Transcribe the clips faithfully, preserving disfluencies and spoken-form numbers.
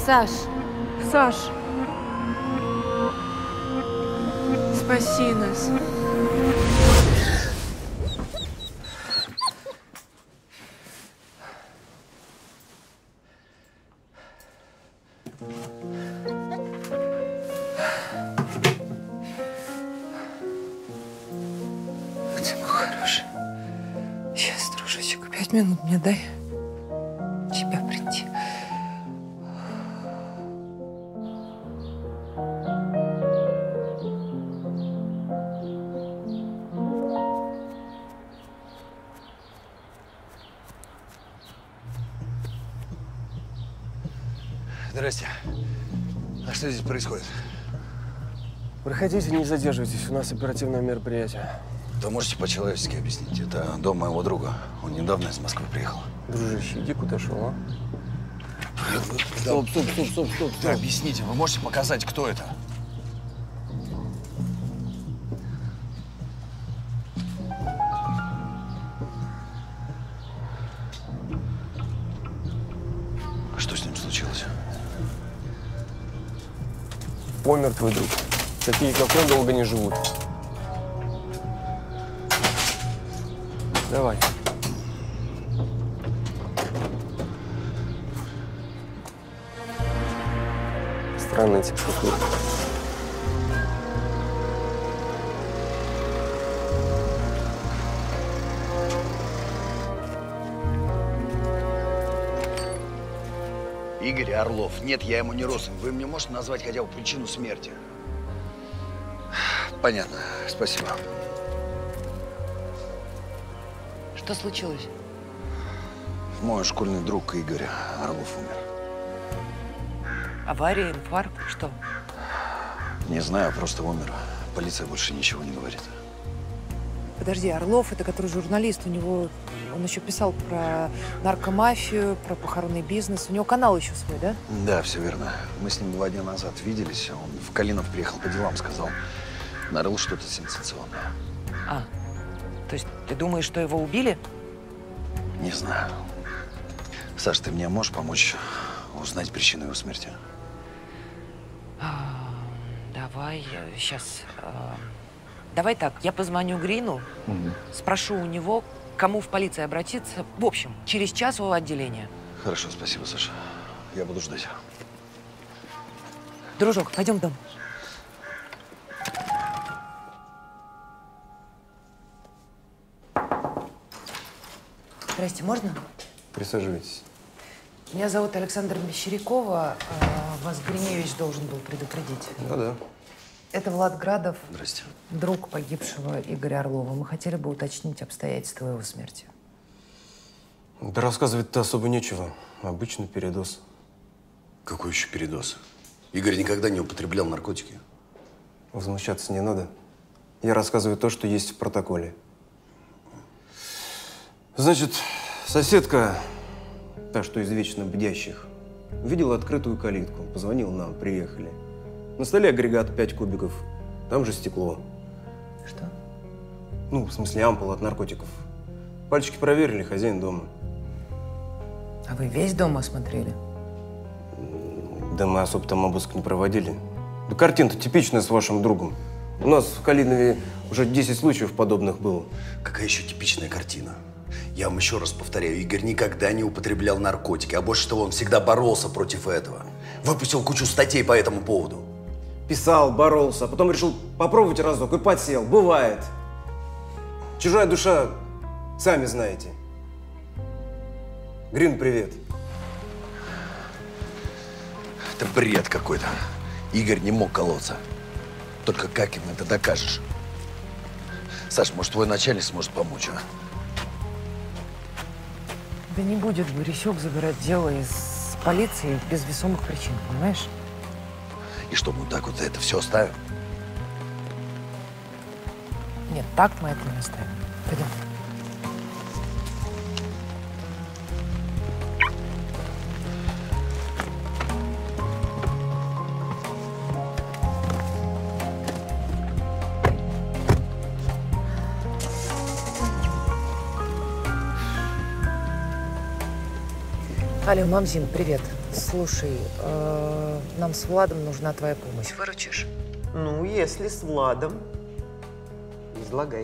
Саш. Саш. Спаси нас. Ты мой хороший. Сейчас, дружочек, пять минут мне дай. Тебя прийти. Здрасте. А что здесь происходит? Проходите, не задерживайтесь, у нас оперативное мероприятие. Да можете по-человечески объяснить. Это дом моего друга. Он недавно из Москвы приехал. Дружище, иди куда шел, а? Стоп, стоп, стоп, стоп, стоп. Да, объясните, вы можете показать, кто это? Что с ним случилось? Помер твой друг. Такие, как он, долго не живут. Давай. Странный тип какой-то. Игорь Орлов. Нет, я ему не родственник. Вы мне можете назвать хотя бы причину смерти? Понятно. Спасибо. Что случилось? Мой школьный друг Игорь Орлов умер. Авария, инфаркт, что? Не знаю, просто умер. Полиция больше ничего не говорит. Подожди, Орлов, это который журналист, у него, он еще писал про наркомафию, про похоронный бизнес. У него канал еще свой, да? Да, все верно. Мы с ним два дня назад виделись. Он в Калинов приехал по делам, сказал. Нарыл что-то сенсационное. А, то есть ты думаешь, что его убили? Не знаю. Саш, ты мне можешь помочь узнать причину его смерти? А, давай, сейчас. А, давай так, я позвоню Грину, угу. Спрошу у него, к кому в полиции обратиться. В общем, через час у отделения. Хорошо, спасибо, Саша. Я буду ждать. Дружок, пойдем в дом. Здрасте, можно? Присаживайтесь. Меня зовут Александра Мещерякова. Вас Гриневич должен был предупредить. Ну да. Это Влад Градов. Здрасте. Друг погибшего Игоря Орлова. Мы хотели бы уточнить обстоятельства его смерти. Да рассказывать-то особо нечего. Обычный передоз. Какой еще передоз? Игорь никогда не употреблял наркотики. Возмущаться не надо. Я рассказываю то, что есть в протоколе. Значит, соседка, та, что из вечно бдящих, увидела открытую калитку, позвонила нам, приехали. На столе агрегат пять кубиков, там же стекло. Что? Ну, в смысле ампула от наркотиков. Пальчики проверили, хозяин дома. А вы весь дом осмотрели? Да мы особо там обыск не проводили. Да картина-то типичная с вашим другом. У нас в Калинове уже десять случаев подобных было. Какая еще типичная картина? Я вам еще раз повторяю, Игорь никогда не употреблял наркотики, а больше того, он всегда боролся против этого. Выпустил кучу статей по этому поводу. Писал, боролся, а потом решил попробовать разок и подсел. Бывает. Чужая душа, сами знаете. Грин, привет. Это бред какой-то. Игорь не мог колоться. Только как им это докажешь? Саш, может, твой начальник сможет помочь, а? Да не будет Борисюк забирать дело из полиции без весомых причин, понимаешь? И что, мы так вот это все оставим? Нет, так мы это не оставим. Пойдем. Алло, мамзин, привет. Слушай, э, нам с Владом нужна твоя помощь. Выручишь? Ну, если с Владом. Излагай.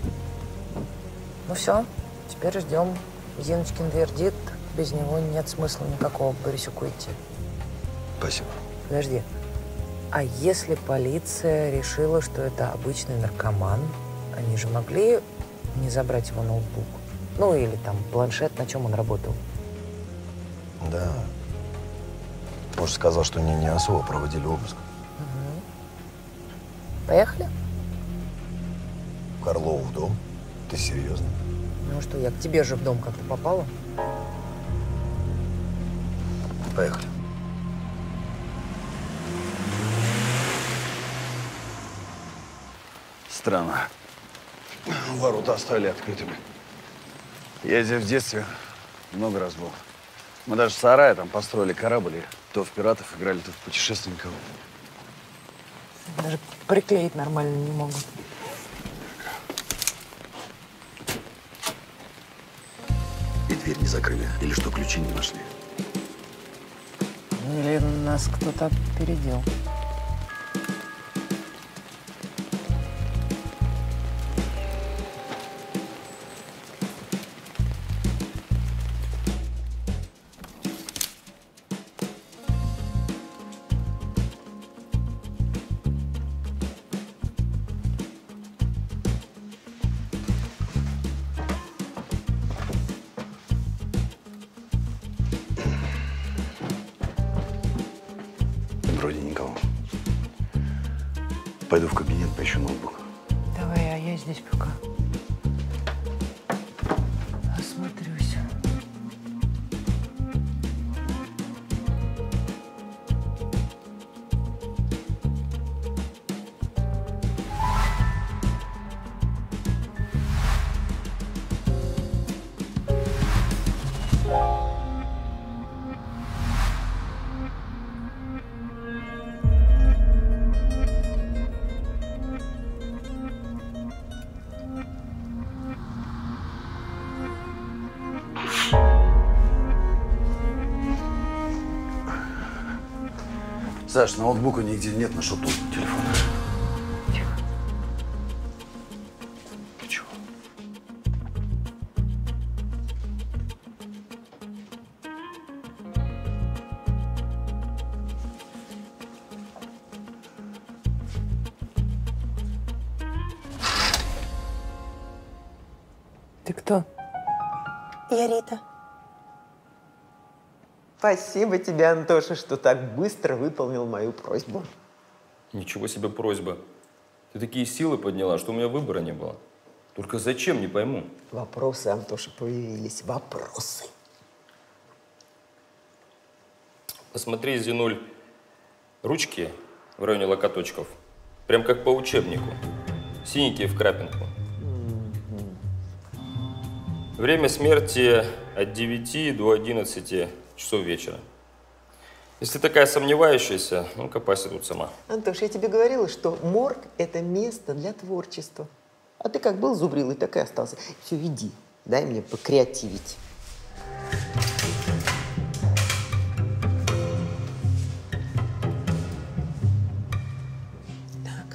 Ну все, теперь ждем Зиночкин вердикт. Без него нет смысла никакого к Борисюку идти. Спасибо. Подожди. А если полиция решила, что это обычный наркоман, они же могли не забрать его ноутбук? Ну, или там планшет, на чем он работал? Да. Может, сказал, что не, не особо проводили обыск. Угу. Поехали? В Карлову в дом? Ты серьезно? Ну что, я к тебе же в дом как-то попала? Поехали. Странно. Ворота оставили открытыми. Я здесь в детстве много раз был. Мы даже в сарае там построили корабль, и то в пиратов играли, то в путешественников. Даже приклеить нормально не могут. И дверь не закрыли? Или что, ключи не нашли? Или нас кто-то опередил. Вроде никого. Пойду в кабинет, поищу ноутбук. Давай, а я здесь пока осмотрюсь. Саш, ноутбука нигде нет, нашел тут телефон. Тихо. Чего? Ты кто? Я Рита. Спасибо тебе, Антоша, что так быстро выполнил мою просьбу. Ничего себе просьба. Ты такие силы подняла, что у меня выбора не было. Только зачем, не пойму. Вопросы, Антоша, появились. Вопросы. Посмотри, Зинуль, ручки в районе локоточков. Прям как по учебнику. Синенькие в крапинку. Время смерти от девяти до одиннадцати часов вечера. Если такая сомневающаяся, ну, копайся тут сама. Антош, я тебе говорила, что морг – это место для творчества. А ты как был зубрилый, так и остался. Все, иди, дай мне покреативить. Так.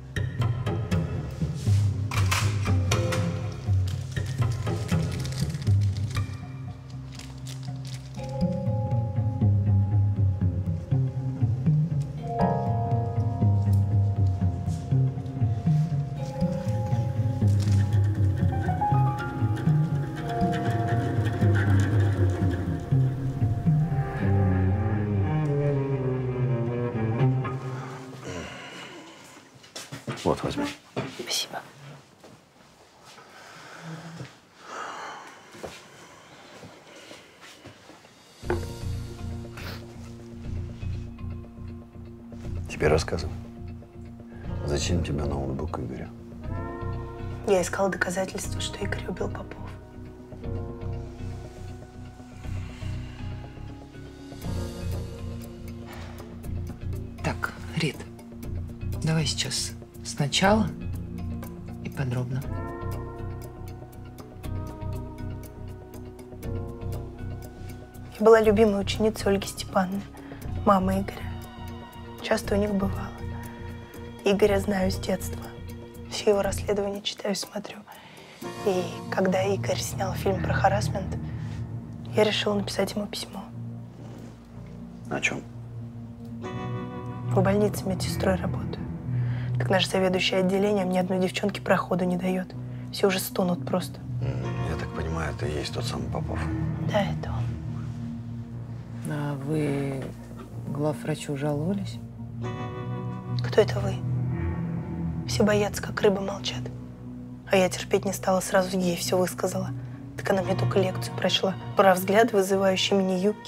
Вот, возьми. Спасибо. Теперь рассказывай. Зачем тебе ноутбук Игоря? Я искала доказательства, что Игорь убил Попов. Так, Рит, давай сейчас сначала и подробно. Я была любимой ученицей Ольги Степановны, мамы Игоря. Часто у них бывала. Игоря знаю с детства. Все его расследования читаю, смотрю. И когда Игорь снял фильм про харассмент, я решила написать ему письмо. О чем? В больнице медсестрой работаю. Так наш заведующий отделением ни одной девчонке проходу не дает. Все уже стонут просто. Я так понимаю, это и есть тот самый Попов. Да, это он. А вы главврачу жаловались? Кто это вы? Все боятся, как рыбы молчат. А я терпеть не стала, сразу ей все высказала. Так она мне только лекцию прочла про взгляд, вызывающий мини-юбки.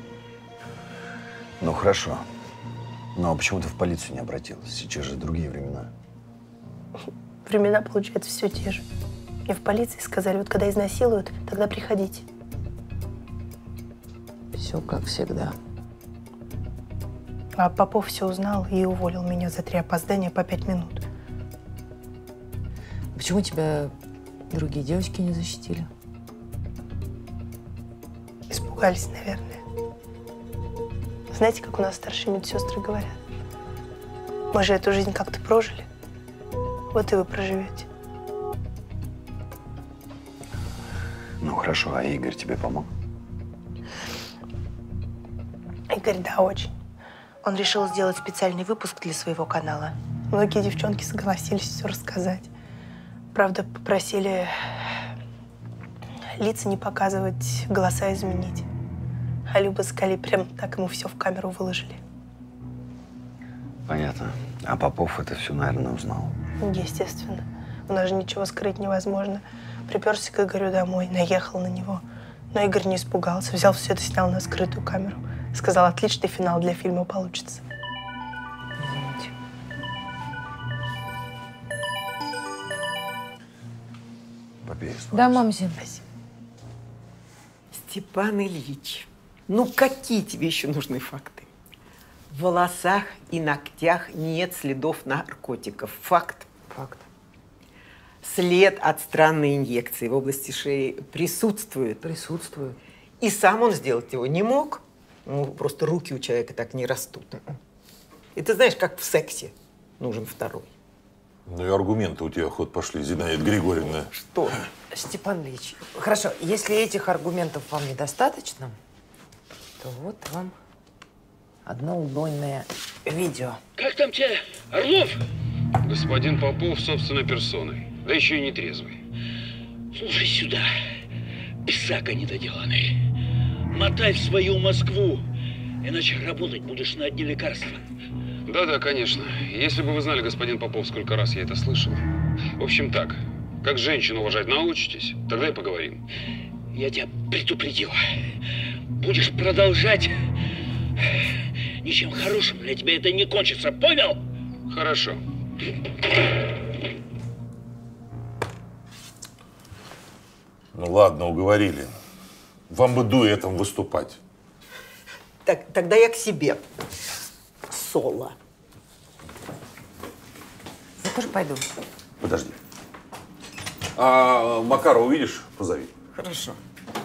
Ну, хорошо. Но почему ты в полицию не обратилась? Сейчас же другие времена. Времена, получается, все те же. Мне в полиции сказали, вот когда изнасилуют, тогда приходите. Все как всегда. А Попов все узнал и уволил меня за три опоздания по пять минут. Почему тебя другие девочки не защитили? Испугались, наверное. Знаете, как у нас старшие медсестры говорят? Мы же эту жизнь как-то прожили. Вот и вы проживете. Ну, хорошо. А Игорь тебе помог? Игорь, да, очень. Он решил сделать специальный выпуск для своего канала. Многие девчонки согласились все рассказать. Правда, попросили лица не показывать, голоса изменить. А Люба с Галей прям так ему все в камеру выложили. Понятно. А Попов это все, наверное, узнал. Естественно. У нас же ничего скрыть невозможно. Приперся к Игорю домой, наехал на него. Но Игорь не испугался, взял все это, снял на скрытую камеру. Сказал, отличный финал для фильма получится. Извините. Попей. Да, мамзин. Спасибо. Степан Ильич, ну какие тебе еще нужны факты? В волосах и ногтях нет следов наркотиков. Факт. Факт. След от странной инъекции в области шеи присутствует. Присутствует. И сам он сделать его не мог. Ну, просто руки у человека так не растут. И ты знаешь, как в сексе нужен второй. Ну и аргументы у тебя ход пошли, Зинаида Григорьевна. Что? Степан Ильич, хорошо, если этих аргументов вам недостаточно, то вот вам одно убойное видео. Как там тебя, Орлов? Господин Попов собственной персоной, да еще и не трезвый. Слушай сюда, писака недоделанный. Мотай в свою Москву, иначе работать будешь на одни лекарства. Да-да, конечно. Если бы вы знали, господин Попов, сколько раз я это слышал. В общем так, как женщину уважать научитесь, тогда и поговорим. Я тебя предупредил. Будешь продолжать, ничем хорошим для тебя это не кончится, понял? Хорошо. Ну ладно, уговорили. Вам бы дуэтом выступать. Так, тогда я к себе. Соло. Я тоже пойду. Подожди. А Макара увидишь, позови. Хорошо.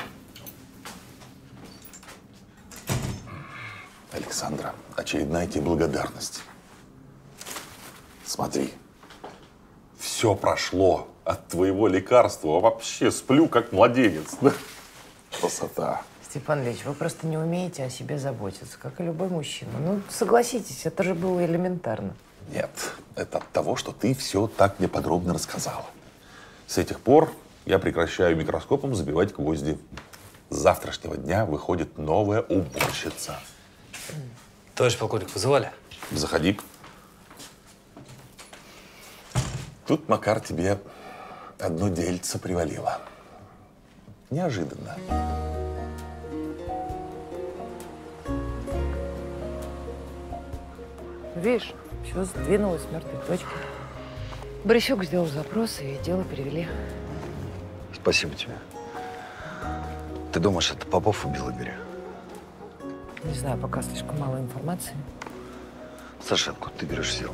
Александра, очередная тебе благодарность. Смотри, все прошло от твоего лекарства. А вообще сплю, как младенец. Красота. Степан Ильич, вы просто не умеете о себе заботиться, как и любой мужчина. Ну, согласитесь, это же было элементарно. Нет, это от того, что ты все так мне подробно рассказала. С этих пор я прекращаю микроскопом забивать гвозди. С завтрашнего дня выходит новая уборщица. Товарищ полковник, вызывали? Заходи. Тут, Макар, тебе одно дельце привалило. Неожиданно. Видишь, все сдвинулось с мертвой точки. Борисюк сделал запрос, и дело перевели. Спасибо тебе. Ты думаешь, это Попов убил Игоря? Не знаю, пока слишком мало информации. Саша, откуда ты берешь силы?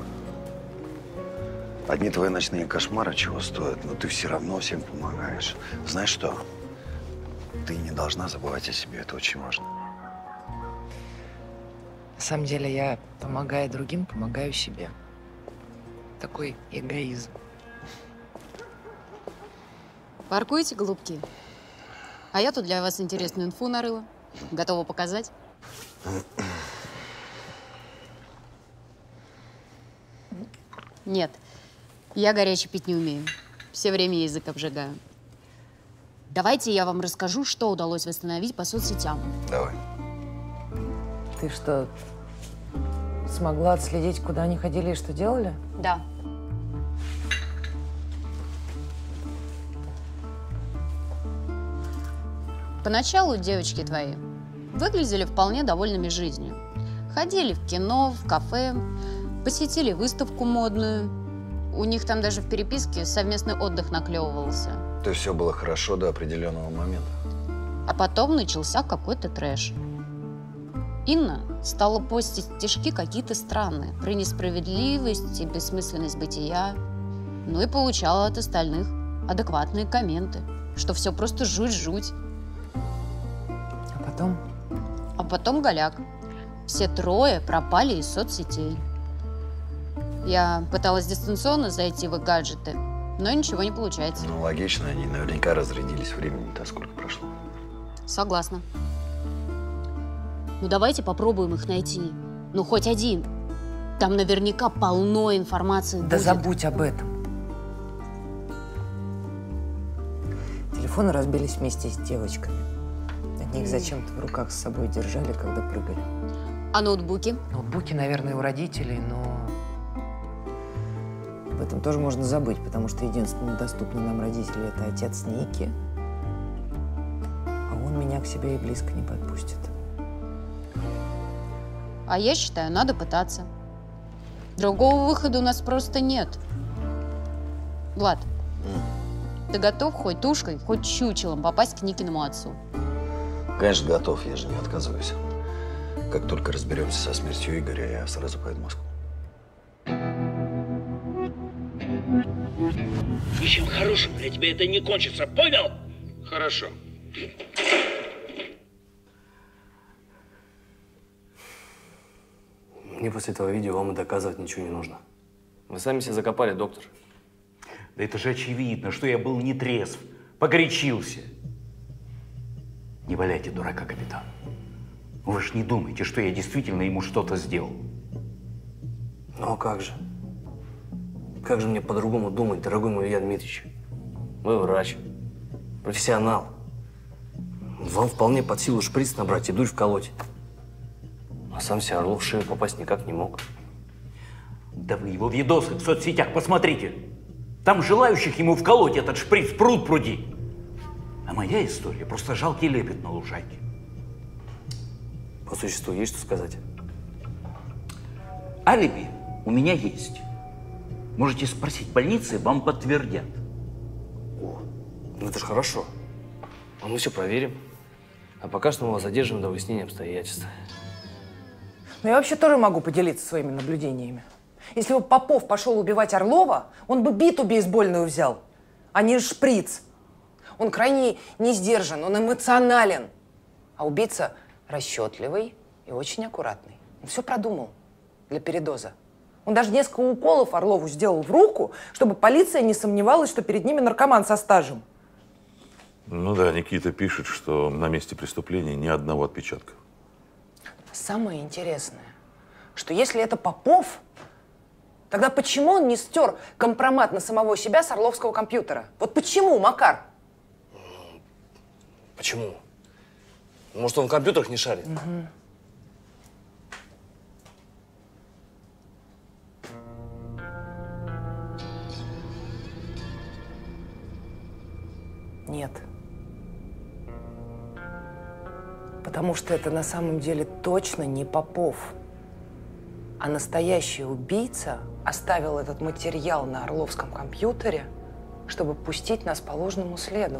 Одни твои ночные кошмары чего стоят, но ты все равно всем помогаешь. Знаешь что? Ты не должна забывать о себе, это очень важно. На самом деле я, помогая другим, помогаю себе. Такой эгоизм. Паркуйте, голубки. А я тут для вас интересную инфу нарыла. Готова показать? Нет, я горячий пить не умею. Все время язык обжигаю. Давайте я вам расскажу, что удалось восстановить по соцсетям. Давай. Ты что, смогла отследить, куда они ходили и что делали? Да. Поначалу девочки твои выглядели вполне довольными жизнью. Ходили в кино, в кафе, посетили выставку модную. У них там даже в переписке совместный отдых наклевывался. То есть все было хорошо до определенного момента. А потом начался какой-то трэш. Инна стала постить стишки какие-то странные, про несправедливость и бессмысленность бытия. Ну и получала от остальных адекватные комменты, что все просто жуть-жуть. А потом? А потом голяк. Все трое пропали из соцсетей. Я пыталась дистанционно зайти в их гаджеты, но ничего не получается. Ну, логично, они наверняка разрядились. Времени-то сколько прошло. Согласна. Ну, давайте попробуем их найти. Ну, хоть один. Там наверняка полно информации Да будет. забудь об этом. Телефоны разбились вместе с девочками. Они их зачем-то в руках с собой держали, когда прыгали. А ноутбуки? Ноутбуки, наверное, у родителей, но об этом тоже можно забыть, потому что единственный доступный нам родитель – это отец Ники. А он меня к себе и близко не подпустит. А я считаю, надо пытаться. Другого выхода у нас просто нет. Влад, mm. ты готов хоть тушкой, хоть чучелом попасть к Никиному отцу? Конечно, готов. Я же не отказываюсь. Как только разберемся со смертью Игоря, я сразу поеду в Москву. Ничем хорошим для тебя это не кончится, понял? Хорошо. Мне после этого видео вам и доказывать ничего не нужно. Вы сами себя закопали, доктор. Да это же очевидно, что я был нетрезв, погорячился. Не валяйте дурака, капитан. Вы ж не думаете, что я действительно ему что-то сделал. Ну а как же? Как же мне по-другому думать, дорогой мой Илья Дмитриевич? Вы врач, профессионал. Вам вполне под силу шприц набрать и дурь вколоть. А сам себе Орлов в шею попасть никак не мог. Да вы его видосы в соцсетях посмотрите. Там желающих ему вколоть этот шприц пруд пруди. А моя история просто жалкий лепет на лужайке. По существу есть что сказать? Алиби у меня есть. Можете спросить больницы, вам подтвердят. О, ну это же хорошо. А мы все проверим. А пока что мы вас задержим до выяснения обстоятельств. Ну, я вообще тоже могу поделиться своими наблюдениями. Если бы Попов пошел убивать Орлова, он бы биту бейсбольную взял, а не шприц. Он крайне не сдержан, он эмоционален. А убийца расчетливый и очень аккуратный. Он все продумал для передоза. Он даже несколько уколов Орлову сделал в руку, чтобы полиция не сомневалась, что перед ними наркоман со стажем. Ну да, Никита пишет, что на месте преступления ни одного отпечатка. Самое интересное, что если это Попов, тогда почему он не стер компромат на самого себя с орловского компьютера? Вот почему, Макар? Почему? Может, он в компьютерах не шарит? Угу. Нет. Потому что это на самом деле точно не Попов. А настоящий убийца оставил этот материал на орловском компьютере, чтобы пустить нас по ложному следу.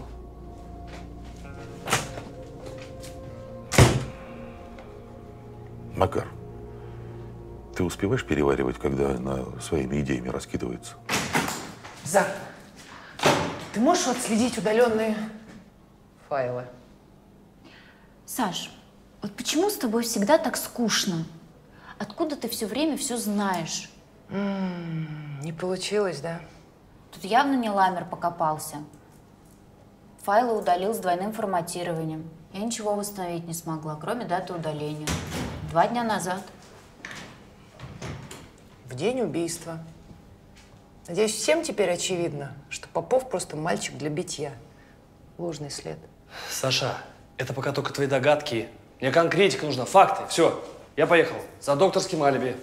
Макар, ты успеваешь переваривать, когда она своими идеями раскидывается? Зак, ты можешь отследить удаленные файлы? Саш, вот почему с тобой всегда так скучно? Откуда ты все время все знаешь? М-м, не получилось, да? Тут явно не ламер покопался. Файлы удалил с двойным форматированием. Я ничего восстановить не смогла, кроме даты удаления. Два дня назад. В день убийства. Надеюсь, всем теперь очевидно, что Попов просто мальчик для битья. Ложный след. Саша, это пока только твои догадки. Мне конкретика нужна, факты. Все, я поехал. За докторским алиби.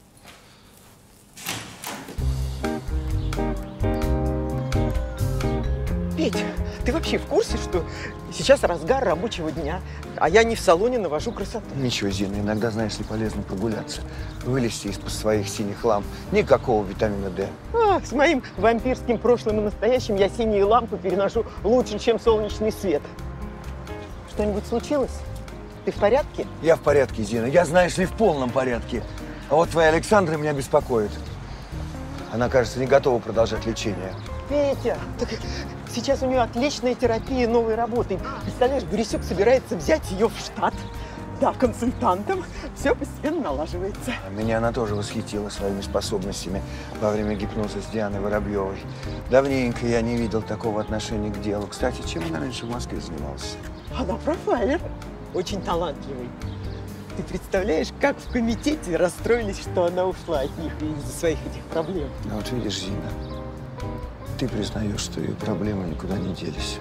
Петя, ты вообще в курсе, что сейчас разгар рабочего дня, а я не в салоне навожу красоту? Ничего, Зина, иногда, знаешь ли, полезно прогуляться. Вылезти из-под своих синих ламп. Никакого витамина Д. А, с моим вампирским прошлым и настоящим я синие лампы переношу лучше, чем солнечный свет. Что-нибудь случилось? Ты в порядке? Я в порядке, Зина. Я, знаешь ли, в полном порядке. А вот твоя Александра меня беспокоит. Она, кажется, не готова продолжать лечение. Петя, так сейчас у нее отличная терапия новой работы. Представляешь, Борисюк собирается взять ее в штат. Да, консультантом. Все постепенно налаживается. А меня она тоже восхитила своими способностями во время гипноза с Дианой Воробьевой. Давненько я не видел такого отношения к делу. Кстати, чем она раньше в Москве занималась? Она профайлер. Очень талантливый. Ты представляешь, как в комитете расстроились, что она ушла от них из-за своих этих проблем. Ну вот видишь, Зина, ты признаешь, что ее проблемы никуда не делись.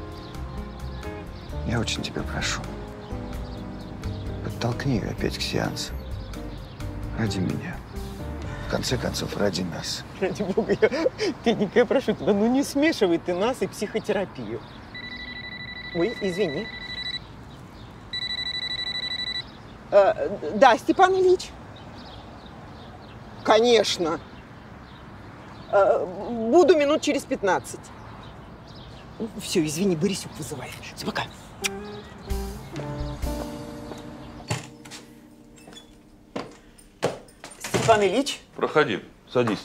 Я очень тебя прошу. Подтолкни ее опять к сеансу. Ради меня. В конце концов, ради нас. Ради бога, я, Петенька, я прошу тебя, ну не смешивай ты нас и психотерапию. Ой, извини. А, да, Степан Ильич. Конечно. А, буду минут через пятнадцать. Все, извини, Борисюк вызывает. Все, пока. Степан Ильич. Проходи, садись.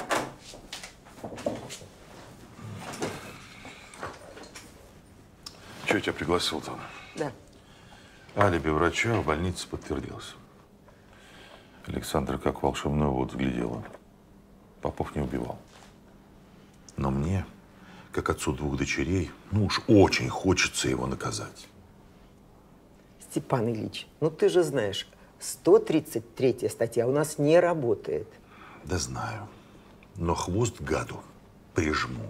Чего тебя пригласил-то? Да. Алиби врача в больнице подтвердилось. Александра как в волшебную воду глядела. Попов не убивал. Но мне, как отцу двух дочерей, ну уж очень хочется его наказать. Степан Ильич, ну ты же знаешь, сто тридцать третья статья у нас не работает. Да знаю. Но хвост гаду прижму.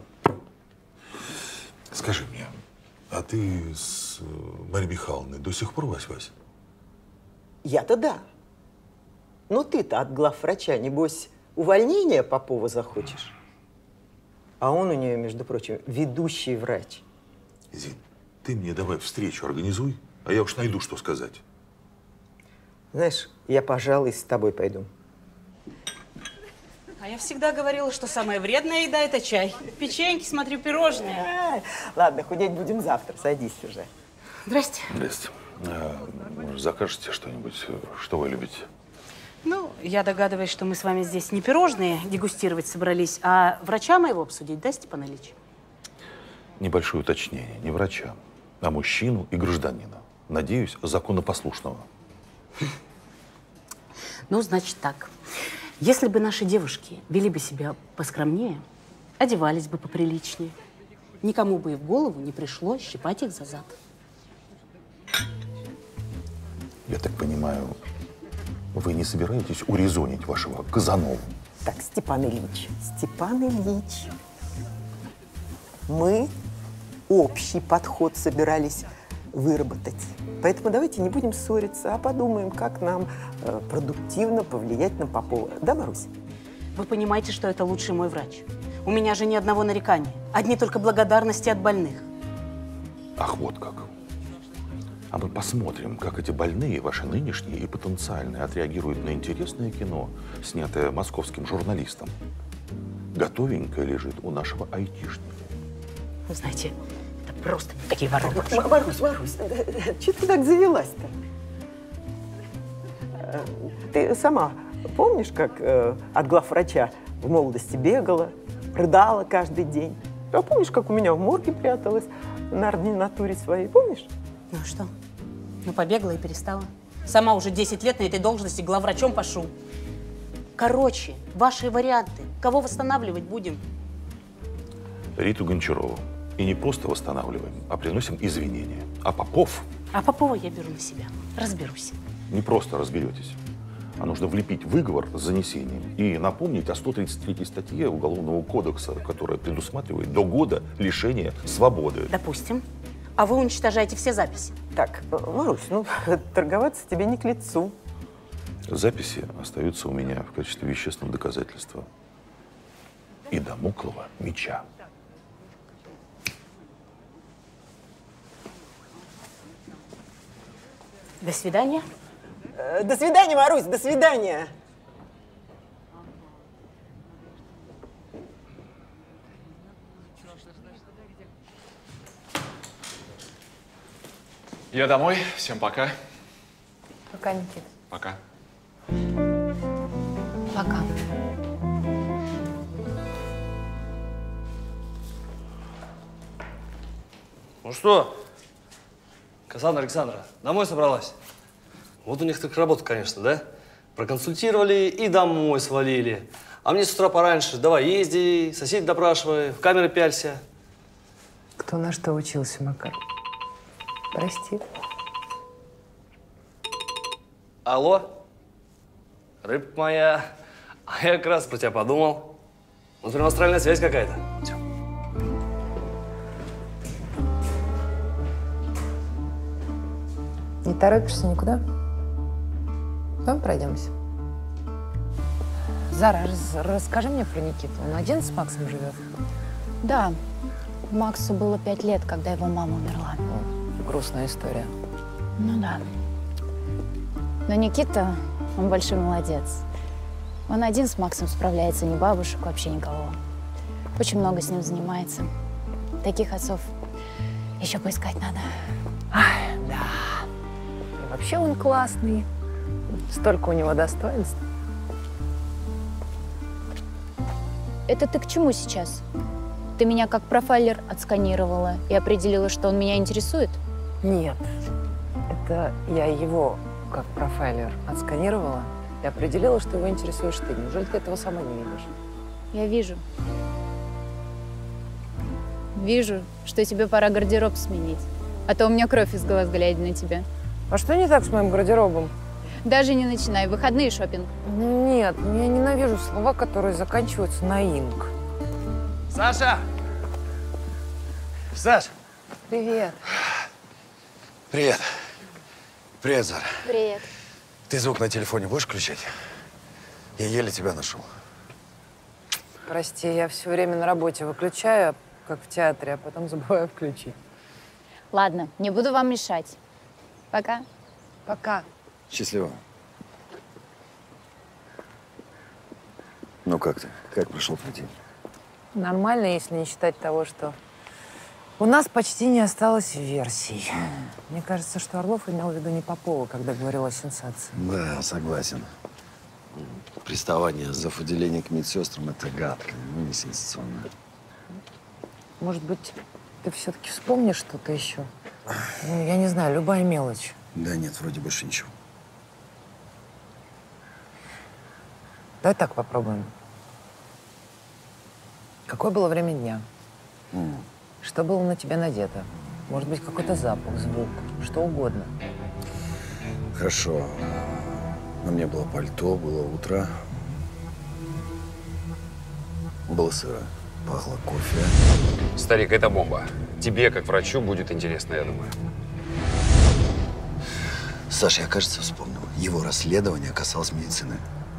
Скажи мне, а ты с Марией Михайловной до сих пор вась-вась? Я-то да. Но ты-то от главврача, небось, увольнения Попова захочешь? А он у нее, между прочим, ведущий врач. Зин, ты мне давай встречу организуй, а я уж найду, что сказать. Знаешь, я, пожалуй, с тобой пойду. А я всегда говорила, что самая вредная еда – это чай. Печеньки, смотрю, пирожные. Ладно, худеть будем завтра. Садись уже. Здрасте. Здрасте. А, закажете что-нибудь? Что вы любите? Ну, я догадываюсь, что мы с вами здесь не пирожные дегустировать собрались, а врача моего обсудить, да, Степан Ильич? Небольшое уточнение. Не врача, а мужчину и гражданина. Надеюсь, законопослушного. Ну, значит так. Если бы наши девушки вели бы себя поскромнее, одевались бы поприличнее, никому бы и в голову не пришло щипать их за зад. Я так понимаю, вы не собираетесь урезонить вашего Казанову? Так, Степан Ильич, Степан Ильич, мы общий подход собирались выработать. Поэтому давайте не будем ссориться, а подумаем, как нам э, продуктивно повлиять на Попова. Да, Марусь? Вы понимаете, что это лучший мой врач. У меня же ни одного нарекания. Одни только благодарности от больных. Ах, вот как. А мы посмотрим, как эти больные, ваши нынешние и потенциальные, отреагируют на интересное кино, снятое московским журналистом. Готовенькое лежит у нашего айтишника. Вы знаете, это просто никакие воробушки. Марусь, Марусь, что ты так завелась-то? Ты сама помнишь, как э, от главврача в молодости бегала, рыдала каждый день? А помнишь, как у меня в морге пряталась на ординатуре своей? Помнишь? Ну что? Ну, побегала и перестала. Сама уже десять лет на этой должности главврачом пошу. Короче, ваши варианты. Кого восстанавливать будем? Риту Гончарову. И не просто восстанавливаем, а приносим извинения. А Попов… А Попова я беру на себя. Разберусь. Не просто разберетесь, а нужно влепить выговор с занесением и напомнить о сто тридцать третьей статье Уголовного кодекса, которая предусматривает до года лишения свободы. Допустим. А вы уничтожаете все записи. Так, Марусь, ну, торговаться тебе не к лицу. Записи остаются у меня в качестве вещественного доказательства и дамоклова меча. До свидания. До свидания, Марусь, до свидания. Я домой. Всем пока. Пока, Никита. Пока. Пока. Ну что, Кассандра Александровна, домой собралась? Вот у них так работа, конечно, да? Проконсультировали и домой свалили. А мне с утра пораньше, давай езди, соседей допрашивай, в камеры пялься. Кто на что учился, Макар? Прости. Алло? Рыбка моя. А я как раз про тебя подумал. Вот прям астральная связь какая-то. Все. Не торопишься никуда? Давай пройдемся. Зара, раз, расскажи мне про Никиту. Он один с Максом живет? Да. Максу было пять лет, когда его мама умерла. Грустная история. Ну да. Но Никита, он большой молодец. Он один с Максом справляется, ни бабушек, вообще никого. Очень много с ним занимается. Таких отцов еще поискать надо. Ай, да. И вообще он классный. Столько у него достоинств. Это ты к чему сейчас? Ты меня как профайлер отсканировала и определила, что он меня интересует? Нет. Это я его как профайлер отсканировала и определила, что его интересуешь ты. Неужели ты этого сама не видишь? Я вижу. Вижу, что тебе пора гардероб сменить. А то у меня кровь из глаз, глядя на тебя. А что не так с моим гардеробом? Даже не начинай. Выходные шопинг. Нет, я ненавижу слова, которые заканчиваются на «инг». Саша! Саш! Привет. Привет. Привет, Зара. Привет. Ты звук на телефоне будешь включать? Я еле тебя нашел. Прости, я все время на работе выключаю, как в театре, а потом забываю включить. Ладно, не буду вам мешать. Пока. Пока. Счастливо. Ну как ты? Как прошел твой день? Нормально, если не считать того, что у нас почти не осталось версий. Мне кажется, что Орлов имел в виду не Попова, когда говорил о сенсации. Да, согласен. Приставание зав. Отделения к медсестрам – это гадко, ну не сенсационно. Может быть, ты все-таки вспомнишь что-то еще? Ну, я не знаю, любая мелочь. Да нет, вроде больше ничего. Давай так попробуем. Какое было время дня? Mm. Что было на тебя надето? Может быть, какой-то запах, звук, что угодно. Хорошо. На мне было пальто, было утро. Было сыро, пахло кофе. Старик, это бомба. Тебе, как врачу, будет интересно, я думаю. Саша, я, кажется, вспомнил. Его расследование касалось медицины.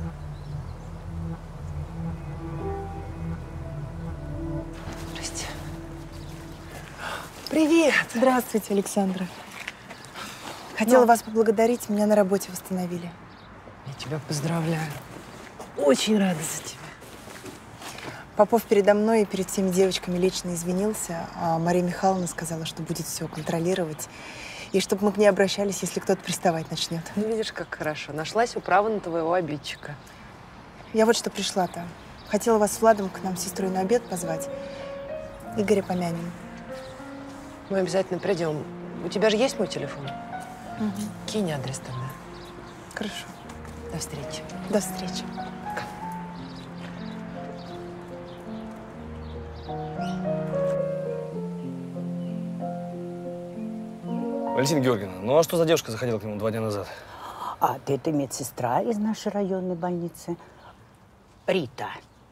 Здрасте. Привет. Здравствуйте, Александра. Хотела Ну? вас поблагодарить, меня на работе восстановили. Я тебя поздравляю. Очень рада за тебя. Попов передо мной и перед всеми девочками лично извинился, а Мария Михайловна сказала, что будет все контролировать. И чтобы мы к ней обращались, если кто-то приставать начнет. Ну, видишь, как хорошо. Нашлась управа на твоего обидчика. Я вот что пришла-то. Хотела вас с Владом к нам с сестрой на обед позвать. Игоря помянем. Мы обязательно придем. У тебя же есть мой телефон? Угу. Кинь адрес тогда. Хорошо. До встречи. До встречи. Валентина Георгиевна, ну а что за девушка заходила к нему два дня назад? А, это медсестра из нашей районной больницы. Рита.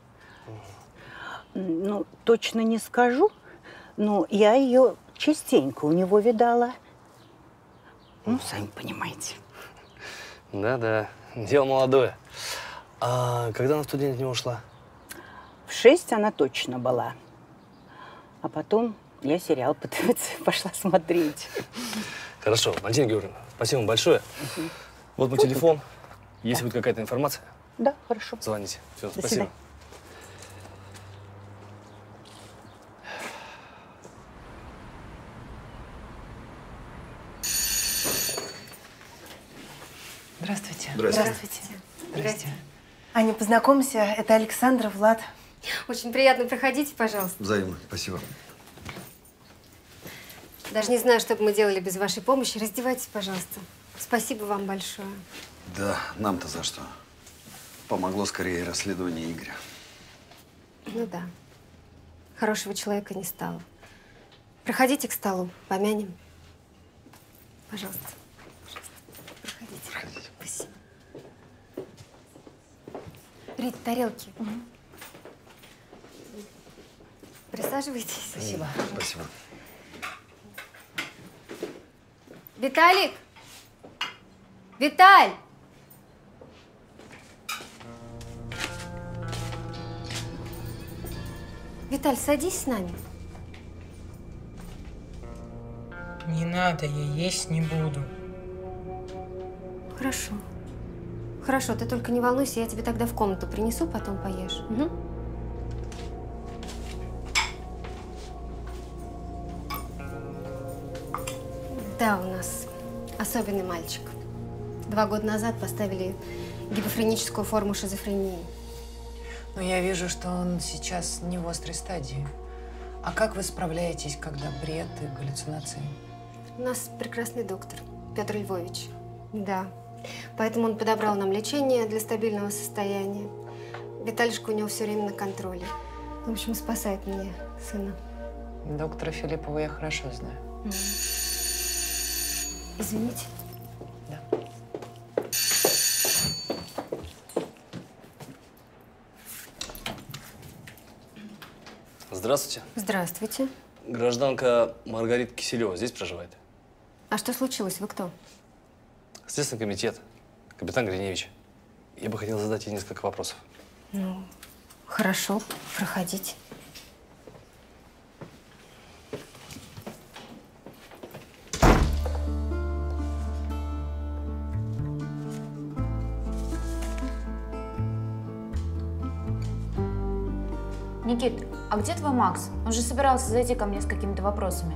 Ну, точно не скажу, но я ее частенько у него видала. Ну, сами понимаете. Да-да, дело молодое. А когда она в тот день от него ушла? В шесть она точно была. А потом я сериал по ТВЦ пошла смотреть. Хорошо, Валентина Георгиевна, спасибо вам большое. Угу. Вот мой телефон. Если будет какая-то информация, да, хорошо. Звоните. Все, До спасибо. свидания. Здравствуйте. Здравствуйте. Здрасте. Аня, познакомься, это Александра, Влад. Очень приятно. Проходите, пожалуйста. Взаимно. Спасибо. Даже не знаю, что бы мы делали без вашей помощи. Раздевайтесь, пожалуйста. Спасибо вам большое. Да, нам-то за что. Помогло скорее расследование Игоря. Ну да. Хорошего человека не стало. Проходите к столу, помянем. Пожалуйста. Пожалуйста. Проходите. Проходите. Спасибо. Рит, тарелки. Угу. Присаживайтесь. Спасибо. Спасибо. Виталик! Виталь! Виталь, садись с нами. Не надо, я есть не буду. Хорошо. Хорошо, ты только не волнуйся, я тебе тогда в комнату принесу, потом поешь. Угу. Да, у нас особенный мальчик. Два года назад поставили гипофреническую форму шизофрении. Но я вижу, что он сейчас не в острой стадии. А как вы справляетесь, когда бред и галлюцинации? У нас прекрасный доктор, Петр Львович. Да. Поэтому он подобрал нам лечение для стабильного состояния. Виталишка у него все время на контроле. В общем, спасает мне сына. Доктора Филиппова я хорошо знаю. Извините. Да. Здравствуйте. Здравствуйте. Гражданка Маргарита Киселева здесь проживает? А что случилось? Вы кто? Следственный комитет. Капитан Гриневич. Я бы хотел задать ей несколько вопросов. Ну, хорошо. Проходите. Никит, а где твой Макс? Он же собирался зайти ко мне с какими-то вопросами.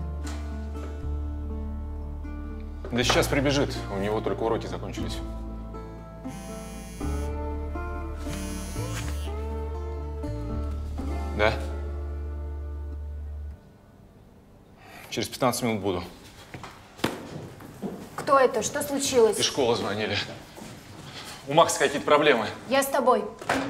Да сейчас прибежит. У него только уроки закончились. Да? Через пятнадцать минут буду. Кто это? Что случилось? Из школы звонили. У Макса какие-то проблемы. Я с тобой.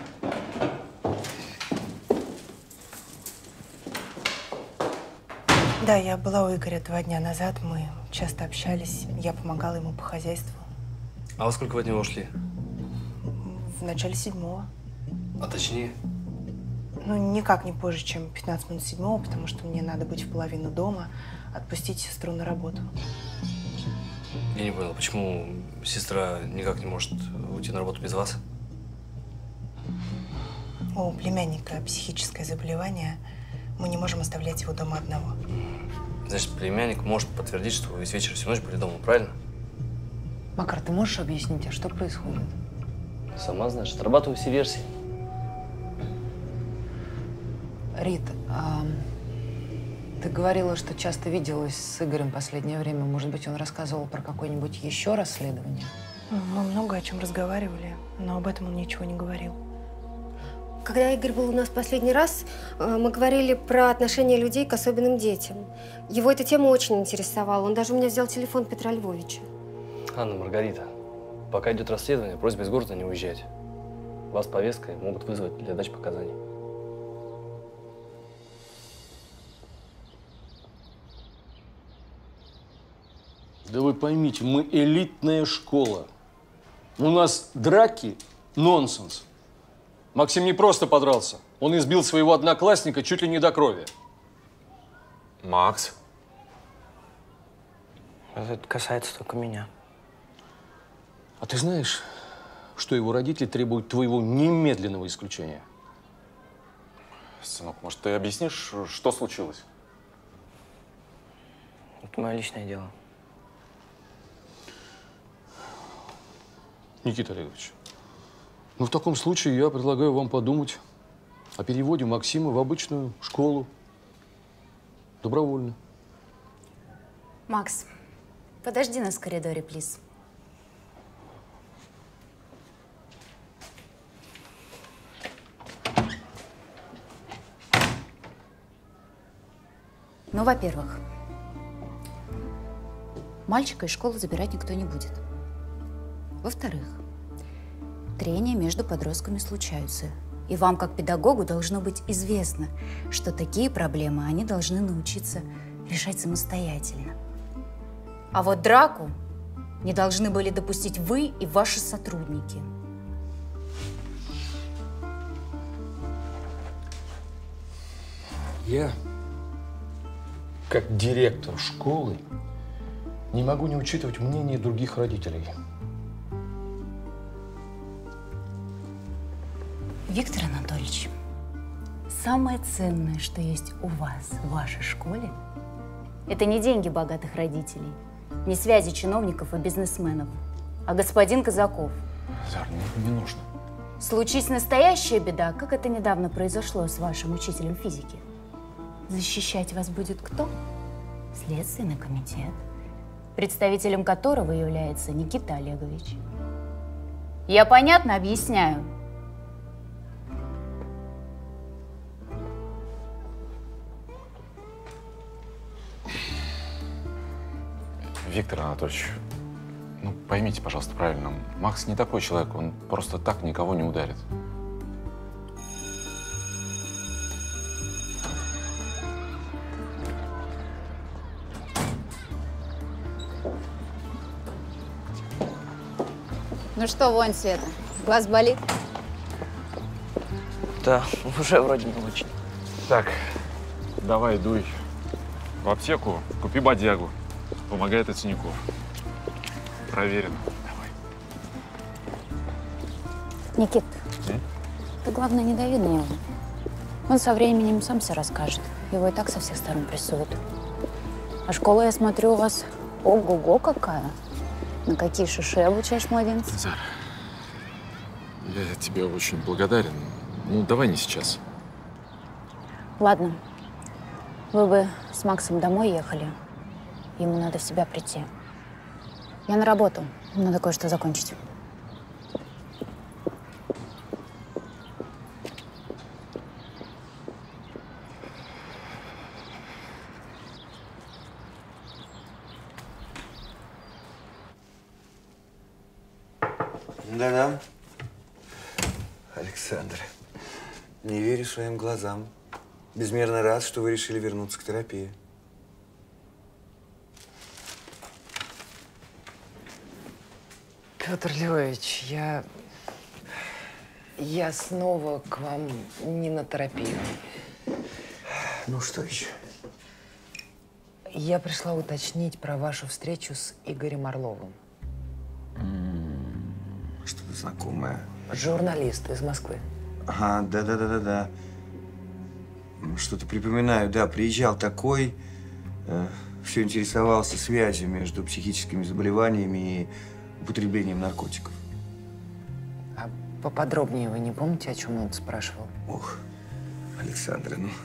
Да, я была у Игоря два дня назад. Мы часто общались. Я помогала ему по хозяйству. А во сколько вы от него ушли? В начале седьмого. А точнее? Ну, никак не позже, чем пятнадцать минут седьмого, потому что мне надо быть в половину дома, отпустить сестру на работу. Я не понял, почему сестра никак не может уйти на работу без вас? У племянника психическое заболевание. Мы не можем оставлять его дома одного. Значит, племянник может подтвердить, что вы весь вечер, всю ночь были дома, правильно? Макар, ты можешь объяснить, а что происходит? Сама знаешь, отрабатываю все версии. Рит, а ты говорила, что часто виделась с Игорем в последнее время. Может быть, он рассказывал про какое-нибудь еще расследование? Мы много о чем разговаривали, но об этом он ничего не говорил. Когда Игорь был у нас в последний раз, мы говорили про отношение людей к особенным детям. Его эта тема очень интересовала. Он даже у меня взял телефон Петра Львовича. Анна, Маргарита, Пока идет расследование, просьба из города не уезжать. Вас повесткой могут вызвать для дачи показаний. Да вы поймите, мы элитная школа. У нас драки – нонсенс. Максим не просто подрался. Он избил своего одноклассника чуть ли не до крови. Макс? Это касается только меня. А ты знаешь, что его родители требуют твоего немедленного исключения? Сынок, может, ты объяснишь, что случилось? Это мое личное дело. Никита Олегович, ну в таком случае я предлагаю вам подумать о переводе Максима в обычную школу. Добровольно. Макс, подожди нас в коридоре, плиз. Ну, во-первых, мальчика из школы забирать никто не будет. Во-вторых, трения между подростками случаются. И вам, как педагогу, должно быть известно, что такие проблемы они должны научиться решать самостоятельно. А вот драку не должны были допустить вы и ваши сотрудники. Я, как директор школы, не могу не учитывать мнение других родителей. Виктор Анатольевич, самое ценное, что есть у вас в вашей школе, это не деньги богатых родителей, не связи чиновников и бизнесменов, а господин Казаков. Зар, не, не нужно. Случись настоящая беда, как это недавно произошло с вашим учителем физики, защищать вас будет кто? Следственный комитет, представителем которого является Никита Олегович. Я понятно объясняю? Виктор Анатольевич, ну поймите, пожалуйста, правильно. Макс не такой человек, он просто так никого не ударит. Ну что, вонь, Света, глаз болит? Да, уже вроде не очень. Так, давай дуй в аптеку, купи бодягу. Помогает от синяков. Проверено. Давай. Никит, М? ты, главное, не дави на него. Он со временем сам все расскажет. Его и так со всех сторон прессуют. А школа, я смотрю, у вас ого-го какая. На какие шиши обучаешь младенцев? Зар, я тебе очень благодарен. Ну, давай не сейчас. Ладно. Вы бы с Максом домой ехали. Ему надо в себя прийти. Я на работу. Надо кое-что закончить. Да-да. Александр, не верю своим глазам. Безмерно рад, что вы решили вернуться к терапии. Петр Львович, я… Я снова к вам не на терапию. Ну, что еще? Я пришла уточнить про вашу встречу с Игорем Орловым. Что-то знакомое. Журналист из Москвы. Ага, да-да-да-да-да. Что-то припоминаю. Да, приезжал такой, э, все интересовался связью между психическими заболеваниями и употреблением наркотиков. А поподробнее вы не помните, о чем он спрашивал? Ох, Александра, ну…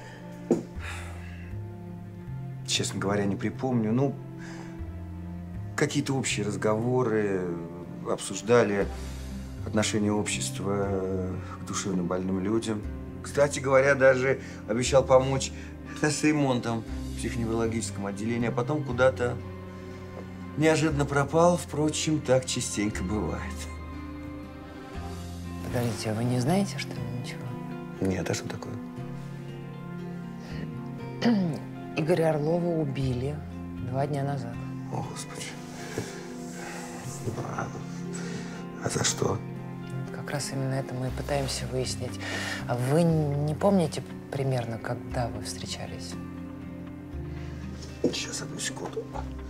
Честно говоря, не припомню. Ну, какие-то общие разговоры, обсуждали отношение общества к душевно больным людям. Кстати говоря, даже обещал помочь с ремонтом в психоневрологическом отделении, а потом куда-то неожиданно пропал. Впрочем, так частенько бывает. Подождите, а вы не знаете, что ли, ничего? Нет, а что такое? Игоря Орлова убили два дня назад. О, Господи. А, а за что? Как раз именно это мы и пытаемся выяснить. А вы не помните примерно, когда вы встречались? Сейчас, одну секунду.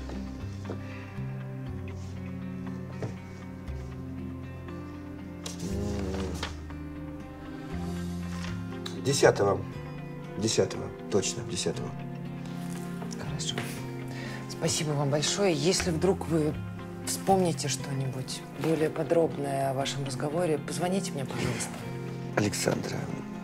Десятого. Десятого. Точно, десятого. Хорошо. Спасибо вам большое. Если вдруг вы вспомните что-нибудь более подробное о вашем разговоре, позвоните мне, пожалуйста. Александра,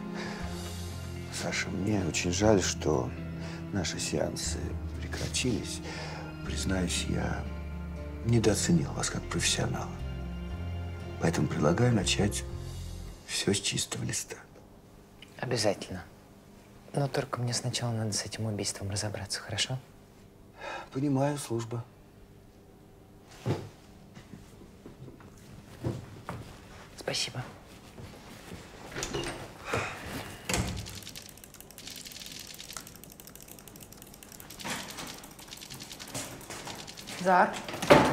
Саша, мне очень жаль, что наши сеансы прекратились. Признаюсь, я недооценил вас как профессионала. Поэтому предлагаю начать все с чистого листа. Обязательно. Но только мне сначала надо с этим убийством разобраться, хорошо? Понимаю, служба. Спасибо. Зар.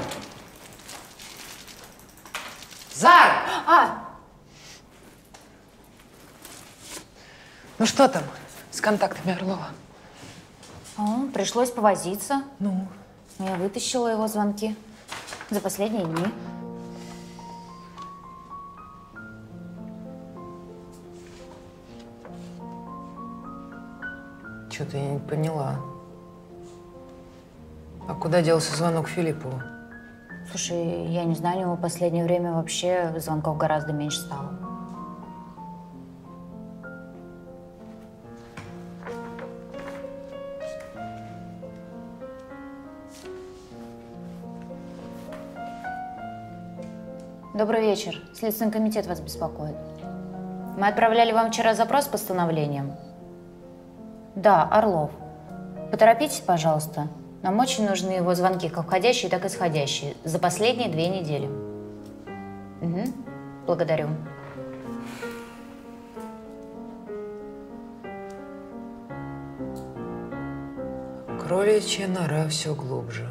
Зар! А! Ну что там с контактами Орлова? О, пришлось повозиться. Ну? Я вытащила его звонки за последние дни. Что-то я не поняла. А куда делся звонок Филиппову? Слушай, я не знаю, у него в последнее время вообще звонков гораздо меньше стало. Добрый вечер. Следственный комитет вас беспокоит. Мы отправляли вам вчера запрос с постановлением. Да, Орлов. Поторопитесь, пожалуйста. Нам очень нужны его звонки, как входящие, так и исходящие, за последние две недели. Угу. Благодарю. Кроличья нора все глубже.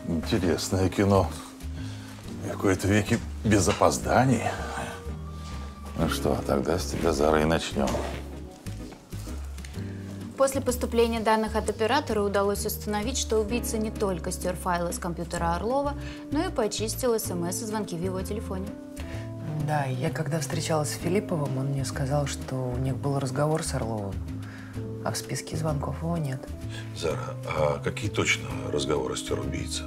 Интересное кино. В какой-то веке без опозданий. Ну что, тогда с тебя, Зара, и начнем. После поступления данных от оператора удалось установить, что убийца не только стер файлы с компьютера Орлова, но и почистил смс и звонки в его телефоне. Да, я когда встречалась с Филипповым, он мне сказал, что у них был разговор с Орловым, а в списке звонков его нет. Зара, а какие точно разговоры стер убийца?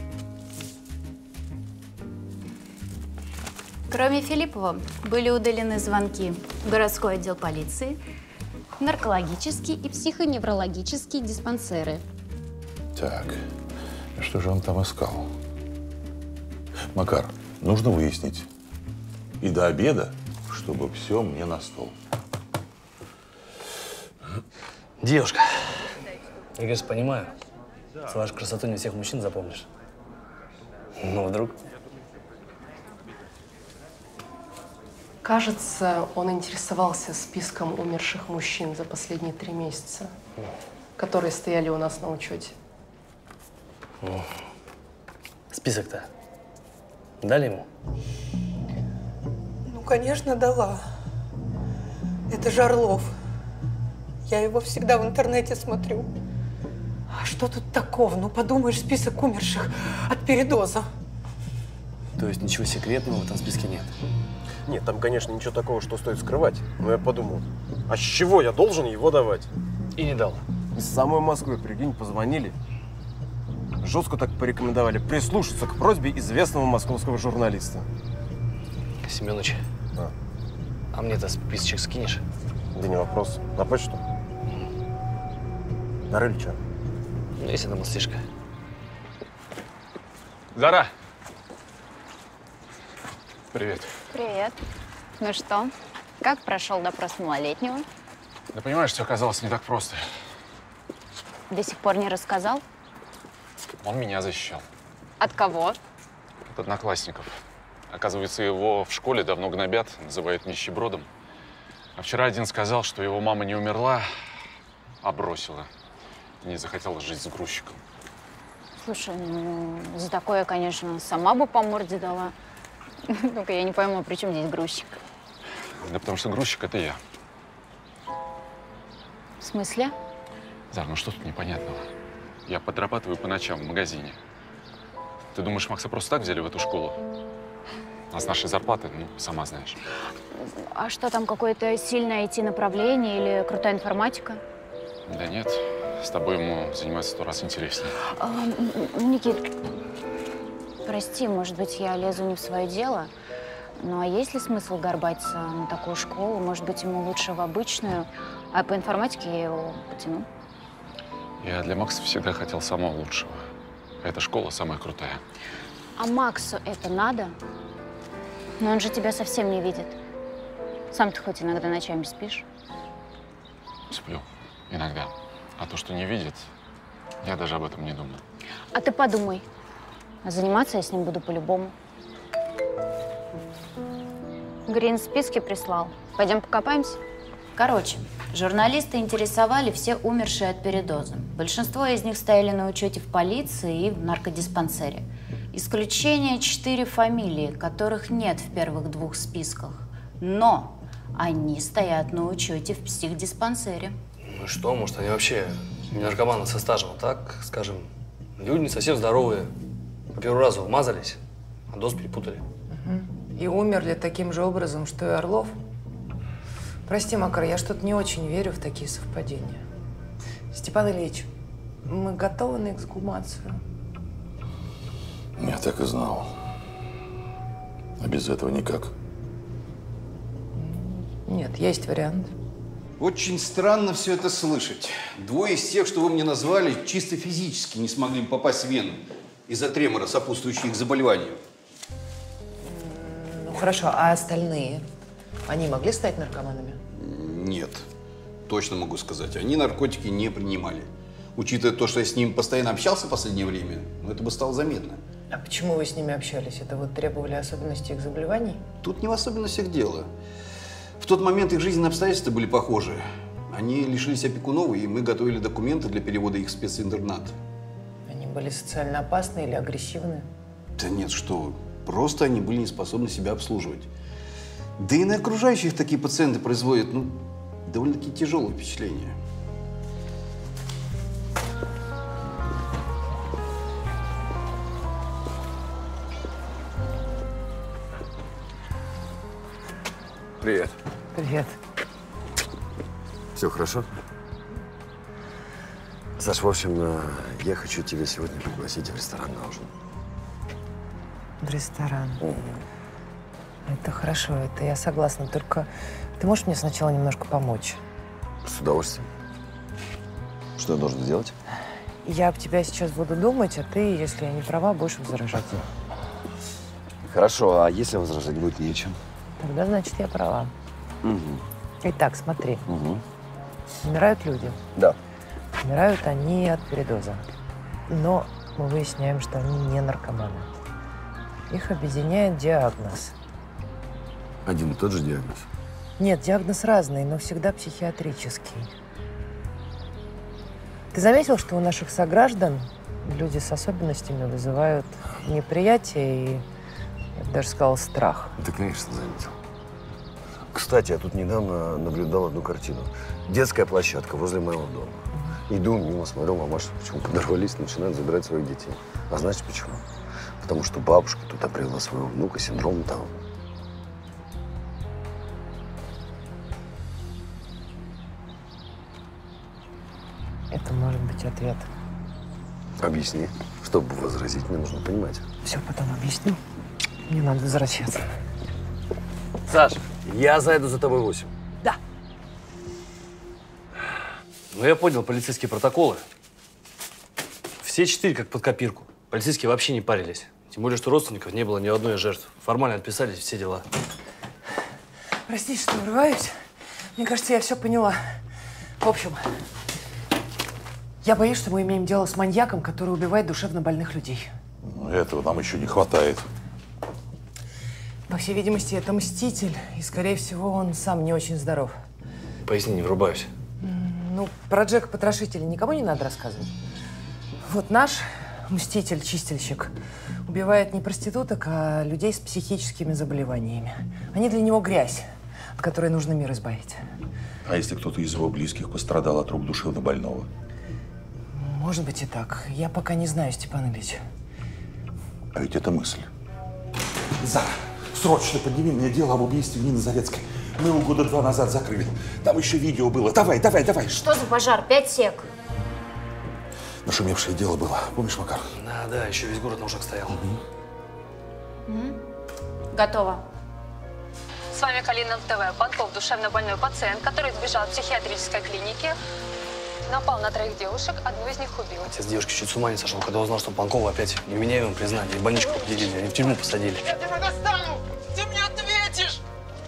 Кроме Филиппова, были удалены звонки в городской отдел полиции, наркологические и психоневрологические диспансеры. Так, что же он там искал? Макар, нужно выяснить. И до обеда, чтобы все мне на стол. Девушка, я, конечно, понимаю, с вашей красотой не всех мужчин запомнишь. Но вдруг… Кажется, он интересовался списком умерших мужчин за последние три месяца, которые стояли у нас на учете. Список-то дали ему? Ну, конечно, дала. Это же Орлов. Я его всегда в интернете смотрю. А что тут такого? Ну, подумаешь, список умерших от передоза. То есть ничего секретного в этом списке нет? Нет, там, конечно, ничего такого, что стоит скрывать. Но я подумал, а с чего я должен его давать? И не дал. Из самой Москвы, прикинь, позвонили. Жестко так порекомендовали прислушаться к просьбе известного московского журналиста. Семенович, а, а мне-то списочек скинешь? Да не вопрос. На почту? Нарыли что? Ну, если на мыслишка. Зара! Привет. Привет. Ну что, как прошел допрос малолетнего? Да понимаешь, все оказалось не так просто. До сих пор не рассказал? Он меня защищал. От кого? От одноклассников. Оказывается, его в школе давно гнобят, называют нищебродом. А вчера один сказал, что его мама не умерла, а бросила. И не захотела жить с грузчиком. Слушай, ну, за такое, конечно, сама бы по морде дала. Только я не пойму, при чем здесь грузчик? Да потому что грузчик – это я. В смысле? Зар, ну что тут непонятного? Я подрабатываю по ночам в магазине. Ты думаешь, Макса просто так взяли в эту школу? А с нашей зарплаты, ну, сама знаешь. А что там, какое-то сильное ай ти-направление или крутая информатика? Да нет, с тобой ему заниматься сто раз интереснее. А, Никит, прости, может быть, я лезу не в свое дело, ну а есть ли смысл горбаться на такую школу? Может быть, ему лучше в обычную, а по информатике я его потяну? Я для Макса всегда хотел самого лучшего. Эта школа самая крутая. А Максу это надо? Но он же тебя совсем не видит. Сам ты хоть иногда ночами спишь? Сплю. Иногда. А то, что не видит, я даже об этом не думал. А ты подумай. А заниматься я с ним буду по-любому. Грин списки прислал. Пойдем покопаемся? Короче, журналисты интересовали все умершие от передоза. Большинство из них стояли на учете в полиции и в наркодиспансере. Исключение четыре фамилии, которых нет в первых двух списках. Но они стоят на учете в психдиспансере. Ну что, может, они вообще не наркоманы со стажем, а так, скажем, люди не совсем здоровые. По первому разу вмазались, а доз перепутали. Угу. И умерли таким же образом, что и Орлов. Прости, Макар, я что-то не очень верю в такие совпадения. Степан Ильич, мы готовы на эксгумацию? Я так и знал. А без этого никак. Нет, есть вариант. Очень странно все это слышать. Двое из тех, что вы мне назвали, чисто физически не смогли попасть в вену из-за тремора, сопутствующих их заболеванию. Ну хорошо, а остальные? Они могли стать наркоманами? Нет, точно могу сказать. Они наркотики не принимали. Учитывая то, что я с ними постоянно общался в последнее время, ну, это бы стало заметно. А почему вы с ними общались? Это вот требовали особенностей их заболеваний? Тут не в особенностях дело. В тот момент их жизненные обстоятельства были похожи. Они лишились опекунов, и мы готовили документы для перевода их в специнтернат. Они были социально опасны или агрессивны? Да нет, что вы. Просто они были не способны себя обслуживать. Да и на окружающих такие пациенты производят, ну, довольно-таки тяжелое впечатление. Привет. Привет. Все хорошо? Саш, в общем, я хочу тебя сегодня пригласить в ресторан на ужин. В ресторан. Угу. Это хорошо, это я согласна. Только ты можешь мне сначала немножко помочь? С удовольствием. Что я должен сделать? Я об тебя сейчас буду думать, а ты, если я не права, будешь возражать. Хорошо, а если возражать будет нечем? Тогда, значит, я права. Угу. Итак, смотри. Угу. Умирают люди. Да. Умирают они от передоза. Но мы выясняем, что они не наркоманы. Их объединяет диагноз. Один и тот же диагноз? Нет, диагноз разный, но всегда психиатрический. Ты заметил, что у наших сограждан люди с особенностями вызывают неприятие и, я бы даже сказала, страх? Да, конечно, заметил. Кстати, я тут недавно наблюдал одну картину. Детская площадка возле моего дома. Иду мимо, смотрю, мамаши почему подорвались, начинают забирать своих детей. А знаете почему? Потому что бабушка туда привела своего внука с синдромом Дауна. Это может быть ответ. Объясни. Чтобы возразить, мне нужно понимать. Все, потом объясню. Мне надо возвращаться. Саш, я зайду за тобой в восемь. Да. Ну, я понял полицейские протоколы. Все четыре как под копирку. Полицейские вообще не парились. Тем более, что родственников не было ни одной из жертв. Формально отписались, все дела. Простите, что врываюсь. Мне кажется, я все поняла. В общем, я боюсь, что мы имеем дело с маньяком, который убивает душевно больных людей. Но этого нам еще не хватает. По всей видимости, это мститель, и, скорее всего, он сам не очень здоров. Поясни, не врубаюсь. Ну, про Джека Потрошителя никому не надо рассказывать. Вот наш мститель-чистильщик убивает не проституток, а людей с психическими заболеваниями. Они для него грязь, от которой нужно мир избавить. А если кто-то из его близких пострадал от рук душевно больного? Может быть и так. Я пока не знаю, Степан Ильич. А ведь это мысль. Зара, срочно подними мне дело об убийстве Нины Зарецкой. Мы его года два назад закрыли. Там еще видео было. Давай, давай, давай. Что за пожар? Пять сек. Нашумевшее дело было. Помнишь, Макар? Да, да, еще весь город на ушах стоял. Угу. Угу. Готово. С вами Калина ТВ. Панков, душевно больной пациент, который сбежал в психиатрической клинике, напал на троих девушек, одну из них убил. Отец девушки чуть с ума не сошел, когда узнал, что Панкова опять невменяемым признали. И в больничку определили, они в тюрьму посадили. Я тебя достану! Ты мне ответишь!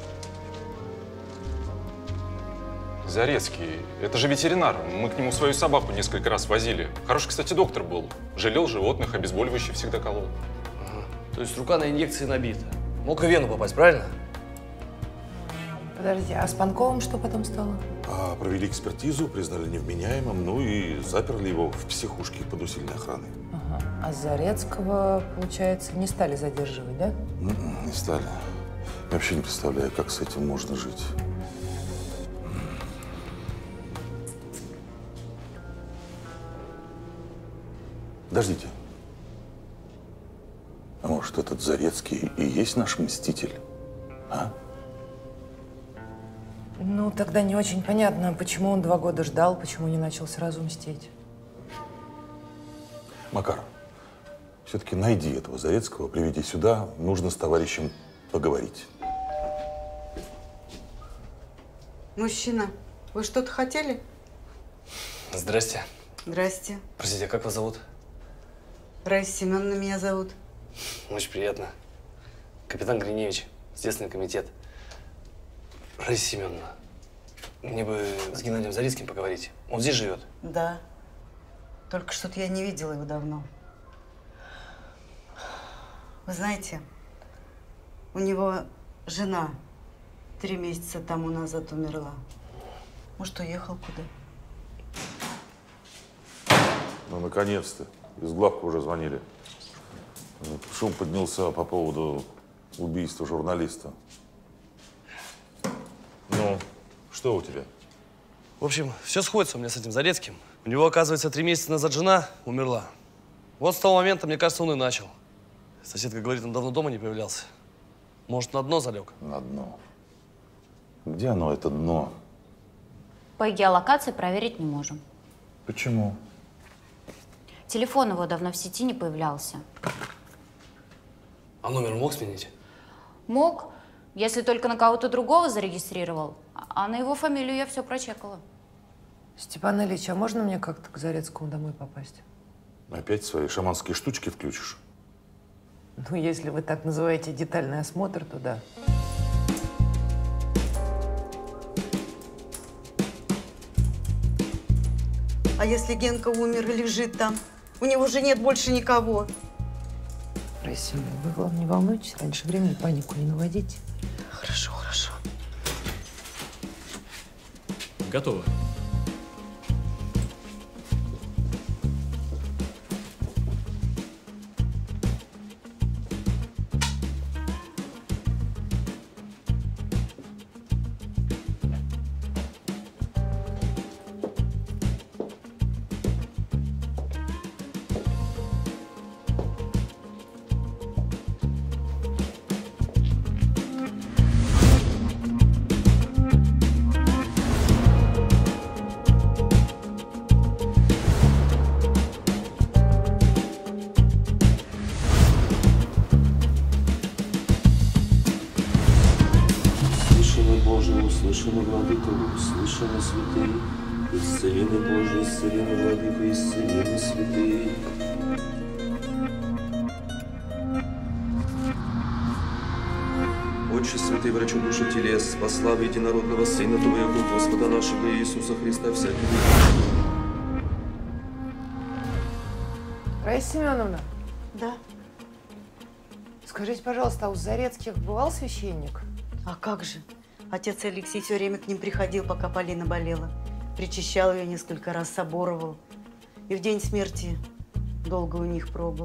Зарецкий, это же ветеринар. Мы к нему свою собаку несколько раз возили. Хороший, кстати, доктор был. Жалел животных, обезболивающие всегда колол. Ага. То есть рука на инъекции набита. Мог и в вену попасть, правильно? Подожди, а с Панковым что потом стало? А, провели экспертизу, признали невменяемым, ну и заперли его в психушке под усиленной охраной. Ага. А Зарецкого, получается, не стали задерживать, да? Н-н, не стали. Я вообще не представляю, как с этим можно жить. Подождите. А может, этот Зарецкий и есть наш мститель? А? Ну, тогда не очень понятно, почему он два года ждал, почему не начал сразу мстить. Макар, все-таки найди этого Зарецкого, приведи сюда. Нужно с товарищем поговорить. Мужчина, вы что-то хотели? Здрасте. Здрасте. Простите, а как вас зовут? Раиса Семеновна меня зовут. Очень приятно. Капитан Гриневич, Следственный комитет. Раиса Семеновна, мне бы с Геннадием Зарецким поговорить. Он здесь живет? Да. Только что-то я не видела его давно. Вы знаете, у него жена три месяца тому назад умерла. Может, уехал куда? Ну, наконец-то. Из главка уже звонили. Шум поднялся по поводу убийства журналиста. Ну, что у тебя? В общем, все сходится у меня с этим Зарецким. У него, оказывается, три месяца назад жена умерла. Вот с того момента, мне кажется, он и начал. Соседка говорит, он давно дома не появлялся. Может, на дно залег? На дно. Где оно, это дно? По геолокации проверить не можем. Почему? Телефон его давно в сети не появлялся. А номер мог сменить? Мог, если только на кого-то другого зарегистрировал. А на его фамилию я все прочекала. Степан Ильич, а можно мне как-то к Зарецкому домой попасть? Опять свои шаманские штучки включишь? Ну, если вы так называете детальный осмотр, то да. А если Генка умер и лежит там? У него же нет больше никого. Раиса, вы, главное, не волнуйтесь, раньше времени панику не наводите. Хорошо, хорошо. Готово. Услышаны, Владыка, услышаны, святые, исцелены, Боже, исцелены, Владыка, исцелены, святые. Отче святый, врачу души телес, по славе единородного Сына Твоего, Господа нашего Иисуса Христа, всякий век. Раиса Семеновна. Да. Скажите, пожалуйста, а у Зарецких бывал священник? А как же? Отец Алексей все время к ним приходил, пока Полина болела. Причащал ее несколько раз, соборовал. И в день смерти долго у них пробыл.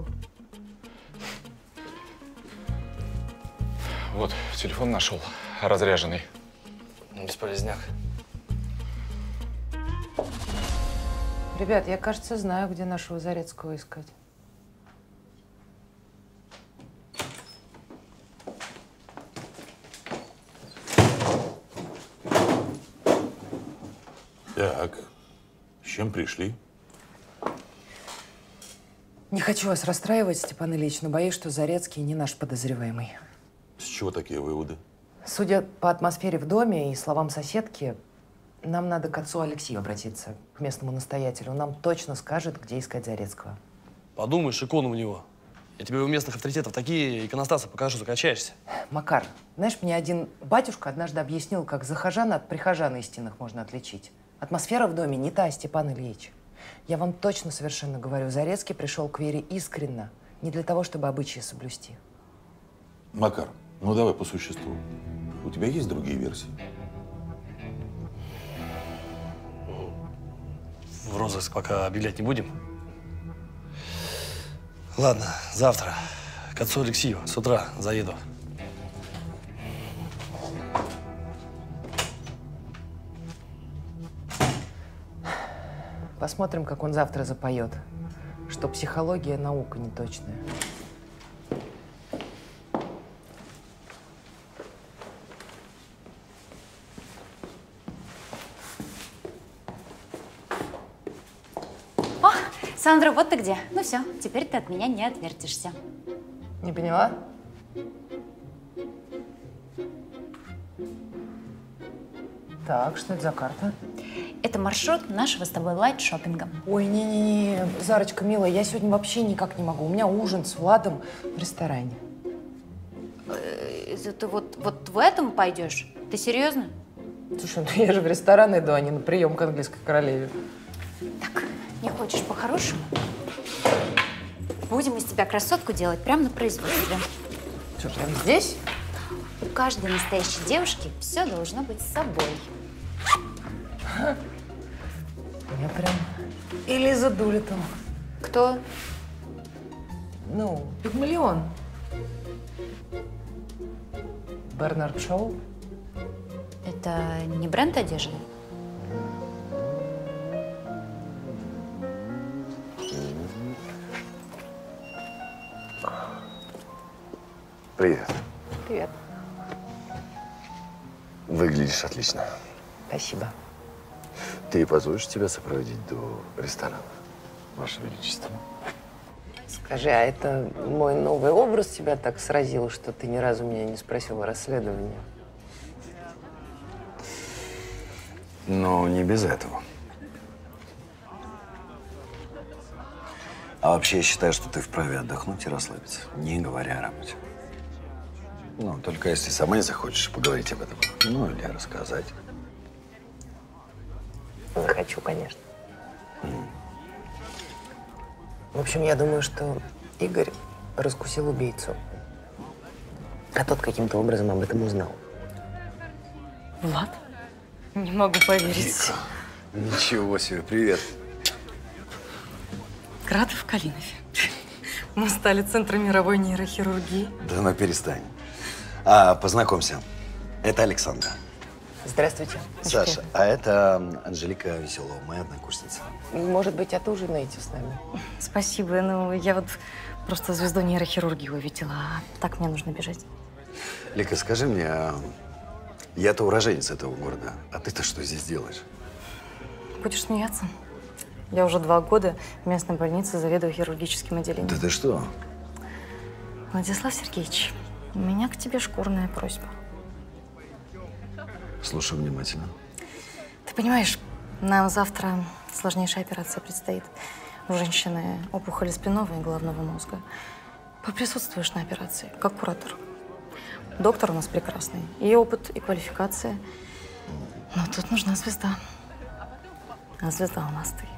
Вот, телефон нашел, разряженный. Бесполезняк. Ребят, я, кажется, знаю, где нашего Зарецкого искать. Так, с чем пришли? Не хочу вас расстраивать, Степан Ильич, но боюсь, что Зарецкий не наш подозреваемый. С чего такие выводы? Судя по атмосфере в доме и словам соседки, нам надо к отцу Алексею обратиться, к местному настоятелю. Он нам точно скажет, где искать Зарецкого. Подумаешь, икону у него. Я тебе у местных авторитетов такие иконостасы покажу, закачаешься. Макар, знаешь, мне один батюшка однажды объяснил, как захожан от прихожан истинных можно отличить. Атмосфера в доме не та, Степан Ильич. Я вам точно совершенно говорю, Зарецкий пришел к вере искренно, не для того, чтобы обычаи соблюсти. Макар, ну давай по существу. У тебя есть другие версии? В розыск пока объявлять не будем. Ладно, завтра к отцу Алексею с утра заеду. Посмотрим, как он завтра запоет, что психология – наука неточная. О, Сандра, вот ты где. Ну все, теперь ты от меня не отвертишься. Не поняла? Так, что это за карта? Это маршрут нашего с тобой лайт-шоппинга. Ой, не-не-не, Зарочка, милая, я сегодня вообще никак не могу. У меня ужин с Владом в ресторане. Э, Ты вот, вот в этом пойдешь? Ты серьезно? Слушай, ну я же в ресторан иду, а не на прием к английской королеве. Так, не хочешь по-хорошему? Будем из тебя красотку делать прямо на производстве. Что, прямо здесь? У каждой настоящей девушки все должно быть с собой. Я прям Элиза Дулиттл. Кто? Ну, Пигмалион. Бернард Шоу. Это не бренд одежды? Привет. Привет. Выглядишь отлично. Спасибо. Ты позволишь тебя сопроводить до ресторана, Ваше Величество? Скажи, а это мой новый образ тебя так сразил, что ты ни разу меня не спросил о расследовании? Но не без этого. А вообще, я считаю, что ты вправе отдохнуть и расслабиться, не говоря о работе. Ну, только если сама не захочешь поговорить об этом. Ну, или рассказать. Захочу, конечно. В общем, я думаю, что Игорь раскусил убийцу. А тот каким-то образом об этом узнал. Влад? Не могу поверить. Ничего себе, привет. Градов в Калинове. Мы стали центром мировой нейрохирургии. Да ну перестань. А, познакомься. Это Александра. Здравствуйте. Саша, а это Анжелика Веселова, моя однокурсница. Может быть, отужинаете с нами? Спасибо. Ну, я вот просто звезду нейрохирургии увидела, а так мне нужно бежать. Лика, скажи мне, а я-то уроженец этого города, а ты-то что здесь делаешь? Будешь смеяться? Я уже два года в местной больнице заведую хирургическим отделением. Да ты что? Владислав Сергеевич, у меня к тебе шкурная просьба. Слушаю внимательно. Ты понимаешь, нам завтра сложнейшая операция предстоит. У женщины опухоли спинного и головного мозга. Поприсутствуешь на операции, как куратор. Доктор у нас прекрасный. И опыт, и квалификация. Но тут нужна звезда. А звезда у нас ты.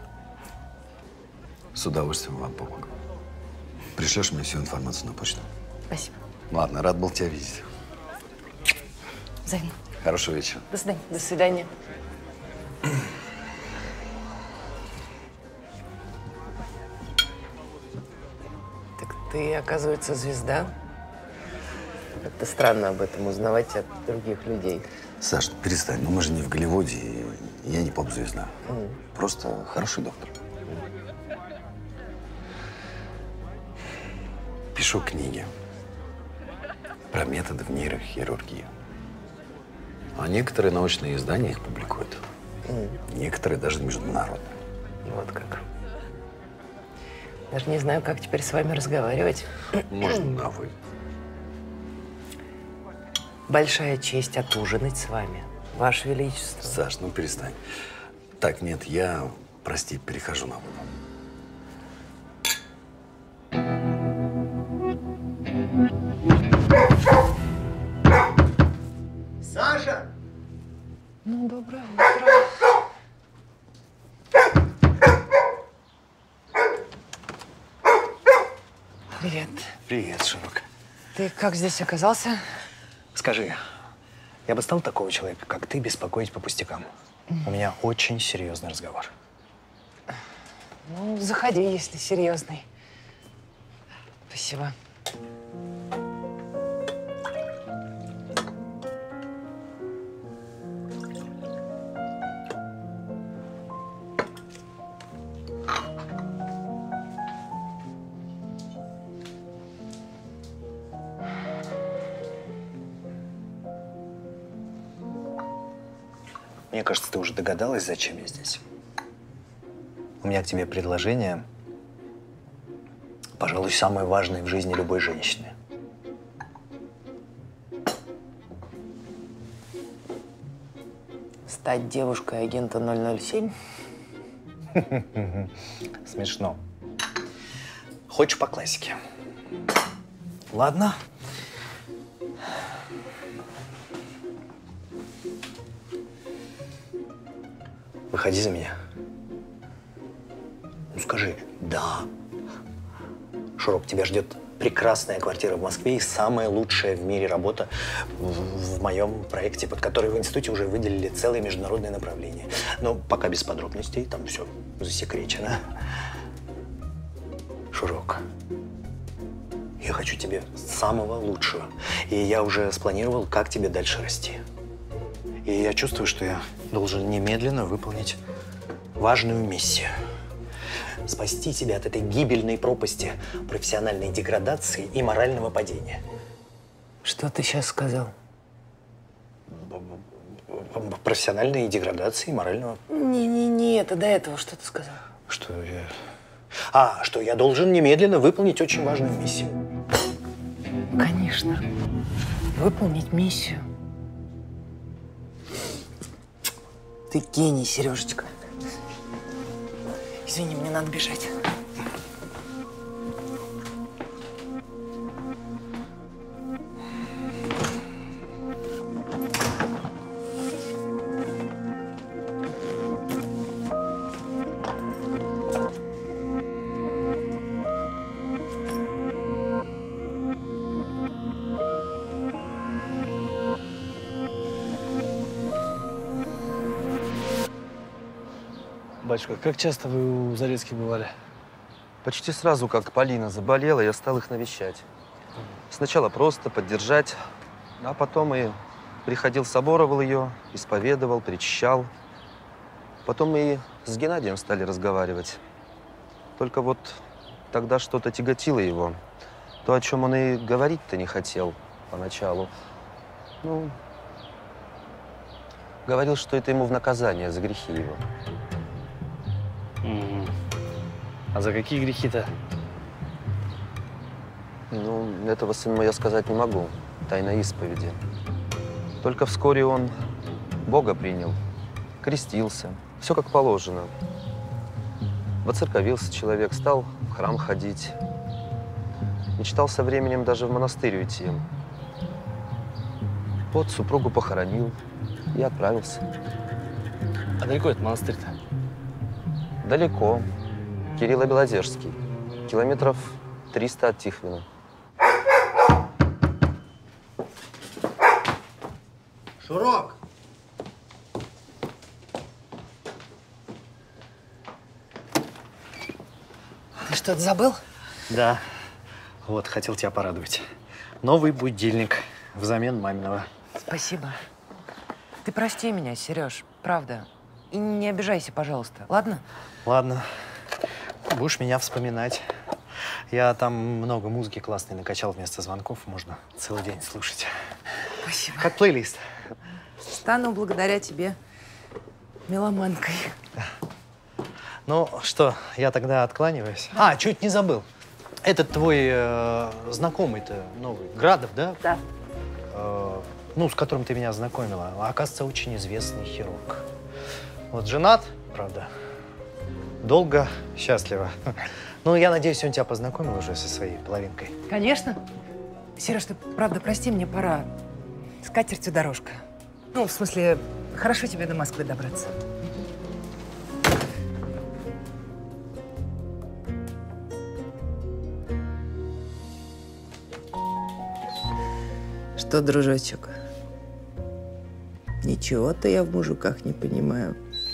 С удовольствием вам помогу. Пришлешь мне всю информацию на почту? Спасибо. Ладно, рад был тебя видеть. Взаимно. Хорошего вечера. До свидания. До свидания. Так ты, оказывается, звезда? Как-то странно об этом узнавать от других людей. Саш, перестань, ну мы же не в Голливуде, и я не поп-звезда. Mm. Просто хороший доктор. Пишу книги про методы в нейрохирургии. А некоторые научные издания их публикуют. Mm. Некоторые даже международные. Вот как. Даже не знаю, как теперь с вами разговаривать. Можно на «вы». Большая честь отужинать с вами, Ваше Величество. Саш, ну перестань. Так, нет, я, прости, перехожу на «вы». Саша! Ну, доброе утро. Привет. Привет, Широк. Ты как здесь оказался? Скажи, я бы стал такого человека, как ты, беспокоить по пустякам? У меня очень серьезный разговор. Ну, заходи, если серьезный. Спасибо. Мне кажется, ты уже догадалась, зачем я здесь. У меня к тебе предложение, пожалуй, самое важное в жизни любой женщины. Стать девушкой агента ноль ноль семь? Смешно. Хочешь по классике? Ладно. Выходи за меня. Ну скажи, да. Шурок, тебя ждет прекрасная квартира в Москве и самая лучшая в мире работа в, в моем проекте, под который в институте уже выделили целое международное направление. Но пока без подробностей, там все засекречено. Шурок, Я хочу тебе самого лучшего. И я уже спланировал, как тебе дальше расти. И я чувствую, что я должен немедленно выполнить важную миссию. Спасти тебя от этой гибельной пропасти профессиональной деградации и морального падения. Что ты сейчас сказал? Профессиональной деградации и морального... Не-не-не, это до этого что ты сказал? Что я... А, что я должен немедленно выполнить очень важную миссию. Конечно. Выполнить миссию. Ты гений, Сережечка. Извини, мне надо бежать. Батюшка, как часто вы у Зарецких бывали? Почти сразу, как Полина заболела, я стал их навещать. Сначала просто поддержать, а потом и приходил, соборовал ее, исповедовал, причащал. Потом мы и с Геннадием стали разговаривать. Только вот тогда что-то тяготило его. То, о чем он и говорить-то не хотел поначалу. Ну, говорил, что это ему в наказание за грехи его. Mm. А за какие грехи-то? Ну, этого, сын мой, я сказать не могу. Тайна исповеди. Только вскоре он Бога принял, крестился. Все как положено. Воцерковился человек, стал в храм ходить. Мечтал со временем даже в монастырь уйти. Вот супругу похоронил и отправился. А далеко этот монастырь-то? Далеко. Кирилло-Белозерский. Километров триста от Тихвина. Шурок! Ты что-то забыл? Да. Вот, хотел тебя порадовать. Новый будильник взамен маминого. Спасибо. Ты прости меня, Сереж, правда. И не обижайся, пожалуйста, ладно? Ладно. Будешь меня вспоминать. Я там много музыки классной накачал вместо звонков. Можно целый день слушать. Спасибо. Как плейлист. Стану благодаря тебе меломанкой. Ну что, я тогда откланиваюсь. А, чуть не забыл. Этот твой э, знакомый-то новый, Градов, да? Да. Э, ну, с которым ты меня знакомила. Оказывается, очень известный хирург. Вот женат, правда. Долго, счастливо. Ну, я надеюсь, он тебя познакомил уже со своей половинкой. Конечно. Сереж, ты правда прости, мне пора. С катертью дорожка. Ну, в смысле, хорошо тебе до Москвы добраться. Что, дружочек? Ничего-то я в мужиках не понимаю.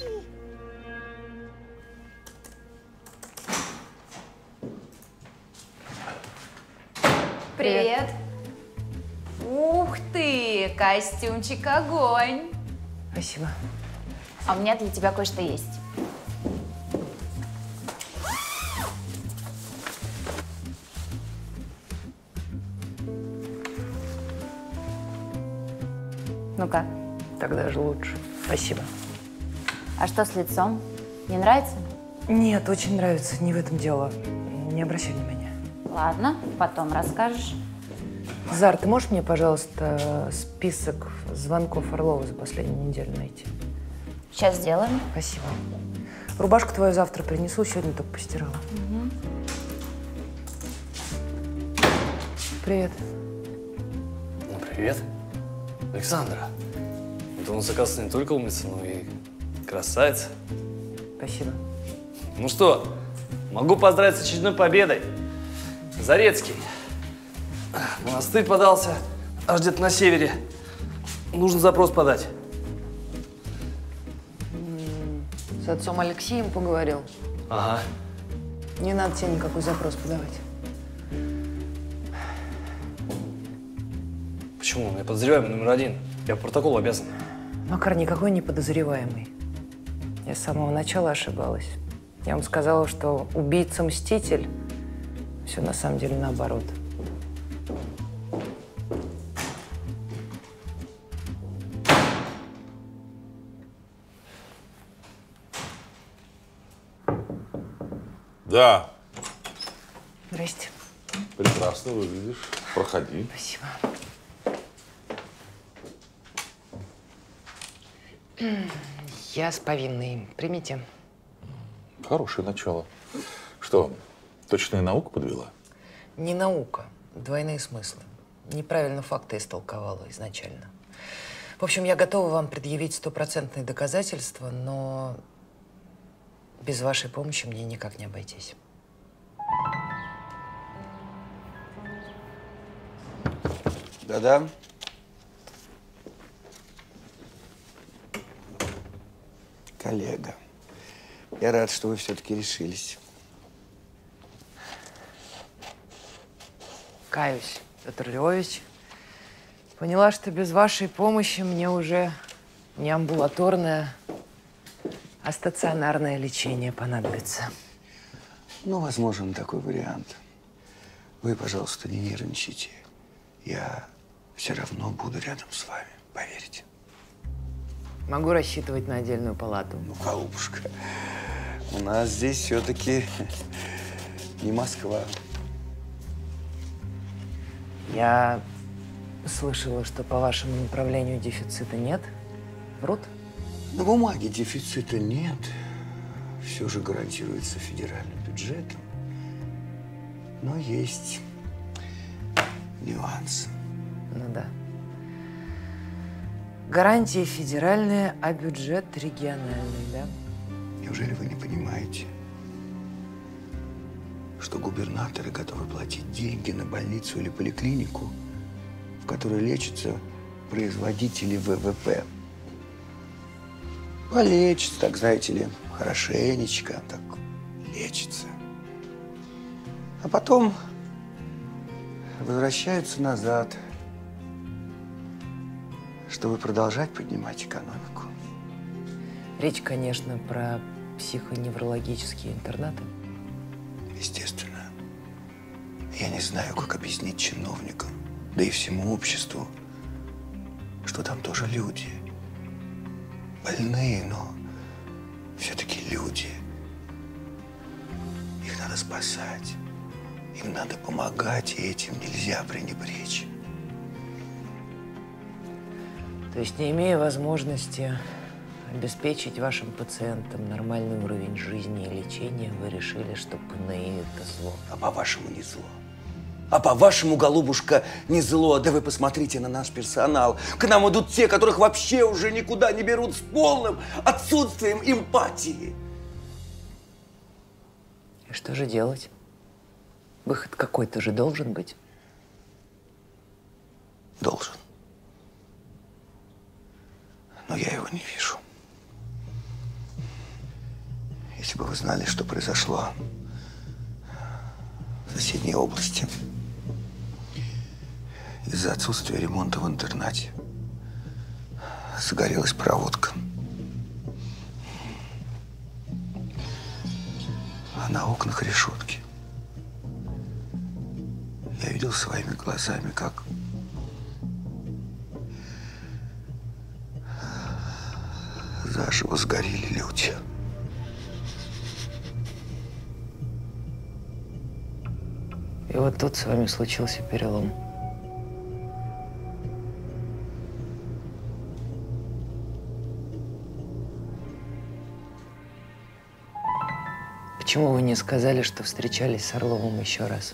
Привет. Ух ты, костюмчик огонь. Спасибо. А у меня для тебя кое-что есть. Ну-ка. Так даже лучше. Спасибо. А что с лицом? Не нравится? Нет, очень нравится. Не в этом дело. Не обращай внимания. Ладно, потом расскажешь. Зар, ты можешь мне, пожалуйста, список звонков Орлова за последнюю неделю найти? Сейчас сделаем. Спасибо. Рубашку твою завтра принесу, сегодня только постирала. Угу. Привет. Ну, привет. Александра. Это у нас, оказывается, не только умница, но и красавица. Спасибо. Ну что, могу поздравить с очередной победой. Зарецкий. В монастырь подался, аж где-то на севере. Нужно запрос подать. С отцом Алексеем поговорил. Ага. Не надо тебе никакой запрос подавать. Почему? Я подозреваемый номер один. Я по протоколу обязан. Макар никакой не подозреваемый. Я с самого начала ошибалась. Я вам сказала, что убийца-мститель. Все на самом деле наоборот. Да. Здрасте. Прекрасно выглядишь. Проходи. Спасибо. Я с повинной. Примите. Хорошее начало. Что, точная наука подвела? Не наука. Двойные смыслы. Неправильно факты истолковала изначально. В общем, я готова вам предъявить стопроцентные доказательства, но без вашей помощи мне никак не обойтись. Да-да. Коллега, я рад, что вы все-таки решились. Каюсь, Петр Львович. Поняла, что без вашей помощи мне уже не амбулаторное, а стационарное лечение понадобится. Ну, возможен такой вариант. Вы, пожалуйста, не нервничайте. Я все равно буду рядом с вами, поверьте. Могу рассчитывать на отдельную палату. Ну, голубушка, у нас здесь все-таки не Москва. Я слышала, что по вашему направлению дефицита нет. Врут? На бумаге дефицита нет. Все же гарантируется федеральным бюджетом. Но есть нюансы. Ну да. Гарантии федеральные, а бюджет региональный, да? Неужели вы не понимаете, что губернаторы готовы платить деньги на больницу или поликлинику, в которой лечатся производители вэ вэ пэ? Полечится, так, знаете ли, хорошенечко, так лечится. А потом возвращаются назад, чтобы продолжать поднимать экономику. Речь, конечно, про психоневрологические интернаты. Естественно. Я не знаю, как объяснить чиновникам, да и всему обществу, что там тоже люди. Больные, но все-таки люди. Их надо спасать. Им надо помогать, и этим нельзя пренебречь. То есть, не имея возможности обеспечить вашим пациентам нормальный уровень жизни и лечения, вы решили, что пэ эн и – это зло. А по-вашему не зло. А по-вашему, голубушка, не зло. Да вы посмотрите на наш персонал. К нам идут те, которых вообще уже никуда не берут, с полным отсутствием эмпатии. И что же делать? Выход какой-то же должен быть. Должен. Но я его не вижу. Если бы вы знали, что произошло в соседней области из-за отсутствия ремонта в интернате. Загорелась проводка. А на окнах решетки. Я видел своими глазами, как заживо сгорели люди. И вот тут с вами случился перелом. Почему вы не сказали, что встречались с Орловым еще раз?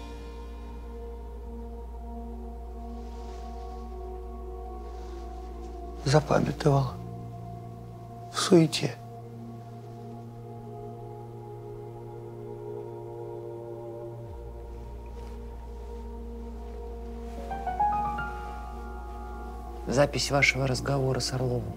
Запамятовал. В суете. Запись вашего разговора с Орловым.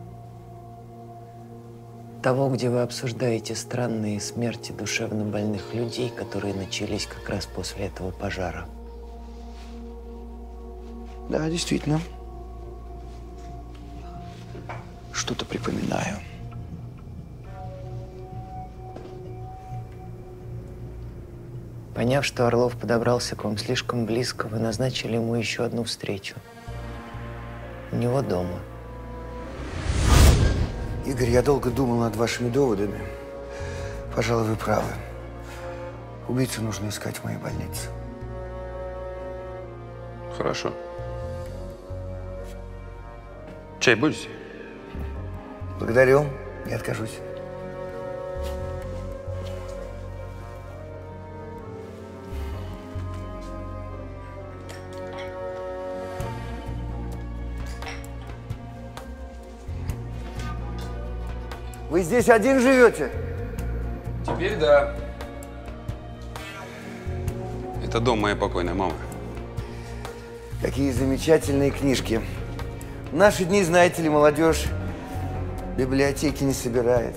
Того, где вы обсуждаете странные смерти душевно больных людей, которые начались как раз после этого пожара. Да, действительно. Что-то припоминаю. Поняв, что Орлов подобрался к вам слишком близко, вы назначили ему еще одну встречу. У него дома. Игорь, я долго думал над вашими доводами. Пожалуй, вы правы. Убийцу нужно искать в моей больнице. Хорошо. Чай будете? Благодарю. Не откажусь. Вы здесь один живете? Теперь да. Это дом моей покойной мамы. Какие замечательные книжки. В наши дни, знаете ли, молодежь библиотеки не собирает.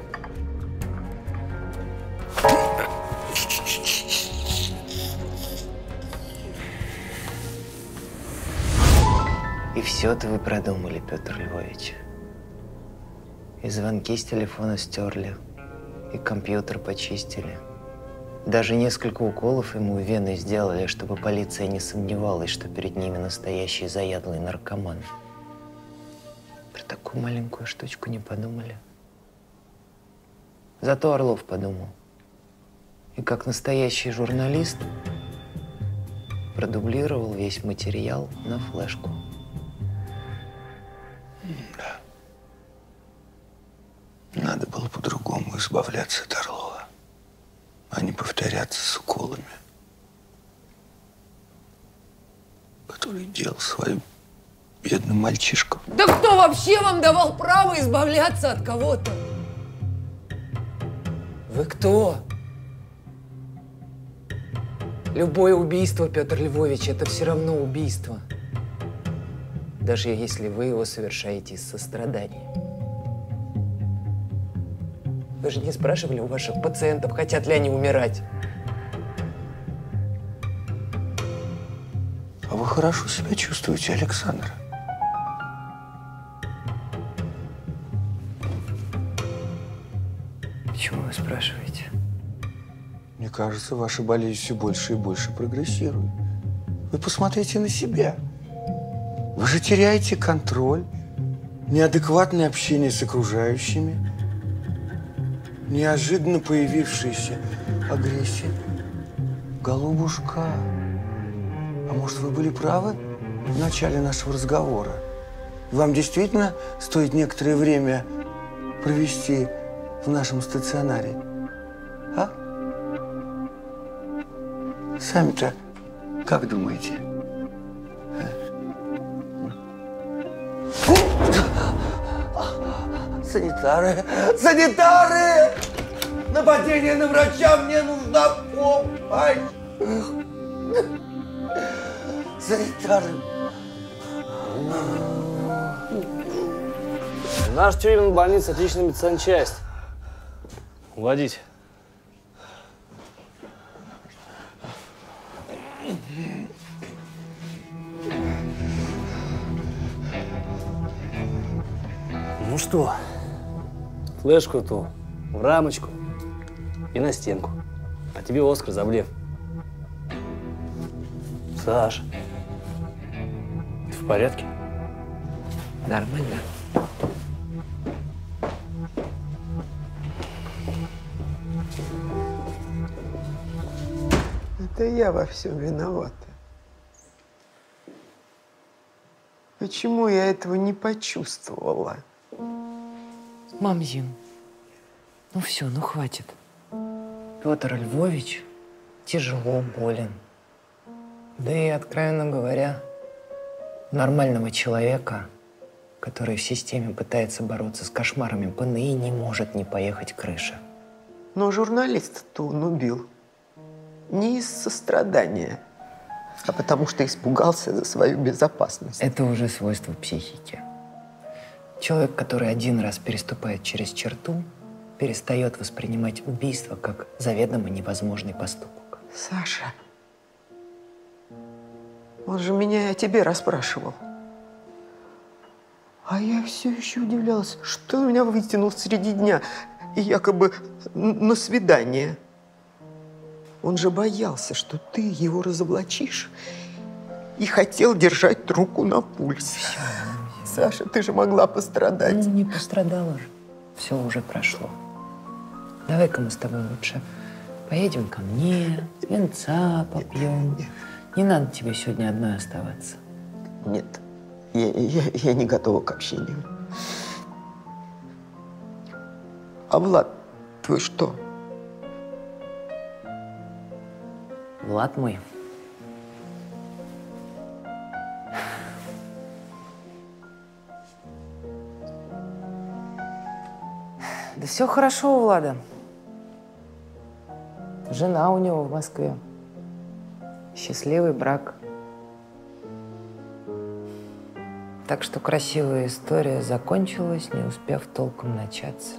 И все-то вы продумали, Петр Львович. И звонки с телефона стерли, и компьютер почистили. Даже несколько уколов ему в вены сделали, чтобы полиция не сомневалась, что перед ними настоящий заядлый наркоман. Про такую маленькую штучку не подумали. Зато Орлов подумал. И как настоящий журналист продублировал весь материал на флешку. Да. Надо было по-другому избавляться от Орлова, а не повторяться с уколами, который делал своим бедным мальчишкам. Да кто вообще вам давал право избавляться от кого-то? Вы кто? Любое убийство, Петр Львович, это все равно убийство. Даже если вы его совершаете из сострадания. Вы же не спрашивали у ваших пациентов, хотят ли они умирать? А вы хорошо себя чувствуете, Александр? Почему вы спрашиваете? Мне кажется, ваша болезнь все больше и больше прогрессирует. Вы посмотрите на себя. Вы же теряете контроль, неадекватное общение с окружающими, неожиданно появившаяся агрессия. Голубушка, а может, вы были правы в начале нашего разговора? Вам действительно стоит некоторое время провести в нашем стационаре? А? Сами-то как думаете? Санитары! Санитары! Нападение на врача! Мне нужна помощь! Санитары! Наша тюремная больница – отличная медсанчасть. Уводите. Ну что, флешку эту в рамочку и на стенку. А тебе Оскар за блеф. Саш, ты в порядке? Нормально. Это я во всем виновата. Почему я этого не почувствовала? Мам Зин, ну все, ну хватит. Петр Львович тяжело болен. Да и, откровенно говоря, нормального человека, который в системе пытается бороться с кошмарами ПНИ, не может не поехать крыша. Но журналиста-то он убил не из сострадания, а потому что испугался за свою безопасность. Это уже свойство психики. Человек, который один раз переступает через черту, перестает воспринимать убийство как заведомо невозможный поступок. Саша, Он же меня и о тебе расспрашивал. А я все еще удивлялась, что он меня вытянул среди дня и якобы на свидание. Он же боялся, что ты его разоблачишь и хотел держать руку на пульсе. Саша, ты же могла пострадать. Ну, не пострадала же. Все уже прошло. Давай-ка мы с тобой лучше поедем ко мне, венца попьем. Не надо тебе сегодня одной оставаться. Нет, я, я, я не готова к общению. А Влад твой что? Влад мой. Да все хорошо у Влада. Жена у него в Москве. Счастливый брак. Так что красивая история закончилась, не успев толком начаться.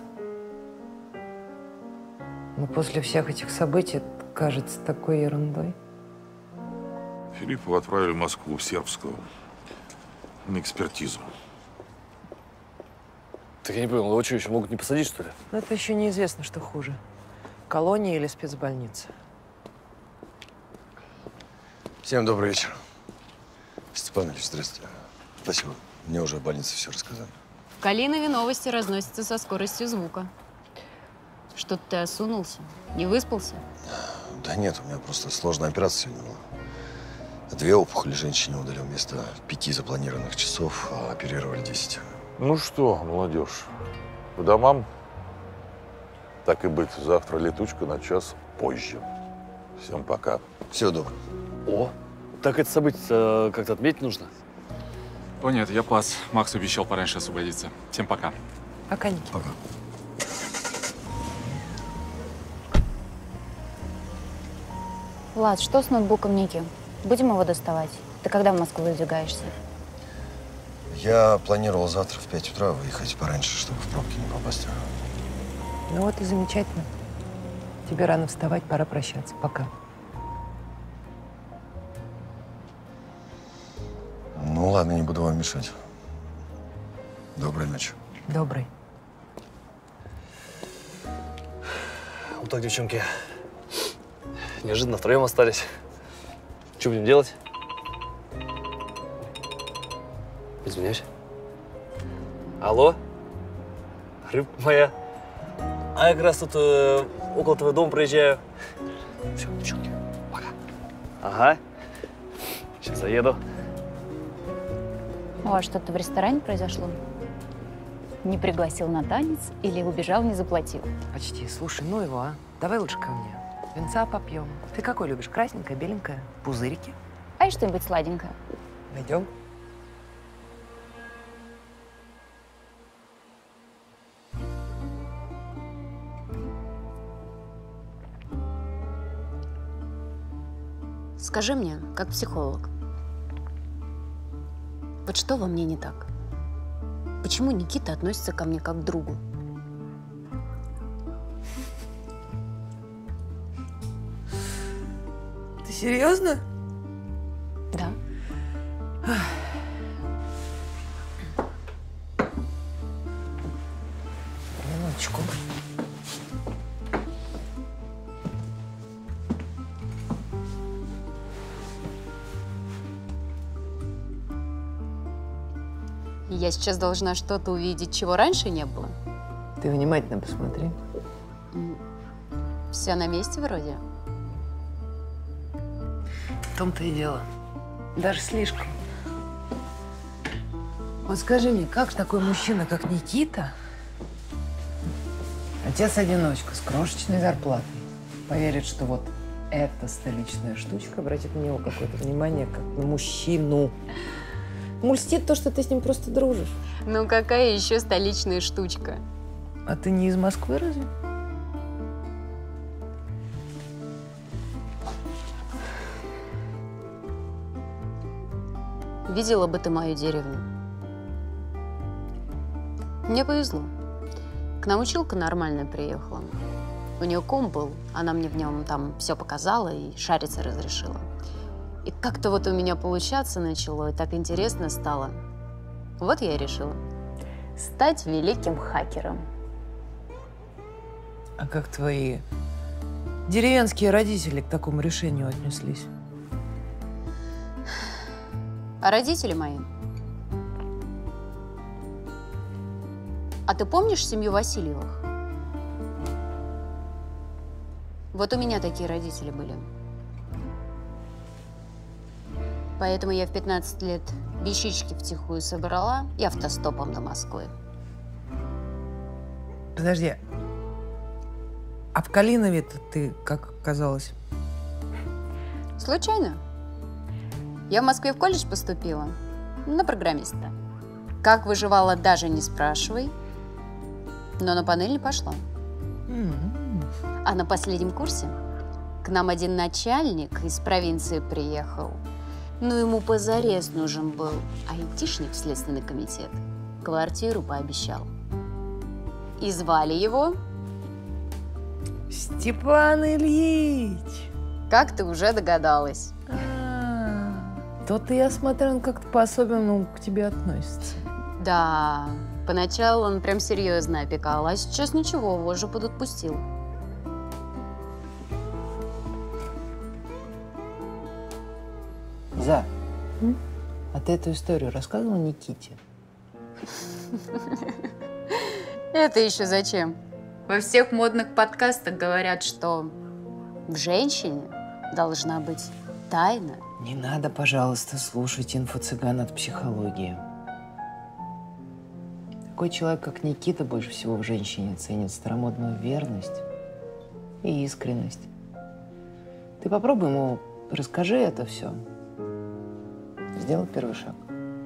Но после всех этих событий это кажется такой ерундой. Филиппова отправили в Москву, в Сербскую, на экспертизу. Так я не понял, его что, еще могут не посадить, что ли? Но это еще неизвестно, что хуже. Колония или спецбольница. Всем добрый вечер. Степан Ильич, здравствуйте. Спасибо. Мне уже в больнице все рассказали. В Калинове новости разносятся со скоростью звука. Что-то ты осунулся? Не выспался? Да нет, у меня просто сложная операция сегодня была. Две опухоли женщине удалил вместо пяти запланированных часов, а оперировали десять. Ну что, молодежь, по домам? Так и быть, завтра летучка на час позже. Всем пока. Всего доброго. О, так это событие как-то отметить нужно? О нет, я пас. Макс обещал пораньше освободиться. Всем пока. Пока, Никита. Пока. Влад, что с ноутбуком Ники? Будем его доставать? Ты когда в Москву выдвигаешься? Я планировал завтра в пять утра выехать пораньше, чтобы в пробки не попасть. Ну вот и замечательно. Тебе рано вставать, пора прощаться. Пока. Ну ладно, не буду вам мешать. Доброй ночи. Доброй. Вот так, девчонки. Неожиданно втроем остались. Что будем делать? Извиняюсь. Алло? Рыбка моя. А я как раз тут э, около твоего дома проезжаю. Все, девчонки, пока. Ага. Сейчас заеду. У вас что-то в ресторане произошло? Не пригласил на танец или убежал, не заплатил? Почти. Слушай, ну его, а? Давай лучше ко мне. Венца попьем. Ты какой любишь? Красненькое, беленькое? Пузырики? А и что-нибудь сладенькое? Найдем. Скажи мне, как психолог, вот что во мне не так? Почему Никита относится ко мне как к другу? Ты серьезно? Да. Минуточку. Я сейчас должна что-то увидеть, чего раньше не было. Ты внимательно посмотри. Все на месте вроде. В том-то и дело. Даже слишком. Вот скажи мне, как такой мужчина, как Никита, отец-одиночка с крошечной зарплатой, поверит, что вот эта столичная штучка обратит на него какое-то внимание, как на мужчину? Мульстит то, что ты с ним просто дружишь. Ну какая еще столичная штучка? А ты не из Москвы разве? Видела бы ты мою деревню. Мне повезло. К нам училка нормальная приехала. У нее комп был, она мне в нем там все показала и шариться разрешила. И как-то вот у меня получаться начало, и так интересно стало. Вот я и решила стать великим хакером. А как твои деревенские родители к такому решению отнеслись? А родители мои? А ты помнишь семью Васильевых? Вот у меня такие родители были. Поэтому я в пятнадцать лет вещички втихую собрала и автостопом до Москвы. Подожди. А в Калинове-то ты как оказалась? Случайно. Я в Москве в колледж поступила на программиста. Как выживала, даже не спрашивай. Но на панель не пошла. А на последнем курсе к нам один начальник из провинции приехал. Ну, ему позарез нужен был айтишник в Следственный комитет. Квартиру пообещал. И звали его... Степан Ильич! Как ты уже догадалась. То-то я смотрю, он как-то по-особенному к тебе относится. Да, поначалу он прям серьезно опекал, а сейчас ничего, его же подотпустил. За, а ты эту историю рассказывала Никите? Это еще зачем? Во всех модных подкастах говорят, что в женщине должна быть тайна. Не надо, пожалуйста, слушать инфо-цыган от психологии. Такой человек, как Никита, больше всего в женщине ценит старомодную верность и искренность. Ты попробуй ему, расскажи это все. Сделай первый шаг.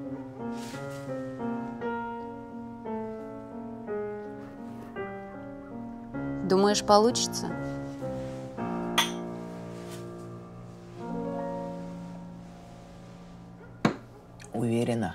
Думаешь, получится? Уверена.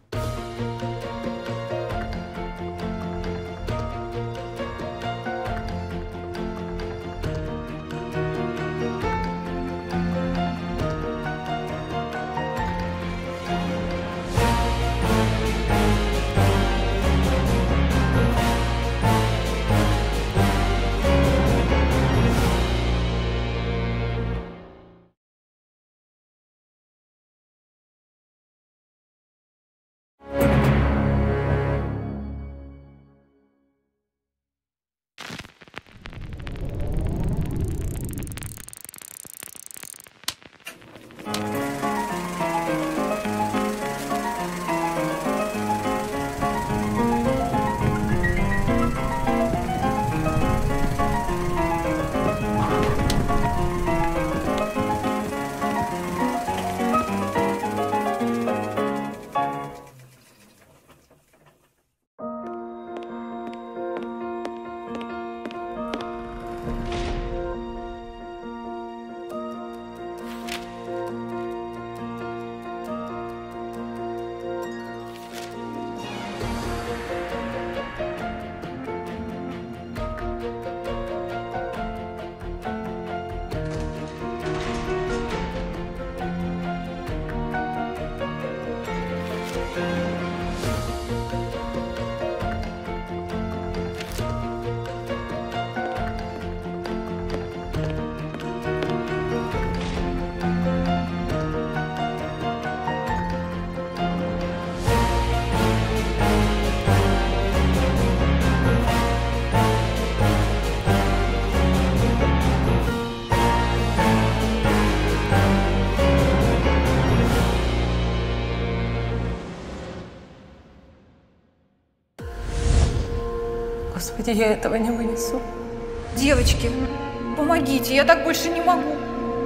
Господи, я этого не вынесу. Девочки, помогите, я так больше не могу.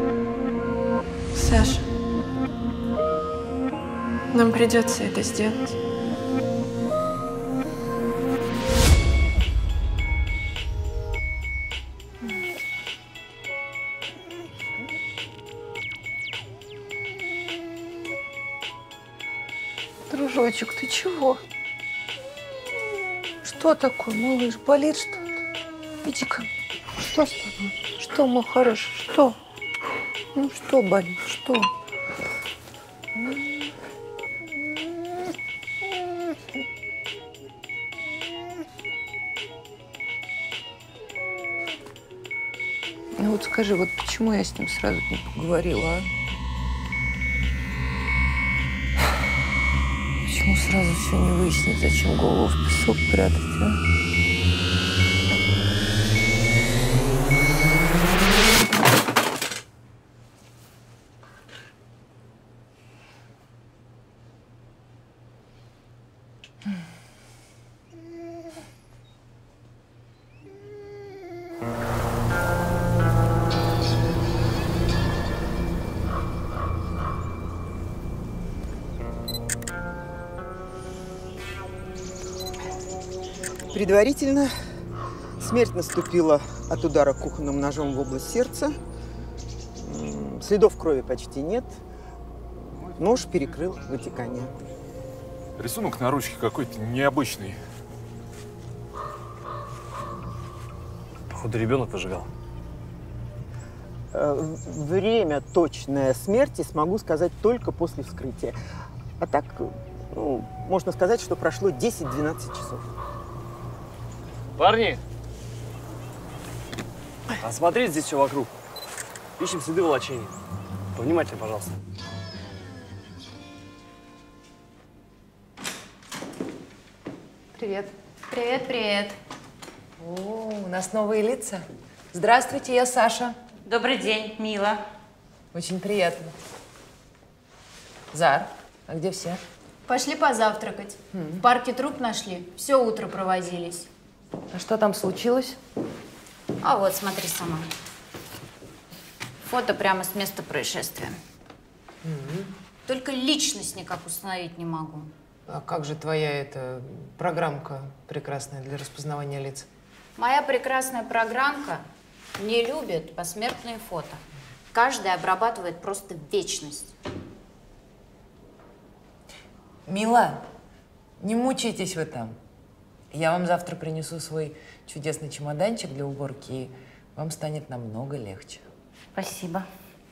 Саша, нам придется это сделать. Дружочек, ты чего? Что такое, малыш? Болит что-то? Иди-ка. Что с тобой? Что, мой хороший, что? Ну, что болит, что? вот скажи, вот почему я с ним сразу не поговорила, а? Почему сразу все не выяснить? Зачем голову в песок прятать, а? Предварительно смерть наступила от удара кухонным ножом в область сердца. Следов крови почти нет. Нож перекрыл вытекание. Рисунок на ручке какой-то необычный. Походу, ребенок выжигал. Время точное смерти смогу сказать только после вскрытия. А так, ну, можно сказать, что прошло десять-двенадцать часов. Парни, осмотрите здесь все вокруг. Ищем следы волочения. Повнимательнее, пожалуйста. Привет. Привет, привет. О, у нас новые лица. Здравствуйте, я Саша. Добрый день, Мила. Очень приятно. Зар, а где все? Пошли позавтракать. В парке труп нашли. Все утро провозились. А что там случилось? А вот, смотри сама. Фото прямо с места происшествия. Mm-hmm. Только личность никак установить не могу. А как же твоя эта программка прекрасная для распознавания лиц? Моя прекрасная программка не любит посмертные фото. Каждый обрабатывает просто вечность. Мила, не мучайтесь вы там. Я вам завтра принесу свой чудесный чемоданчик для уборки, и вам станет намного легче. Спасибо.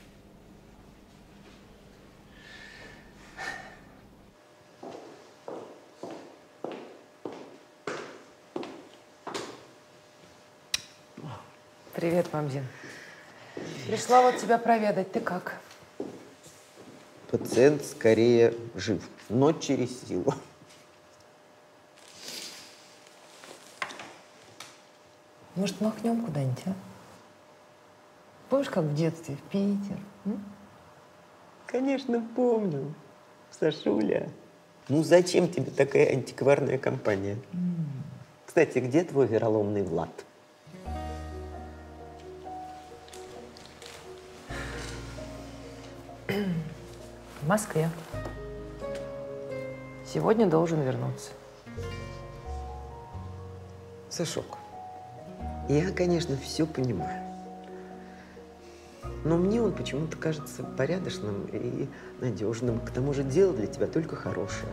Привет, мамзин. Пришла вот тебя проведать. Ты как? Пациент скорее жив, но через силу. Может, махнем куда-нибудь, а? Помнишь, как в детстве, в Питер? М? Конечно, помню. Сашуля, ну зачем тебе такая антикварная компания? Mm. Кстати, где твой вероломный Влад? В Москве. Сегодня должен вернуться. Сашок, я, конечно, все понимаю. Но мне он почему-то кажется порядочным и надежным. К тому же дело для тебя только хорошее.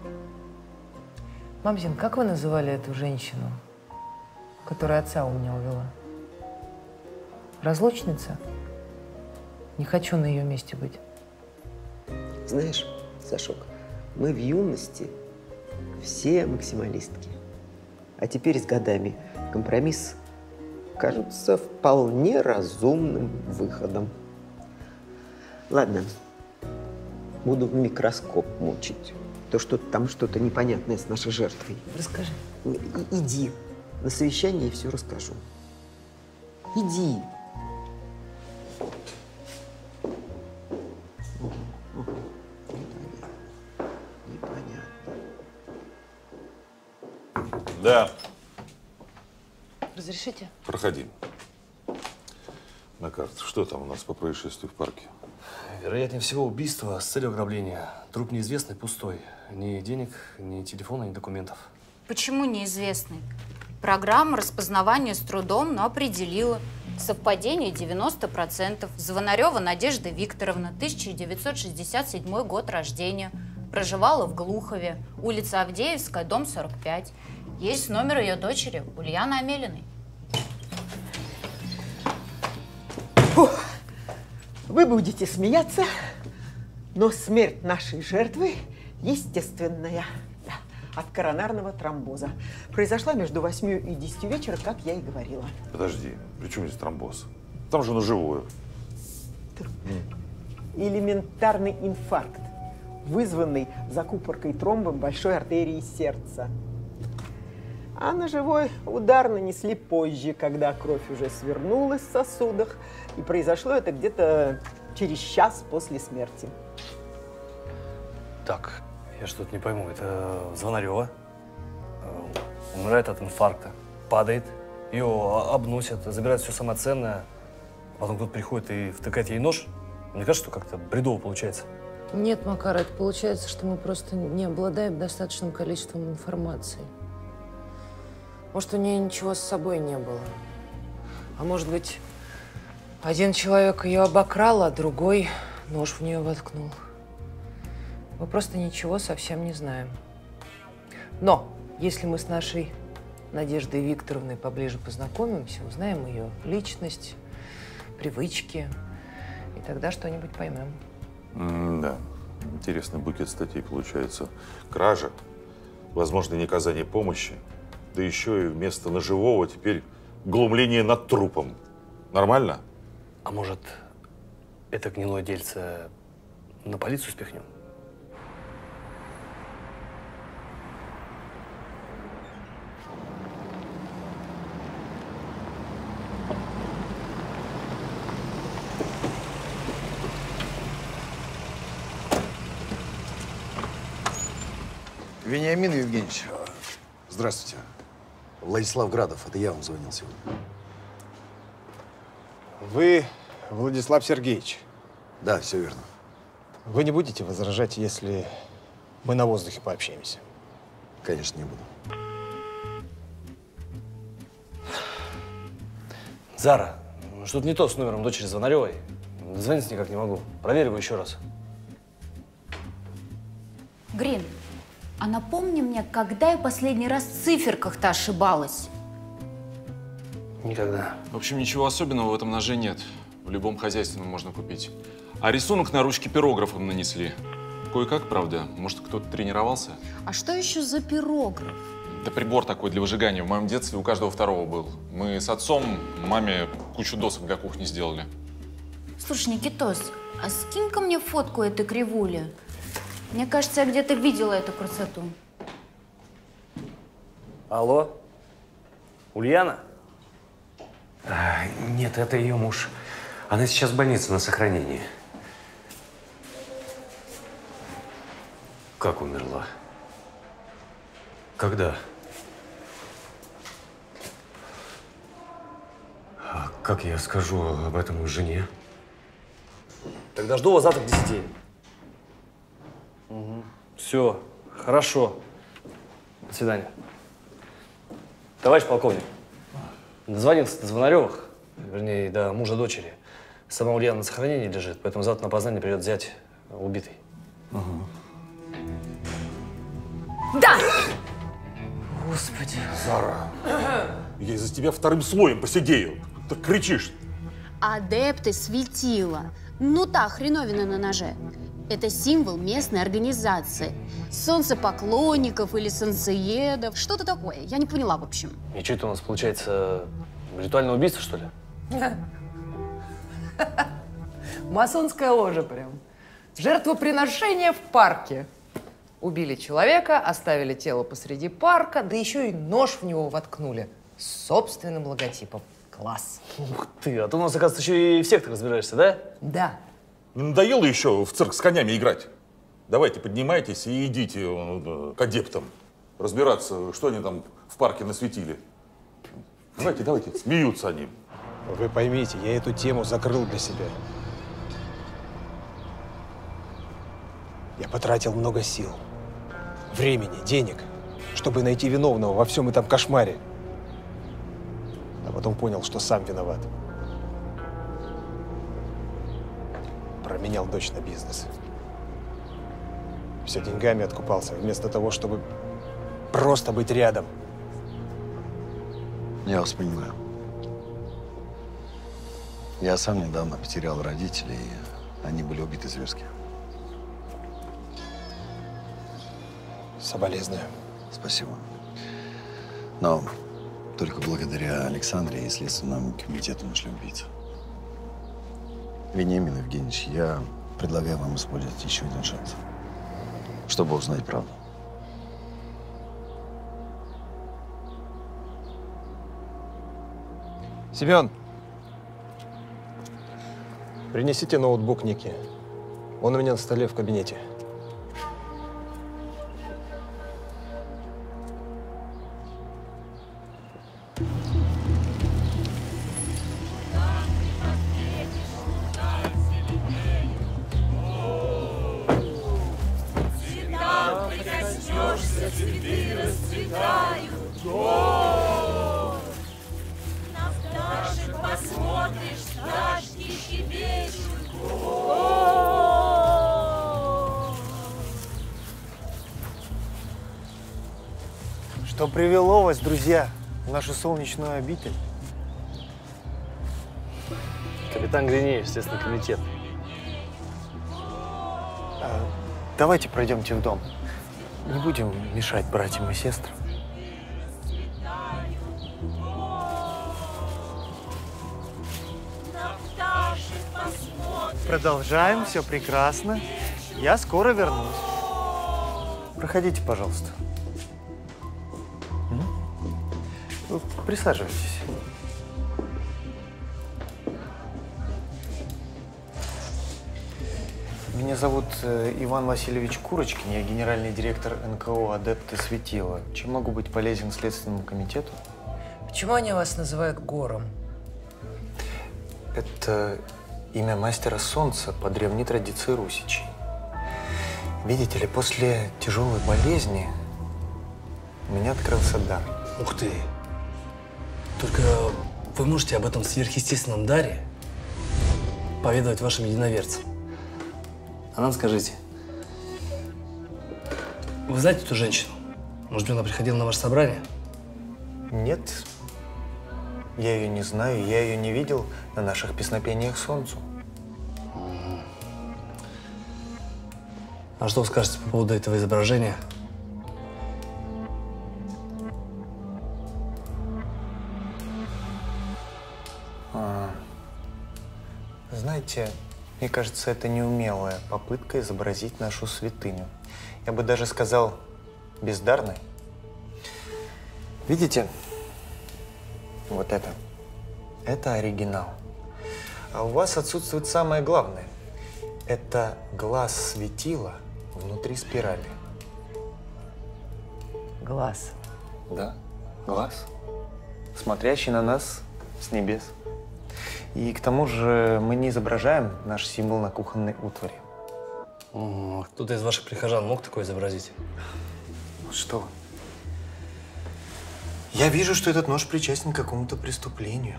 Мамзин, как вы называли эту женщину, которая отца у меня увела? Разлучница? Не хочу на ее месте быть. Знаешь, Сашок, мы в юности все максималистки. А теперь с годами компромисс кажется вполне разумным выходом. Ладно, буду в микроскоп мучить. То, что там что-то непонятное с нашей жертвой. Расскажи. И, иди на совещание и все расскажу. Иди. Да. Разрешите? Проходи. На карте. Что там у нас по происшествию в парке? Вероятнее всего, убийство с целью ограбления. Труп неизвестный, пустой. Ни денег, ни телефона, ни документов. Почему неизвестный? Программа распознавания с трудом, но определила. Совпадение девяносто процентов. Звонарева Надежда Викторовна, тысяча девятьсот шестьдесят седьмой год рождения. Проживала в Глухове. Улица Авдеевская, дом сорок пять. Есть номер ее дочери, Ульяны Амелиной. Фух. Вы будете смеяться, но смерть нашей жертвы естественная. Да, от коронарного тромбоза. Произошла между восьмью и десятью вечера, как я и говорила. Подожди, при чем здесь тромбоз? Там же ножевое. Элементарный инфаркт, вызванный закупоркой тромбом большой артерии сердца. А ножевой удар нанесли позже, когда кровь уже свернулась в сосудах, и произошло это где-то через час после смерти. Так, я что-то не пойму. Это Звонарева умирает от инфаркта, падает, ее обносят, забирают все самое ценное, а потом кто-то приходит и втыкает ей нож. Мне кажется, что как-то бредово получается. Нет, Макар, это получается, что мы просто не обладаем достаточным количеством информации. Может, у нее ничего с собой не было. А может быть, один человек ее обокрал, а другой нож в нее воткнул. Мы просто ничего совсем не знаем. Но если мы с нашей Надеждой Викторовной поближе познакомимся, узнаем ее личность, привычки, и тогда что-нибудь поймем. М да, интересный букет статей получается. Кража, возможно, не оказание помощи, да еще и вместо ножевого теперь глумление над трупом. Нормально? А может, это гнилое дельце на полицию спихнем? Вениамин Евгеньевич, здравствуйте. Владислав Градов, это я вам звонил сегодня. Вы Владислав Сергеевич? Да, все верно. Вы не будете возражать, если мы на воздухе пообщаемся? Конечно, не буду. Зара, что-то не то с номером дочери Звонаревой. Дозвониться никак не могу. Проверь его еще раз. Грин, а напомни мне, когда я последний раз в циферках-то ошибалась? Никогда. В общем, ничего особенного в этом ноже нет. В любом хозяйственном можно купить. А рисунок на ручке пирографом нанесли. Кое-как, правда. Может, кто-то тренировался? А что еще за пирограф? Да прибор такой для выжигания. В моем детстве у каждого второго был. Мы с отцом маме кучу досок для кухни сделали. Слушай, Никитос, а скинь-ка мне фотку этой кривули. Мне кажется, я где-то видела эту красоту. Алло? Ульяна? А, нет, это ее муж. Она сейчас в больнице на сохранении. Как умерла? Когда? А как я скажу об этом жене? Тогда жду вас завтра к десяти. Угу. Все, хорошо. До свидания. Товарищ полковник, дозвонился до Звонаревых, вернее, до мужа дочери. Сама Ульяна на сохранении лежит, поэтому завтра на опознание придет зять убитый. Угу. Да! Господи. Зара, я из-за тебя вторым слоем посидею. Ты кричишь. Адепты светила. Ну та хреновина на ноже. Это символ местной организации. Солнцепоклонников или солнцеедов. Что-то такое. Я не поняла, в общем. И что это у нас получается? Ритуальное убийство, что ли? Масонская ложа прям. Жертвоприношение в парке. Убили человека, оставили тело посреди парка, да еще и нож в него воткнули. С собственным логотипом. Класс. Ух ты, а ты у нас, оказывается, еще и в сектах разбираешься, да? Да. Не надоело еще в цирк с конями играть? Давайте поднимайтесь и идите э, к адептам. Разбираться, что они там в парке насветили. Давайте, давайте. Смеются они. Вы поймите, я эту тему закрыл для себя. Я потратил много сил, времени, денег, чтобы найти виновного во всем этом кошмаре. А потом понял, что сам виноват. Променял дочь на бизнес. Все деньгами откупался, вместо того, чтобы просто быть рядом. Я вас понимаю. Я сам недавно потерял родителей, и они были убиты зверски. Соболезную. Спасибо. Но только благодаря Александре и Следственному комитету нашли убийцу. Вениамин Евгеньевич, я предлагаю вам использовать еще один шанс, чтобы узнать правду. Семен, принесите ноутбук Ники. Он у меня на столе в кабинете. Что привело вас, друзья, в нашу солнечную обитель? Капитан Гринеев, Следственный комитет. А, давайте пройдемте в дом. Не будем мешать братьям и сестрам. Продолжаем, все прекрасно. Я скоро вернусь. Проходите, пожалуйста. Вы присаживайтесь. Меня зовут э, Иван Васильевич Курочкин, я генеральный директор эн ка о «Адепты Светила». Чем могу быть полезен Следственному комитету? Почему они вас называют Гором? Это имя мастера солнца по древней традиции русичей. Видите ли, после тяжелой болезни у меня открылся дар. Ух ты! Только вы можете об этом сверхъестественном даре поведать вашим единоверцам? А нам скажите, вы знаете эту женщину? Может быть, она приходила на ваше собрание? Нет, я ее не знаю, я ее не видел на наших песнопениях солнцу. А что вы скажете по поводу этого изображения? А, знаете, мне кажется, это неумелая попытка изобразить нашу святыню. Я бы даже сказал, бездарной. Видите? Вот это. Это оригинал. А у вас отсутствует самое главное. Это глаз светила внутри спирали. Глаз. Да, глаз, смотрящий на нас с небес. И к тому же мы не изображаем наш символ на кухонной утвари. Угу. Кто-то из ваших прихожан мог такое изобразить? Что вы? Я вижу, что этот нож причастен к какому-то преступлению.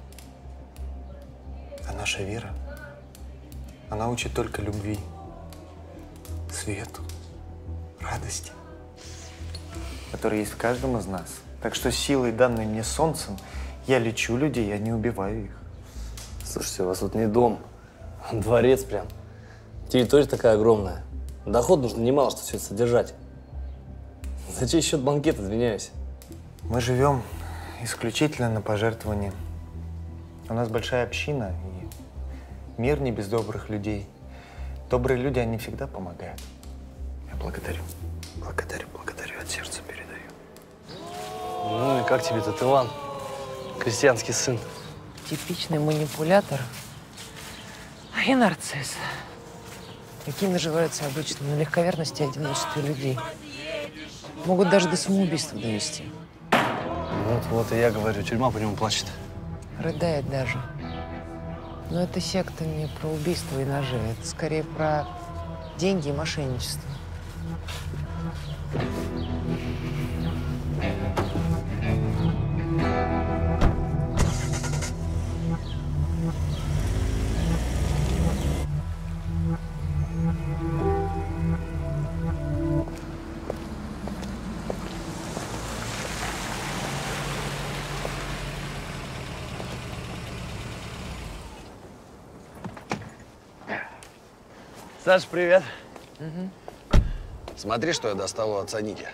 А наша вера, она учит только любви, свету, радости, которые есть в каждом из нас. Так что силой, данной мне солнцем, я лечу людей, я не убиваю их. Слушайте, у вас тут не дом, а дворец прям. Территория такая огромная. Доход нужно немало, чтобы все это содержать. За чей счет банкет, извиняюсь? Мы живем исключительно на пожертвования. У нас большая община, и мир не без добрых людей. Добрые люди, они всегда помогают. Я благодарю. Благодарю, благодарю, от сердца передаю. Ну и как тебе этот Иван, крестьянский сын? Типичный манипулятор и нарцисс. Такие наживаются обычно на легковерности и одиночестве людей. Могут даже до самоубийства довести. Вот, вот и я говорю, тюрьма по нему плачет. Рыдает даже. Но эта секта не про убийство и ножи. Это скорее про деньги и мошенничество. Саш, привет. Угу. Смотри, что я достал у отца Ники.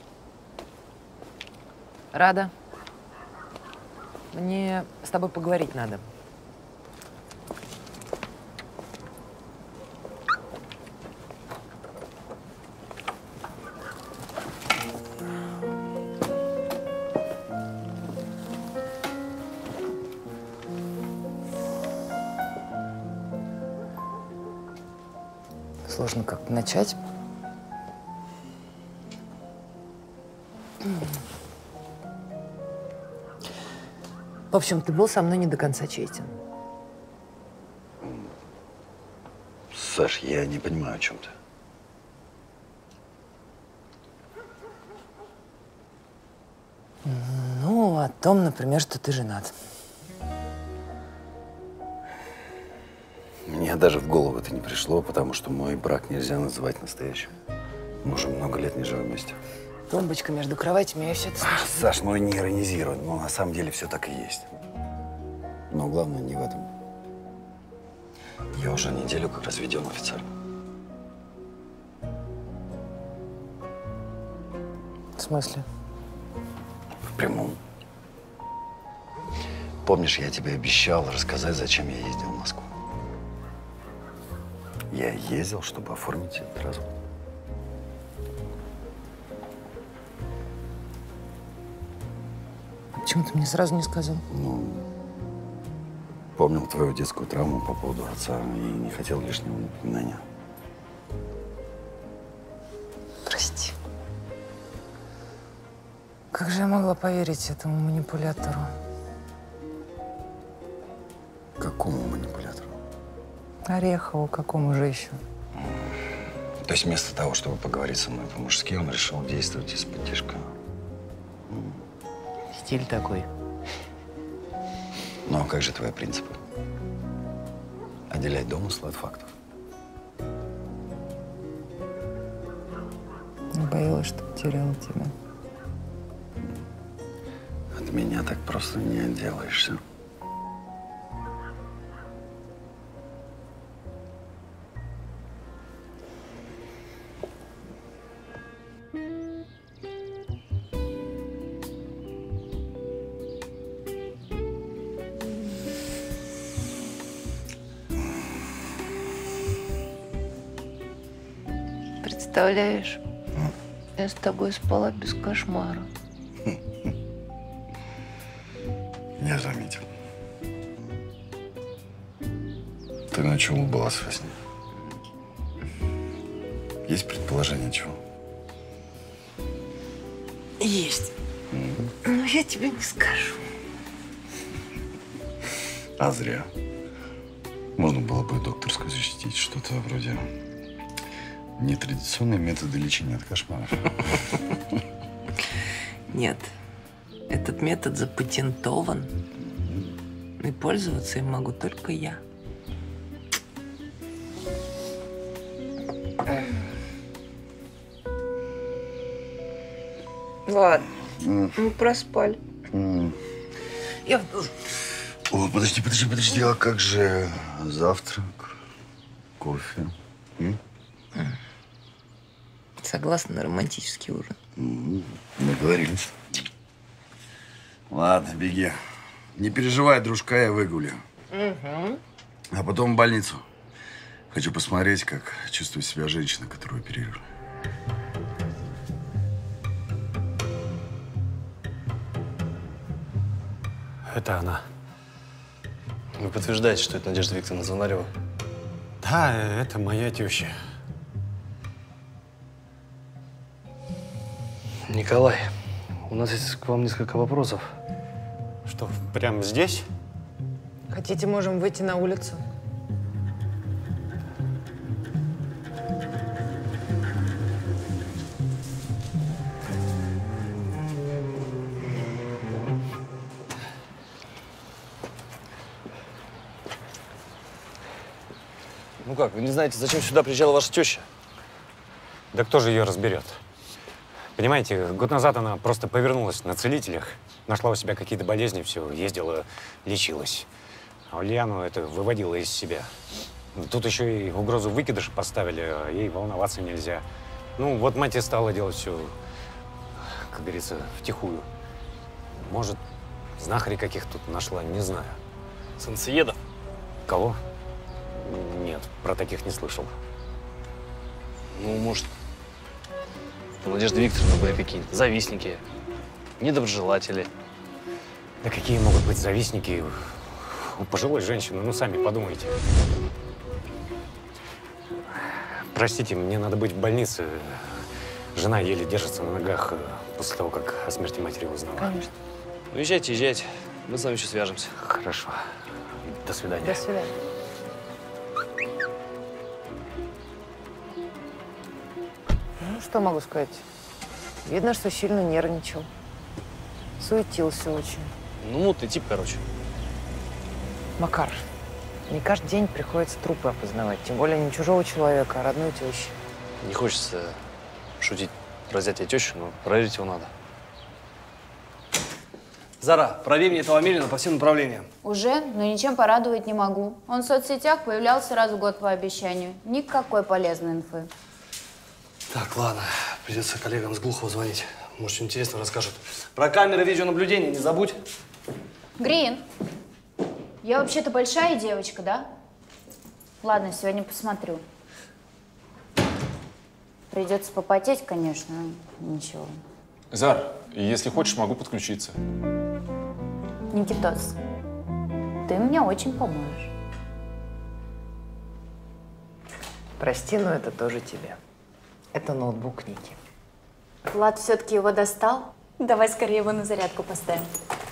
Рада. Мне с тобой поговорить надо. сложно как-то начать. В общем, ты был со мной не до конца честен. Саш, я не понимаю, о чем ты. Ну, о том, например, что ты женат. Мне даже в голову это не пришло, потому что мой брак нельзя называть настоящим. Мы уже много лет не живем вместе. Тумбочка между кроватями, я все это слышу. Саш, ну не иронизируй, но на самом деле все так и есть. Но главное не в этом. Я уже неделю как разведен официально. В смысле? В прямом. Помнишь, я тебе обещал рассказать, зачем я ездил в Москву? Я ездил, чтобы оформить этот развод. Почему ты мне сразу не сказал? Ну, помнил твою детскую травму по поводу отца и не хотел лишнего напоминания. Прости. Как же я могла поверить этому манипулятору? Какому манипулятору? Орехову, какому же еще? То есть вместо того, чтобы поговорить со мной по-мужски, он решил действовать из-под тишка. Стиль такой. Ну, а как же твои принципы? Отделять домыслы от фактов. Боялась, что потеряла тебя. От меня так просто не отделаешься. Представляешь, я с тобой спала без кошмара. Я заметил. Ты на чем улыбалась во сне? Есть предположение, чего? Есть. Но я тебе не скажу. А зря. Можно было бы докторскую защитить, что-то вроде нетрадиционные методы лечения от кошмаров. Нет. Этот метод запатентован. И пользоваться им могу только я. Ладно, мы проспали. Я в душ. О, подожди, подожди, подожди, а как же завтрак, кофе? М? Согласна на романтический ужин. М, Договорились. Ладно, беги. Не переживай, дружка, я выгулю. Угу. А потом в больницу. Хочу посмотреть, как чувствует себя женщина, которую оперировали. Это она. Вы подтверждаете, что это Надежда Викторовна Звонарева? Да, это моя теща. Николай, у нас есть к вам несколько вопросов. Что, прямо здесь? Хотите, можем выйти на улицу? Ну как, вы не знаете, зачем сюда приезжала ваша теща? Да кто же ее разберет? Понимаете, год назад она просто повернулась на целителях, нашла у себя какие-то болезни, все, ездила, лечилась. А Ульяну это выводило из себя. Тут еще и угрозу выкидыша поставили, а ей волноваться нельзя. Ну, вот мать и стала делать все, как говорится, втихую. Может, знахарей каких тут нашла, не знаю. Солнцеедов? Кого? Нет, про таких не слышал. Ну, может, у Надежды Викторовны были какие-то завистники, недоброжелатели. Да какие могут быть завистники у пожилой женщины? Ну, сами подумайте. Простите, мне надо быть в больнице. Жена еле держится на ногах после того, как о смерти матери узнала. Конечно. Ну, езжайте, езжайте. Мы с вами еще свяжемся. Хорошо. До свидания. До свидания. Ну, что могу сказать? Видно, что сильно нервничал. Суетился очень. Ну, мутный тип, короче. Макар, не каждый день приходится трупы опознавать. Тем более не чужого человека, а родной тещи. Не хочется шутить про зятя и тещу, но проверить его надо. Зара, проверь мне этого Амелина по всем направлениям. Уже, но ничем порадовать не могу. Он в соцсетях появлялся раз в год по обещанию. Никакой полезной инфы. Так, ладно. Придется коллегам с Глухова звонить. Может, что интересно расскажут. Про камеры видеонаблюдения не забудь. Грин, я вообще-то большая девочка, да? Ладно, сегодня посмотрю. Придется попотеть, конечно, но ничего. Зар, если хочешь, могу подключиться. Никитос, ты мне очень поможешь. Прости, но это тоже тебе. Это ноутбук Ники. Влад все-таки его достал? Давай скорее его на зарядку поставим.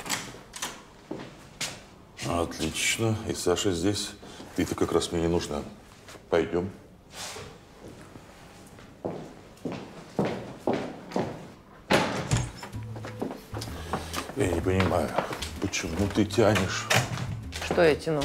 Отлично. И Саша здесь. Ты-то как раз мне не нужна. Пойдем. Я не понимаю, почему ты тянешь? Что я тяну?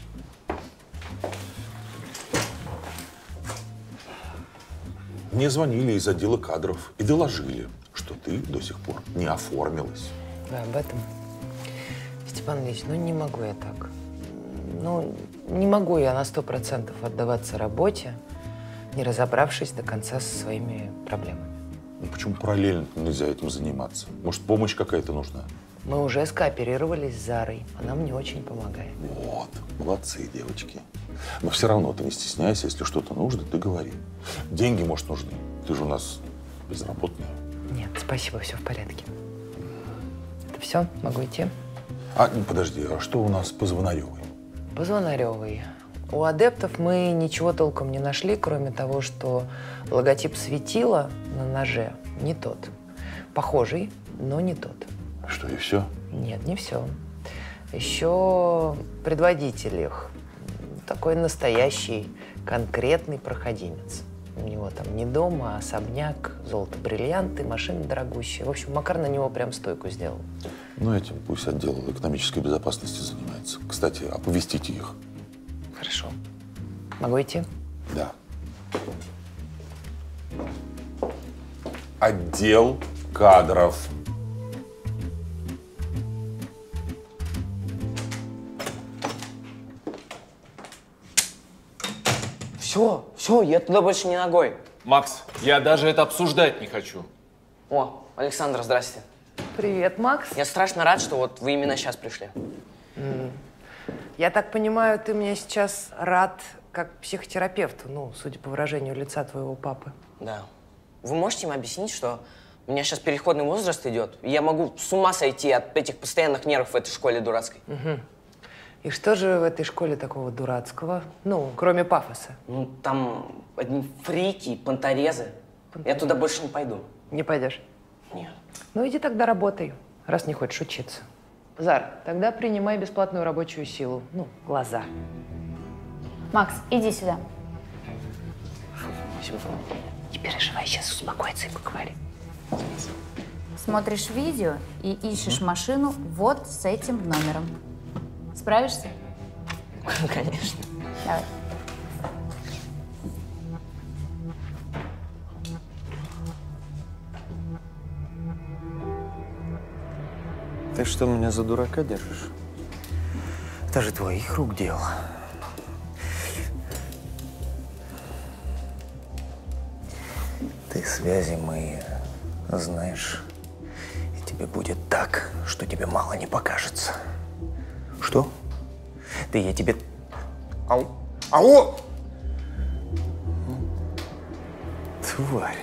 Мне звонили из отдела кадров и доложили, что ты до сих пор не оформилась. Вы об этом? Степан Ильич, ну не могу я так. Ну, не могу я на сто процентов отдаваться работе, не разобравшись до конца со своими проблемами. Ну, почему параллельно нельзя этим заниматься? Может, помощь какая-то нужна? Мы уже скооперировались с Зарой. Она мне очень помогает. Вот, молодцы, девочки. Но все равно ты не стесняйся, если что-то нужно, ты говори. Деньги, может, нужны. Ты же у нас безработная. Нет, спасибо, все в порядке. Это все? Могу идти? А, подожди, а что у нас по Звонаревой? По Звонаревой. У адептов мы ничего толком не нашли, кроме того, что логотип светила на ноже не тот. Похожий, но не тот. Что, и все? Нет, не все. Еще предводитель их. Такой настоящий, конкретный проходимец. У него там не дом, а особняк, золото-бриллианты, машины дорогущие. В общем, Макар на него прям стойку сделал. Ну, этим пусть отдел экономической безопасности занимается. Кстати, оповестите их. Хорошо. Могу идти? Да. Отдел кадров. Все, все, я туда больше не ногой. Макс, я даже это обсуждать не хочу. О, Александр, здрасте. Привет, Макс. Я страшно рад, что вот вы именно сейчас пришли. М. Я так понимаю, ты мне сейчас рад как психотерапевту, ну, судя по выражению лица твоего папы. Да. Вы можете им объяснить, что у меня сейчас переходный возраст идет, и я могу с ума сойти от этих постоянных нервов в этой школе дурацкой? Угу. И что же в этой школе такого дурацкого? Ну, кроме пафоса. Ну, там одни фрики, понторезы. Я туда больше не пойду. Не пойдешь? Нет. Ну, иди тогда работай, раз не хочешь учиться. Зар, тогда принимай бесплатную рабочую силу. Ну, глаза. Макс, иди сюда. Не переживай, сейчас успокоится и поговорим. Смотришь видео и ищешь машину вот с этим номером. Справишься? Конечно. Давай. Ты что, меня за дурака держишь? Это же твоих рук дело. Ты связи мои знаешь, и тебе будет так, что тебе мало не покажется. Что? Да я тебе... Ау! Ау! Тварь.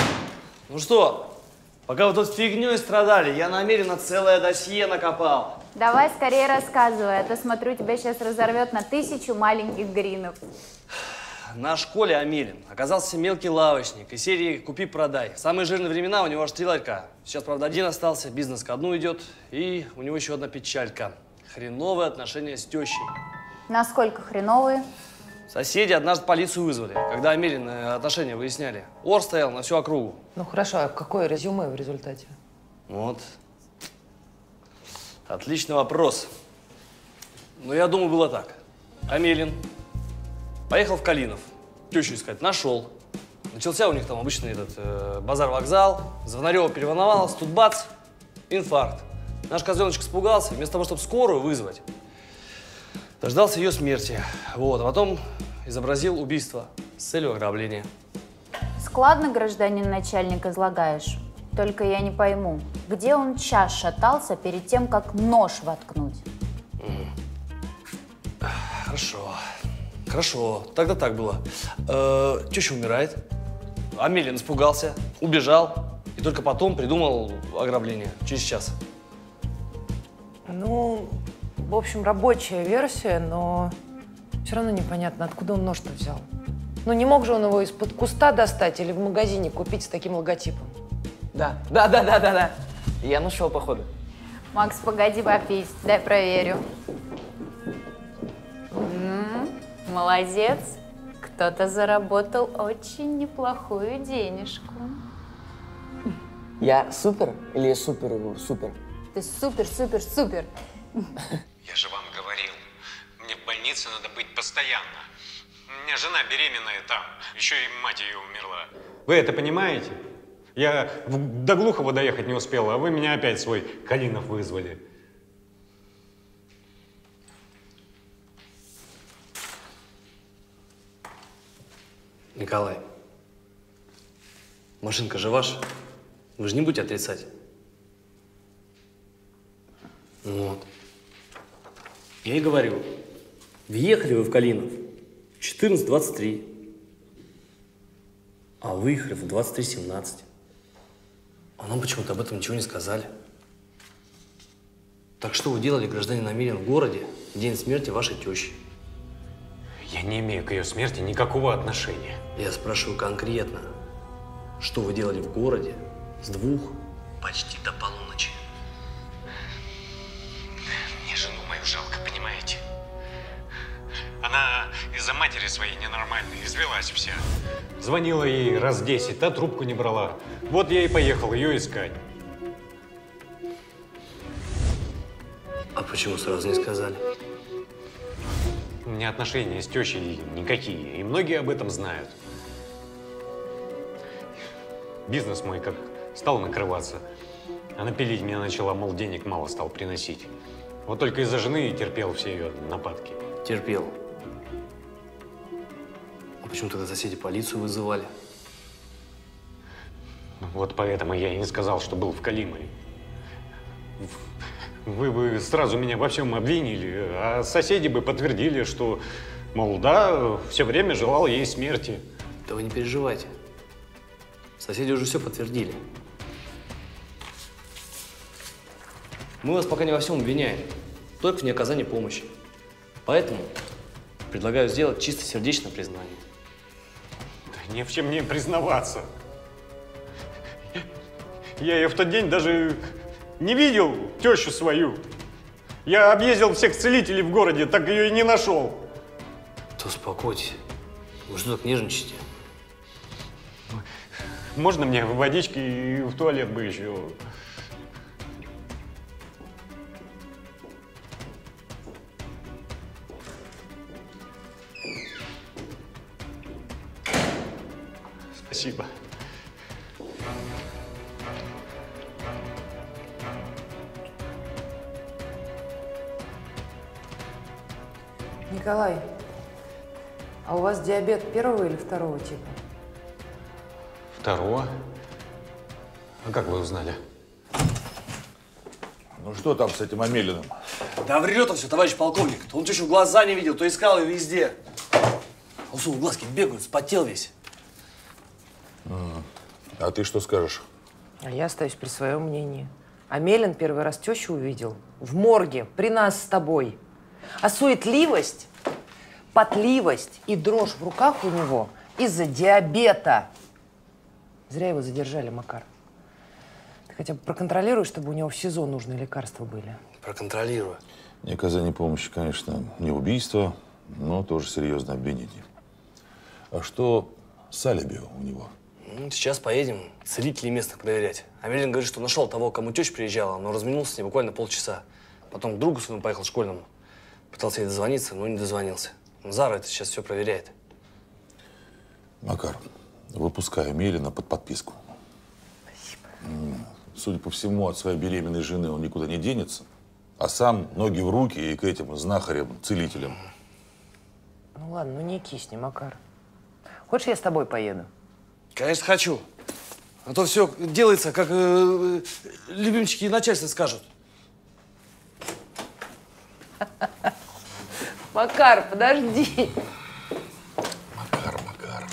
Ну что, пока вы тут фигней страдали, я намеренно целое досье накопал. Давай скорее рассказывай, а то, смотрю, тебя сейчас разорвет на тысячу маленьких гринов. На школе Амелин оказался мелкий лавочник из серии «Купи-продай». В самые жирные времена у него аж три ларька. Сейчас, правда, один остался, бизнес ко дну идет. И у него еще одна печалька. Хреновые отношения с тещей. Насколько хреновые? Соседи однажды полицию вызвали, когда Амелин отношения выясняли. Ор стоял на всю округу. Ну хорошо, а какое резюме в результате? Вот. Отличный вопрос. Но я думаю, было так. Амелин поехал в Калинов, тещу искать, нашел. Начался у них там обычный этот э, базар-вокзал. Звонарева переволновалась, тут бац, инфаркт. Наш козленочек испугался, вместо того, чтобы скорую вызвать, дождался ее смерти. Вот, а потом изобразил убийство с целью ограбления. Складно, гражданин начальник, излагаешь. Только я не пойму, где он час шатался перед тем, как нож воткнуть? Хорошо. Хорошо. Тогда так было. Э, теща умирает. Амелин испугался, убежал. И только потом придумал ограбление. Через час. Ну, в общем, рабочая версия, но все равно непонятно, откуда он нож-то взял. Ну, не мог же он его из-под куста достать или в магазине купить с таким логотипом? Да, да, да, да, да, да. Я нашел, походу. Макс, погоди попить, дай проверю. М-м, молодец. Кто-то заработал очень неплохую денежку. Я супер или супер-супер? Ты супер-супер-супер. Я же вам говорил, мне в больнице надо быть постоянно. У меня жена беременная там, еще и мать ее умерла. Вы это понимаете? Я до Глухова доехать не успел, а вы меня опять свой Калинов вызвали. Николай, машинка же ваша. Вы же не будете отрицать. Вот. Я и говорю, въехали вы в Калинов в четырнадцать двадцать три, а выехали в двадцать три семнадцать. А нам почему-то об этом ничего не сказали. Так что вы делали, гражданин Амелин, в городе в день смерти вашей тещи? Я не имею к ее смерти никакого отношения. Я спрашиваю конкретно, что вы делали в городе с двух почти до полуночи? Мне жену мою жалко, понимаете? Она из-за матери своей ненормальной извелась вся. Звонила ей раз десять, та трубку не брала. Вот я и поехал ее искать. А почему сразу не сказали? У меня отношения с тещей никакие, и многие об этом знают. Бизнес мой как стал накрываться. Она пилить меня начала, мол, денег мало стал приносить. Вот только из-за жены и терпел все ее нападки. Терпел. А почему тогда соседи полицию вызывали? Вот поэтому я и не сказал, что был в Калимове. Вы бы сразу меня во всем обвинили, а соседи бы подтвердили, что, мол, да, все время желал ей смерти. Да вы не переживайте. Соседи уже все подтвердили. Мы вас пока не во всем обвиняем, только в неоказании помощи. Поэтому предлагаю сделать чистосердечное признание. Да не в чем мне признаваться. Я ее в тот день даже не видел, тещу свою. Я объездил всех целителей в городе, так ее и не нашел. Да успокойтесь. Вы что так нервничаете? Можно мне водички и в туалет бы еще? Спасибо. Николай, а у вас диабет первого или второго типа? Второго? А как вы узнали? Ну что там с этим Амелиным? Да врет он все, товарищ полковник. Он тещу в глаза не видел, то искал ее везде. А у глазки бегают, спотел весь. А ты что скажешь? А я остаюсь при своем мнении. Амелин первый раз тещу увидел в морге, при нас с тобой. А суетливость, потливость и дрожь в руках у него из-за диабета. Зря его задержали, Макар. Ты хотя бы проконтролируй, чтобы у него в СИЗО нужные лекарства были. Проконтролирую. Не оказание помощи, конечно, не убийство, но тоже серьезное обвинение. А что с алиби у него? Ну, сейчас поедем целителей местных проверять. Амелин говорит, что нашел того, кому теща приезжала, но разминулся с ней буквально полчаса. Потом к другу своему поехал школьному. Пытался ей дозвониться, но не дозвонился. Зара это сейчас все проверяет. Макар, выпускай Амелина под подписку. Спасибо. Судя по всему, от своей беременной жены он никуда не денется, а сам ноги в руки и к этим знахарям, целителям. Ну ладно, ну не кисни, Макар. Хочешь, я с тобой поеду? Конечно, хочу. А то все делается, как э, любимчики и начальство скажут. Макар, подожди. Макар, Макар.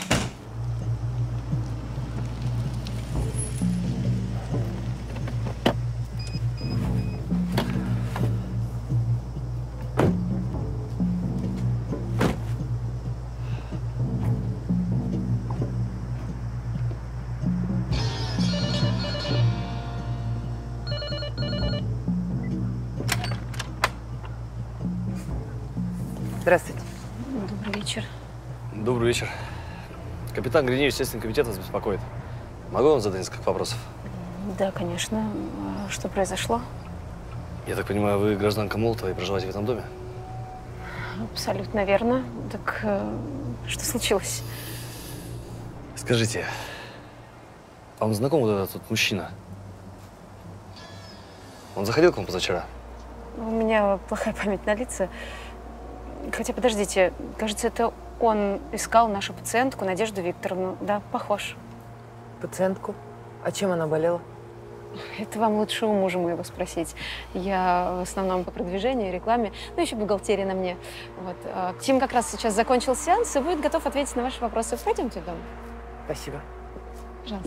Здравствуйте. Добрый вечер. Добрый вечер. Капитан Гриневич, Следственный комитет вас беспокоит. Могу вам задать несколько вопросов? Да, конечно. А что произошло? Я так понимаю, вы гражданка Молотова и проживаете в этом доме? Абсолютно верно. Так э, что случилось? Скажите, а вам знаком вот этот вот мужчина? Он заходил к вам позавчера? У меня плохая память на лица. Хотя, подождите, кажется, это он искал нашу пациентку Надежду Викторовну. Да, похож. Пациентку? А чем она болела? Это вам лучше у мужа моего спросить. Я в основном по продвижению, рекламе, ну еще бухгалтерия на мне. Вот. А Тим как раз сейчас закончил сеанс и будет готов ответить на ваши вопросы. Пойдемте в дом. Спасибо. Пожалуйста.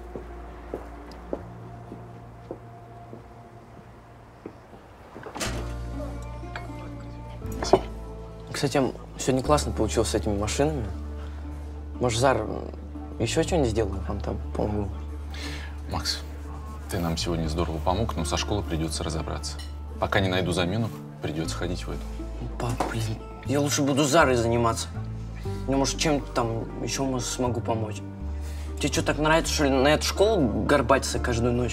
Кстати, сегодня классно получилось с этими машинами. Может, Зар еще что-нибудь сделаю вам там, помогу? Макс, ты нам сегодня здорово помог, но со школы придется разобраться. Пока не найду замену, придется ходить в эту. Пап, блин, я лучше буду Зарой заниматься. Ну, может, чем-то там еще смогу помочь. Тебе что, так нравится, что ли, на эту школу горбатиться каждую ночь?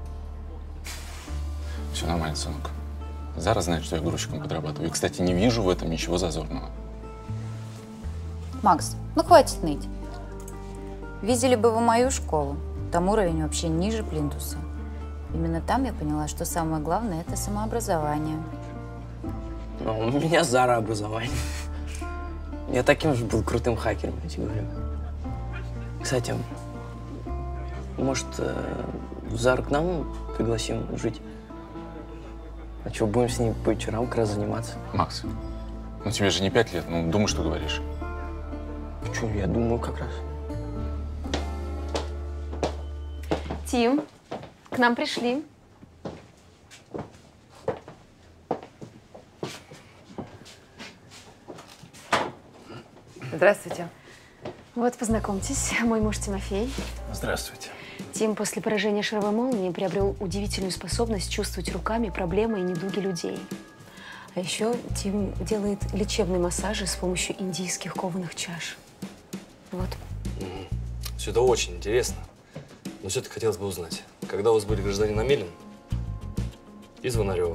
Все нормально, сынок. Зара знает, что я грузчиком подрабатываю. И, кстати, не вижу в этом ничего зазорного. Макс, ну хватит ныть. Видели бы вы мою школу. Там уровень вообще ниже плинтуса. Именно там я поняла, что самое главное – это самообразование. Ну, у меня Зара образование. Я таким же был крутым хакером, я тебе говорю. Кстати, может, Зару к нам пригласим жить? А что, будем с ней по вечерам как раз заниматься? Макс, ну тебе же не пять лет, ну думай, что говоришь. Почему? Я думаю, как раз. Тим, к нам пришли. Здравствуйте. Вот, познакомьтесь, мой муж Тимофей. Здравствуйте. Тим после поражения шаровой молнии приобрел удивительную способность чувствовать руками проблемы и недуги людей. А еще Тим делает лечебные массажи с помощью индийских кованых чаш. Вот. Все это очень интересно. Но все-таки хотелось бы узнать, когда у вас были гражданин Амелин и Звонарева?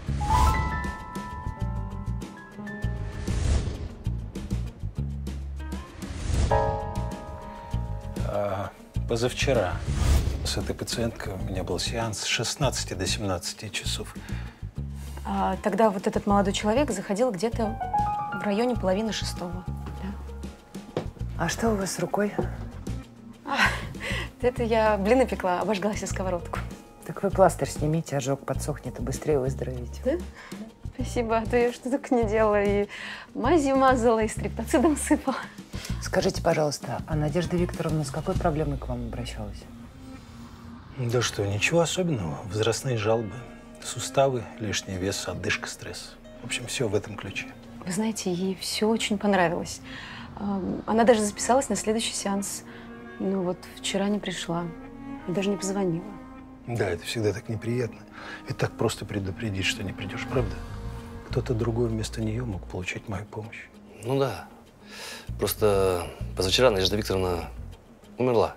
А, позавчера с этой пациенткой у меня был сеанс с шестнадцати до семнадцати часов. А, тогда вот этот молодой человек заходил где-то в районе половины шестого. Да. А что у вас с рукой? А, это я блины пекла, обожглась о сковородку. Так вы пластырь снимите, ожог подсохнет и быстрее выздоровеете. Да? Спасибо, а то я что только не делала. И мазью мазала, и стриптоцидом сыпала. Скажите, пожалуйста, а Надежда Викторовна с какой проблемой к вам обращалась? Да что, ничего особенного. Возрастные жалобы, суставы, лишний вес, одышка, стресс. В общем, все в этом ключе. Вы знаете, ей все очень понравилось. Ам, Она даже записалась на следующий сеанс. Но вот вчера не пришла. И даже не позвонила. Да, это всегда так неприятно. И так просто предупредить, что не придешь, правда? Кто-то другой вместо нее мог получить мою помощь. Ну да. Просто позавчера Надежда Викторовна умерла.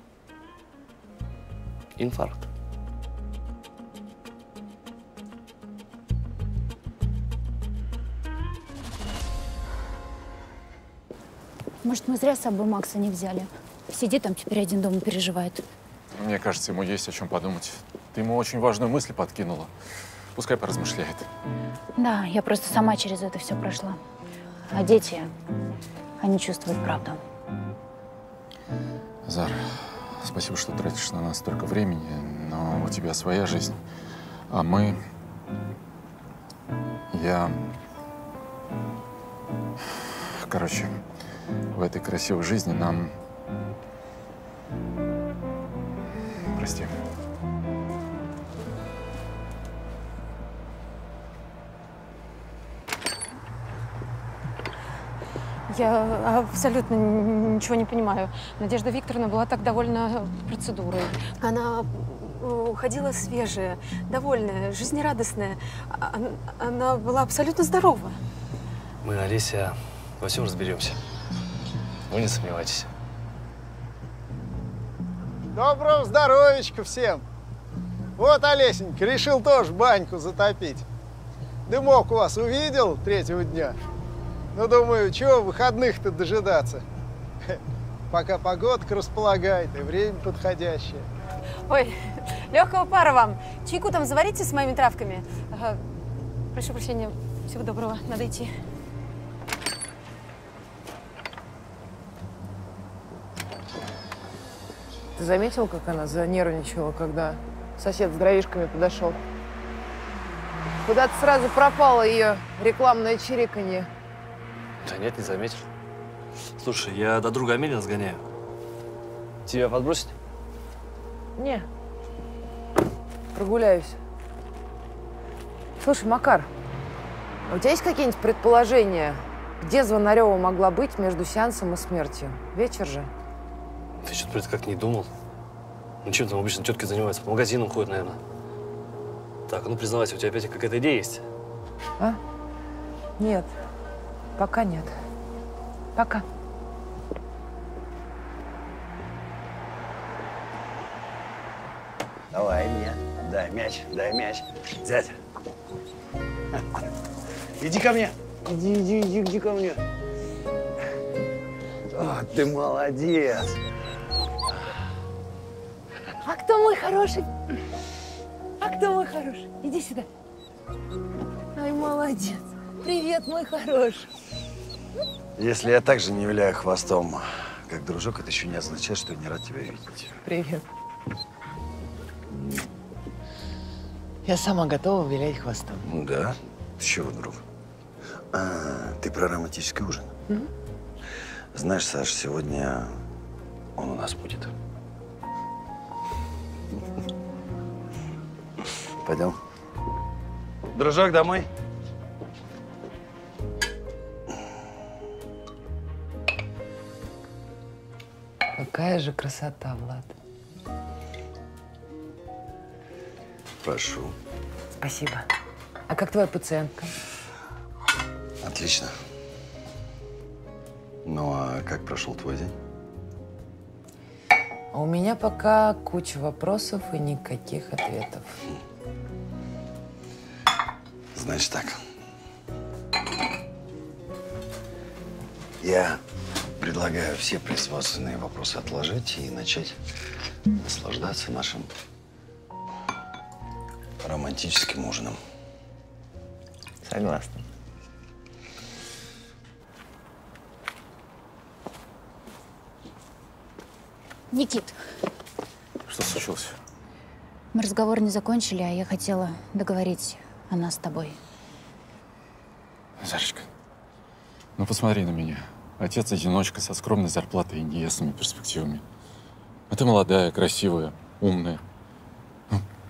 Инфаркт. Может, мы зря с собой Макса не взяли? Сидит там теперь один дома, переживает. Мне кажется, ему есть о чем подумать. Ты ему очень важную мысль подкинула. Пускай поразмышляет. Да, я просто сама через это все прошла. А дети, они чувствуют правду. Зар, спасибо, что тратишь на нас столько времени, но у тебя своя жизнь. А мы… Я… Короче, в этой красивой жизни нам… Прости. Я абсолютно ничего не понимаю. Надежда Викторовна была так довольна процедурой. Она уходила свежая, довольная, жизнерадостная. Она, она была абсолютно здорова. Мы, Олеся, во всем разберемся. Вы не сомневайтесь. Доброго здоровичка всем! Вот, Олесенька, решил тоже баньку затопить. Дымок у вас увидел третьего дня? Ну, думаю, чего выходных-то дожидаться? Пока погодка располагает и время подходящее. Ой, легкого пара вам. Чайку там заварите с моими травками. Ага. Прошу прощения. Всего доброго. Надо идти. Ты заметил, как она занервничала, когда сосед с дровишками подошел? Куда-то сразу пропало ее рекламное чириканье. Да нет, не заметил. Слушай, я до друга Амелина сгоняю. Тебя подбросить? Не. Прогуляюсь. Слушай, Макар, а у тебя есть какие-нибудь предположения, где Звонарева могла быть между сеансом и смертью? Вечер же. Ты что-то про это как не думал? Ну чем там обычно тетки занимаются? По магазинам ходят, наверное. Так, ну признавайся, у тебя опять какая-то идея есть? А? Нет. Пока нет. Пока. Давай мне. Дай мяч, дай мяч. Зять. Иди ко мне. Иди, иди, иди, иди ко мне. О, ты молодец. А кто мой хороший? А кто мой хороший? Иди сюда. Ай, молодец. Привет, мой хороший. Если я также не виляю хвостом, как дружок, это еще не означает, что я не рад тебя видеть. Привет. Я сама готова вилять хвостом. Да? С чего вдруг? А, ты про романтический ужин? Мгм. Знаешь, Саш, сегодня он у нас будет. Пойдем. Дружок, домой. Какая же красота, Влад. Прошу. Спасибо. А как твоя пациентка? Отлично. Ну, а как прошел твой день? А у меня пока куча вопросов и никаких ответов. Значит так. Я предлагаю все производственные вопросы отложить и начать наслаждаться нашим романтическим ужином. Согласна. Никит, Что случилось? мы разговор не закончили, а я хотела договорить о нас с тобой. Зарочка, ну посмотри на меня. Отец-одиночка со скромной зарплатой и неясными перспективами. А ты молодая, красивая, умная.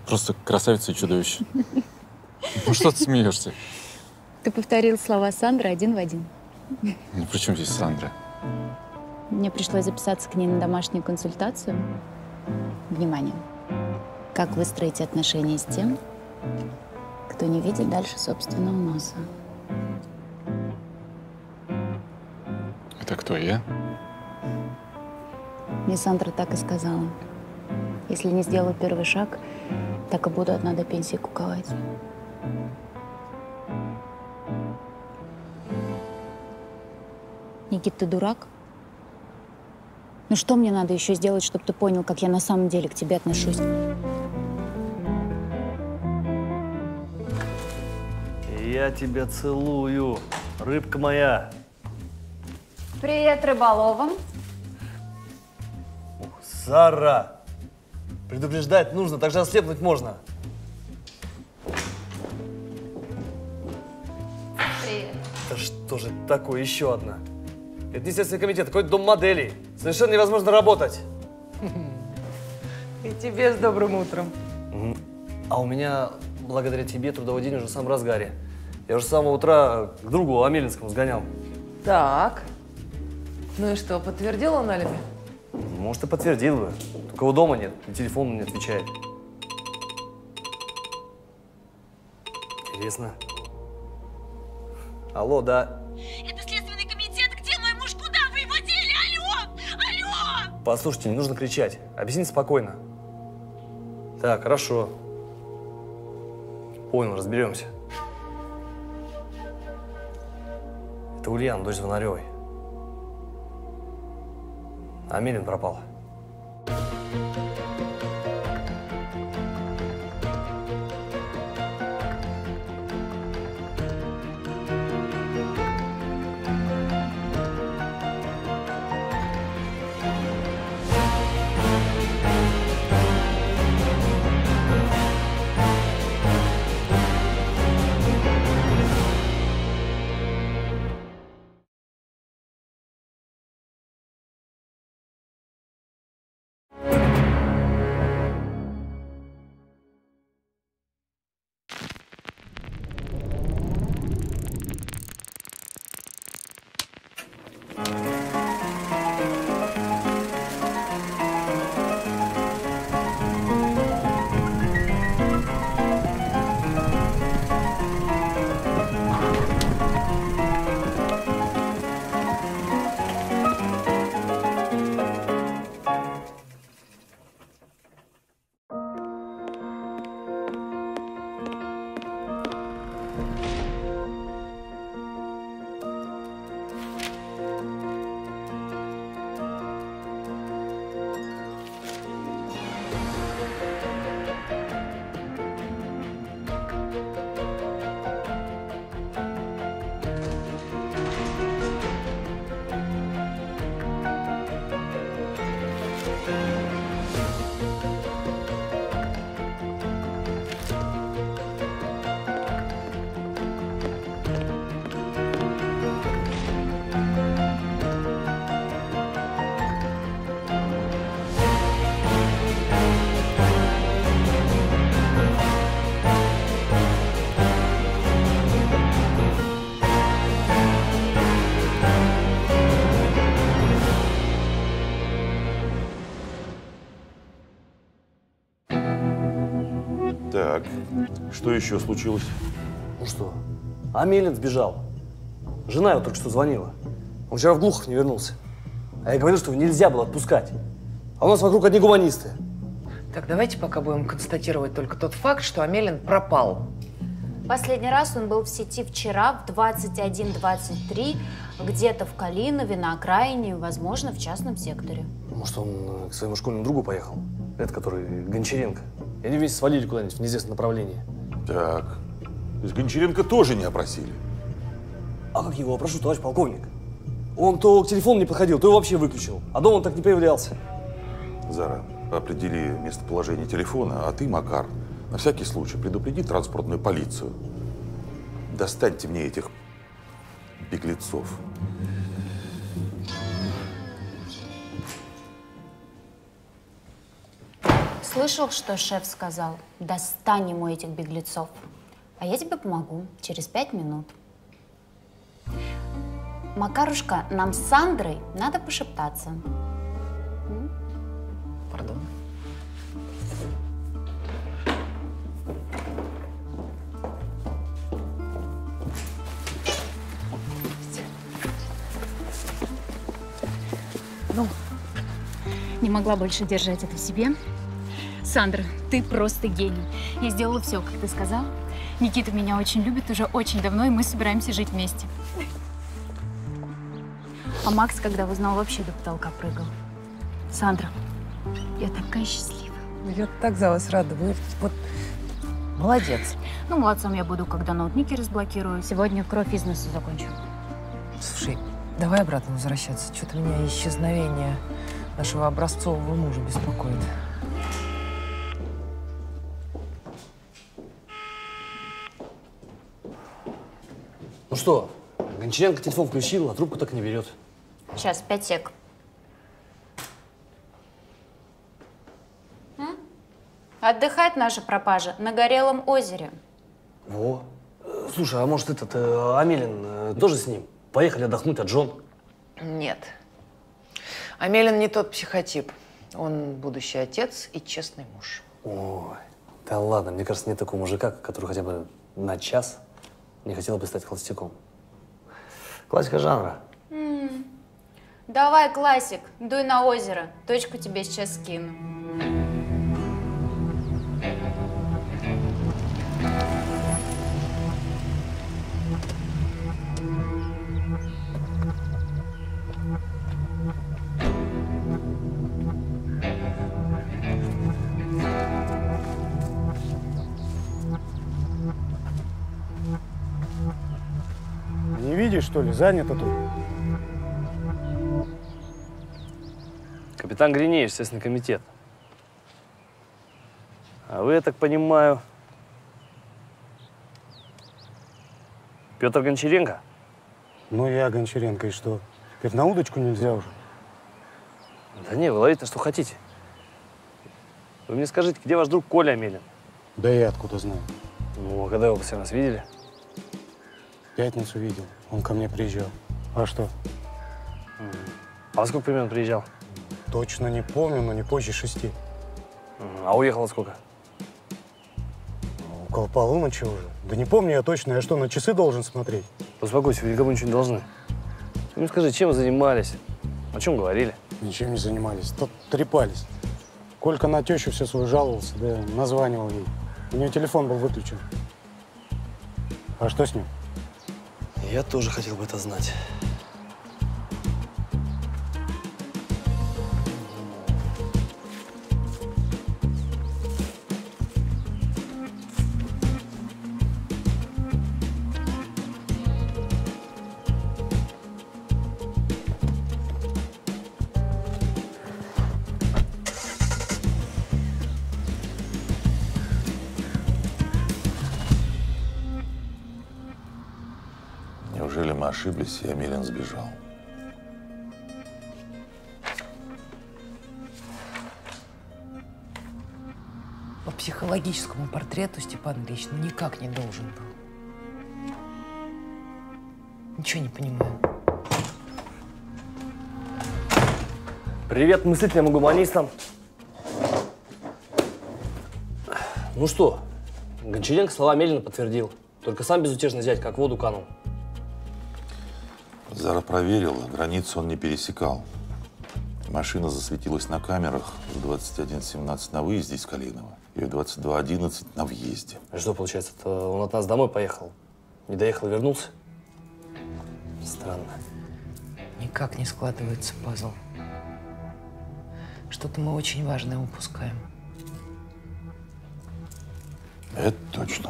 просто красавица и чудовище. Ну что ты смеешься? Ты повторил слова Сандры один в один. Ну при чем здесь Сандра? Мне пришлось записаться к ней на домашнюю консультацию. Внимание! Как выстроить отношения с тем, кто не видит дальше собственного носа? Это кто, я? Мне Сандра так и сказала. Если не сделаю первый шаг, так и буду одна до пенсии куковать. Никит, ты дурак? Ну что мне надо еще сделать, чтобы ты понял, как я на самом деле к тебе отношусь? Я тебя целую, рыбка моя. Привет, рыболовам. Сара, предупреждать нужно, так же ослепнуть можно. Привет. Да что же это такое, еще одна? Это не Следственный комитет, какой-то дом моделей. Совершенно невозможно работать. И тебе с добрым утром. А у меня, благодаря тебе, трудовой день уже в самом разгаре. Я уже с самого утра к другу Амелинскому сгонял. Так. Ну и что, подтвердил он алиби? Может, и подтвердил бы. Только его дома нет, и телефон не отвечает. Интересно. Алло, да. Это Следственный комитет. Где мой муж? Куда вы его дели? Алло! Алло! Послушайте, не нужно кричать. Объясните спокойно. Так, хорошо. Понял, разберемся. Это Ульяна, дочь Звонаревой. Амелин пропал. Так, что еще случилось? Ну что, Амелин сбежал. Жена его только что звонила. Он вчера в Глухов не вернулся. А я говорил, что его нельзя было отпускать. А у нас вокруг одни гуманисты. Так, давайте пока будем констатировать только тот факт, что Амелин пропал. Последний раз он был в сети вчера в двадцать один двадцать три, где-то в Калинове, на окраине, возможно, в частном секторе. Может, он к своему школьному другу поехал? Это который Гончаренко. И они вместе свалили куда-нибудь в неизвестном направлении. Так, то есть Гончаренко тоже не опросили? А как его опрошу, товарищ полковник? Он то к телефону не подходил, то его вообще выключил. А дома он так не появлялся. Зара, определи местоположение телефона, а ты, Макар, на всякий случай предупреди транспортную полицию. Достаньте мне этих беглецов. Слышал, что шеф сказал? Достань ему этих беглецов. А я тебе помогу через пять минут. Макарушка, нам с Сандрой надо пошептаться. Пардон. Ну, не могла больше держать это в себе. Сандра, ты просто гений. Я сделала все, как ты сказал. Никита меня очень любит уже очень давно, и мы собираемся жить вместе. А Макс, когда узнал, вообще до потолка прыгал. Сандра, я такая счастливая. Я так за вас рада. Вы вот молодец. Ну, молодцом я буду, когда ноутники разблокирую. Сегодня кровь из носа закончу. Слушай, давай обратно возвращаться. Что-то меня исчезновение нашего образцового мужа беспокоит. Ну что, Гончаренко телефон включил, а трубку так и не берет. Сейчас, пять сек. М? Отдыхает наша пропажа на Горелом озере. Во. Э, Слушай, а может этот э, Амелин э, тоже с ним? Поехали отдохнуть от Джон. Нет. Амелин не тот психотип. Он будущий отец и честный муж. Ой, да ладно, мне кажется, нет такого мужика, который хотя бы на час не хотел бы стать холостяком. Классика жанра. М. Давай, классик, дуй на озеро. Точку тебе сейчас скину. Не видишь, что ли? Занято тут. Капитан Гринеев, Следственный комитет. А вы, я так понимаю, Петр Гончаренко? Ну, я Гончаренко, и что? Теперь на удочку нельзя уже? Да не, вы ловите, что хотите. Вы мне скажите, где ваш друг Коля Амелин? Да я откуда знаю. Ну, а когда вы последний раз видели? В пятницу видел. Он ко мне приезжал. А что? А во сколько примерно приезжал? Точно не помню, но не позже шести. А уехал во сколько? Около полуночи уже. Да не помню я точно. Я что, на часы должен смотреть? Успокойся, вы никому ничего не должны. Вы мне скажите, чем вы занимались? О чем говорили? Ничем не занимались. Тут трепались. Колька на тещу все свою жаловался, да названивал ей. У нее телефон был выключен. А что с ним? Я тоже хотел бы это знать. Неужели мы ошиблись, и Амелин сбежал? По психологическому портрету Степан Ильич ну, никак не должен был. Ничего не понимаю. Привет мыслительным и гуманистам. Ну что, Гончаренко слова Амелина подтвердил. Только сам безутешный зять, как в воду канул. Зара проверила, границу он не пересекал. Машина засветилась на камерах в двадцать один семнадцать на выезде из Калинова и в двадцать два одиннадцать на въезде. А что, получается, это он от нас домой поехал? Не доехал, вернулся? Странно. Никак не складывается пазл. Что-то мы очень важное упускаем. Это точно.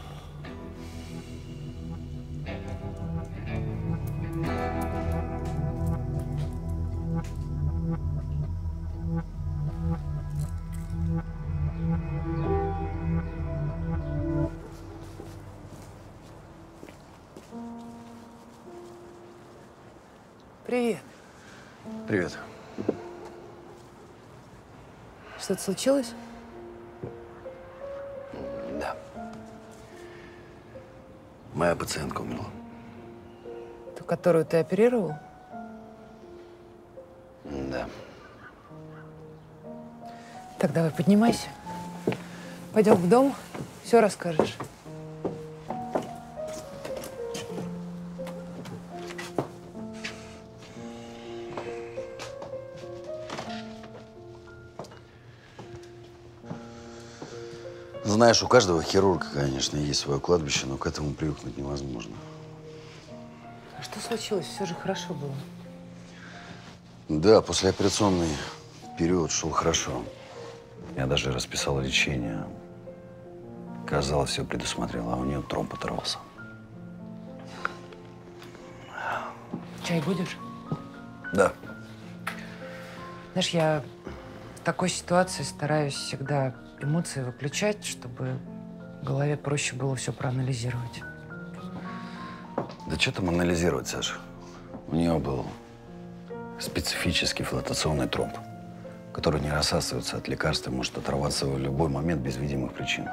Привет. Привет. Что-то случилось? Моя пациентка умерла. Ту, которую ты оперировал? Да. Так, давай, поднимайся. Пойдем в дом, все расскажешь. Знаешь, у каждого хирурга, конечно, есть свое кладбище, но к этому привыкнуть невозможно. А что случилось? Все же хорошо было. Да, послеоперационный период шел хорошо. Я даже расписал лечение. Казалось, все предусмотрел, а у нее тромб оторвался. Чай будешь? Да. Знаешь, я в такой ситуации стараюсь всегда эмоции выключать, чтобы в голове проще было все проанализировать. Да что там анализировать, Саша? У нее был специфический флотационный тромб, который не рассасывается от лекарства и может оторваться в любой момент без видимых причин.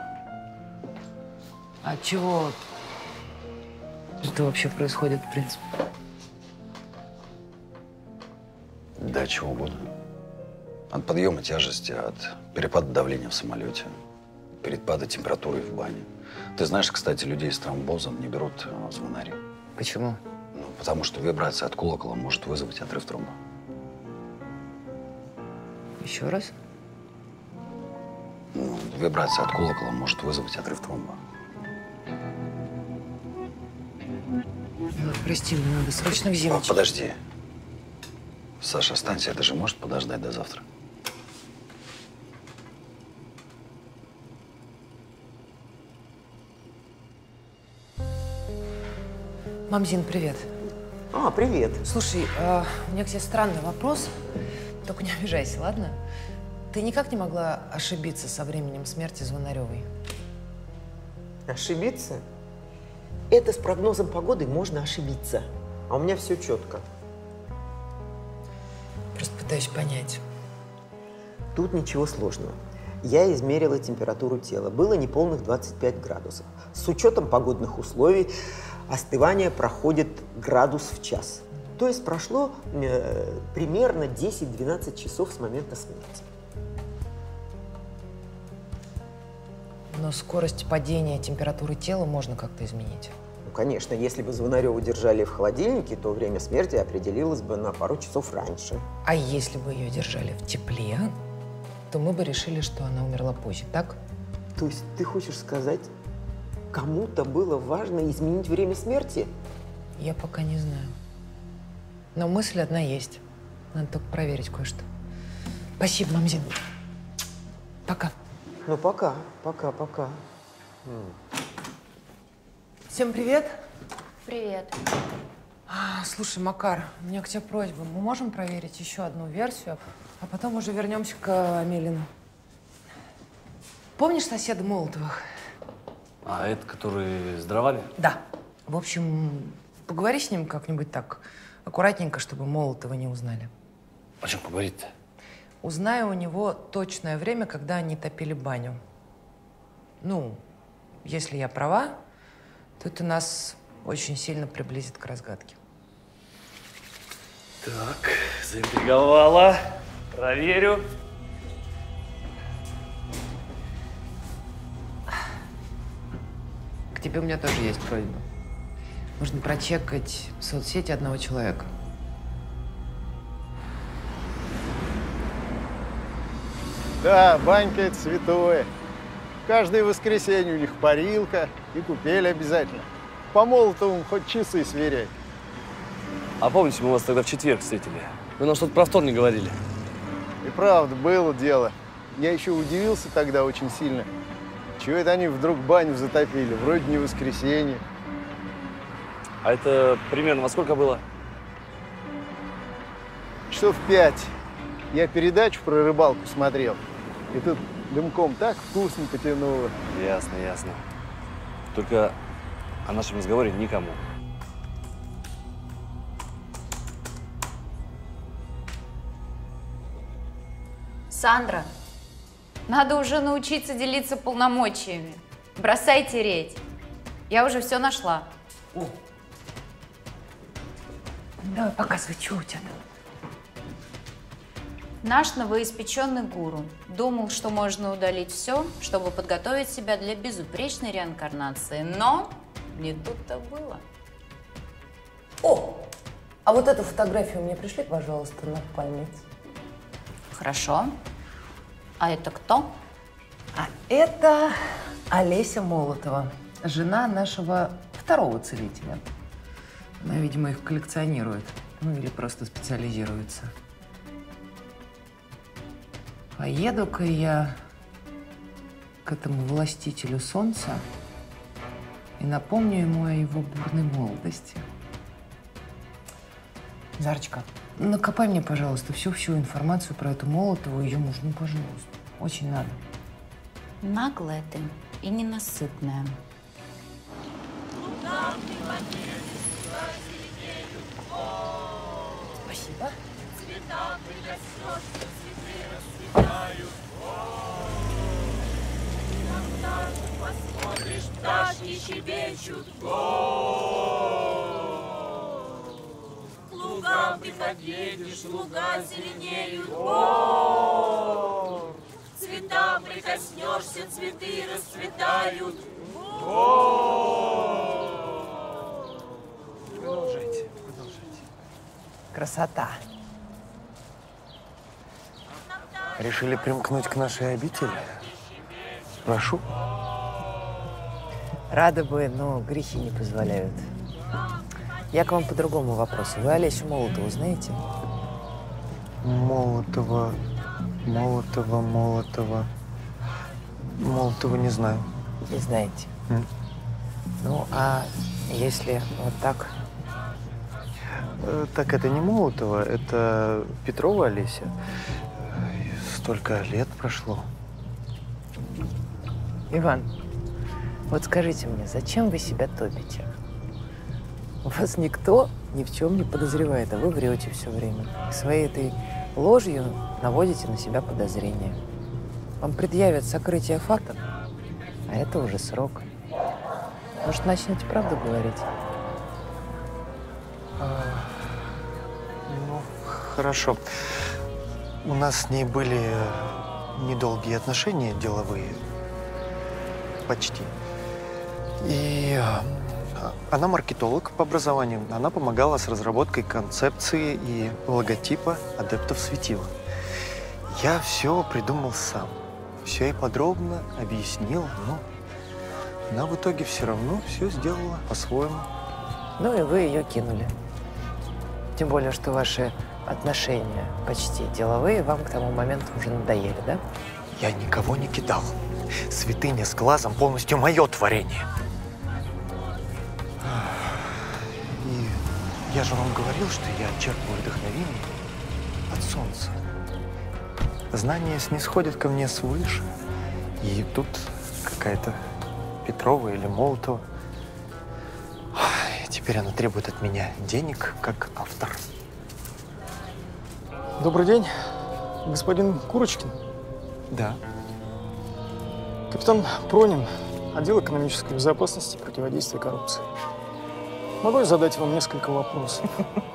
А чего это вообще происходит, в принципе? Да, чего угодно. От подъема тяжести, от перепада давления в самолете, перепада температуры в бане. Ты знаешь, кстати, людей с тромбозом не берут в звонари. Почему? Ну, потому что вибрация от колокола может вызвать отрыв тромба. Еще раз? Ну, вибрация от колокола может вызвать отрыв тромба. Ой, прости, мне надо срочно в Зимочку. Подожди. Саша, останься, это же может подождать до завтра. Мамзин, привет. А, привет. Слушай, э, у меня к тебе странный вопрос. Только не обижайся, ладно? Ты никак не могла ошибиться со временем смерти Звонаревой? Ошибиться? Это с прогнозом погоды можно ошибиться. А у меня все четко. Просто пытаюсь понять. Тут ничего сложного. Я измерила температуру тела. Было неполных двадцать пять градусов. С учетом погодных условий остывание проходит градус в час. То есть прошло э, примерно десять-двенадцать часов с момента смерти. Но скорость падения температуры тела можно как-то изменить. Ну, конечно, если бы Звонареву держали в холодильнике, то время смерти определилось бы на пару часов раньше. А если бы ее держали в тепле, то мы бы решили, что она умерла позже, так? То есть ты хочешь сказать, кому-то было важно изменить время смерти? Я пока не знаю. Но мысль одна есть. Надо только проверить кое-что. Спасибо, Мамзин. Пока. Ну, пока, пока, пока. Всем привет. Привет. А, слушай, Макар, у меня к тебе просьба. Мы можем проверить еще одну версию, а потом уже вернемся к Амелину. Помнишь соседа Молотовых? А это который с дровами? Да. В общем, поговори с ним как-нибудь так аккуратненько, чтобы Молотова не узнали. О чем поговорить-то? Узнаю у него точное время, когда они топили баню. Ну, если я права, то это нас очень сильно приблизит к разгадке. Так, заинтриговала. Проверю. К тебе у меня тоже есть просьба. Нужно прочекать соцсети одного человека. Да, банька – это святое. Каждое воскресенье у них парилка и купель обязательно. По Молотовым хоть часы сверяй. А помните, мы вас тогда в четверг встретили? Вы нам что-то про вторник говорили. И правда, было дело. Я еще удивился тогда очень сильно. Чего это они вдруг баню затопили? Вроде не воскресенье. А это примерно во сколько было? Часов пять. Я передачу про рыбалку смотрел. И тут дымком так вкусно потянуло. Ясно, ясно. Только о нашем разговоре никому. Сандра, надо уже научиться делиться полномочиями. Бросай тереть. Я уже все нашла. О. Давай, показывай, что у тебя там. Наш новоиспеченный гуру думал, что можно удалить все, чтобы подготовить себя для безупречной реинкарнации. Но не тут-то было. О! А вот эту фотографию мне пришли, пожалуйста, на память. Хорошо. А это кто? А это Олеся Молотова, жена нашего второго целителя. Она, видимо, их коллекционирует. Ну, или просто специализируется. Поеду-ка я к этому властителю солнца и напомню ему о его бурной молодости. Зарочка, накопай мне, пожалуйста, всю-всю информацию про эту Молотову и ее мужа. Ну, пожалуйста. Очень надо. Наглая ты и ненасытная. Спасибо. Посмотришь, пташки щебечут, к лугам ты подъедешь, луга зеленеют, к цветам прикоснешься, цветы расцветают. Продолжайте, продолжайте. Красота. Решили примкнуть к нашей обители? Прошу. Рада бы, но грехи не позволяют. Я к вам по другому вопросу. Вы Олесю Молотову знаете? Молотова, Молотова, Молотова. Молотова не знаю. Не знаете. М? Ну, а если вот так? Э, Так это не Молотова, это Петрова Олеся. Столько лет прошло. Иван, вот скажите мне, зачем вы себя топите? Вас никто ни в чем не подозревает, а вы врете все время. И своей этой ложью наводите на себя подозрения. Вам предъявят сокрытие фактов, а это уже срок. Может, начнете правду говорить? А, ну, хорошо. У нас с ней были недолгие отношения, деловые. Почти. И она маркетолог по образованию. Она помогала с разработкой концепции и логотипа адептов светила. Я все придумал сам. Все ей подробно объяснил, но она в итоге все равно все сделала по-своему. Ну и вы ее кинули. Тем более, что ваши отношения почти деловые вам к тому моменту уже надоели, да? Я никого не кидал. Святыня с глазом полностью мое творение. И я же вам говорил, что я черпаю вдохновение от солнца. Знания снисходят ко мне свыше. И тут какая-то Петрова или Молотова. И теперь она требует от меня денег как автор. Добрый день, господин Курочкин. Да. Капитан Пронин, отдел экономической безопасности и противодействия коррупции. Могу я задать вам несколько вопросов?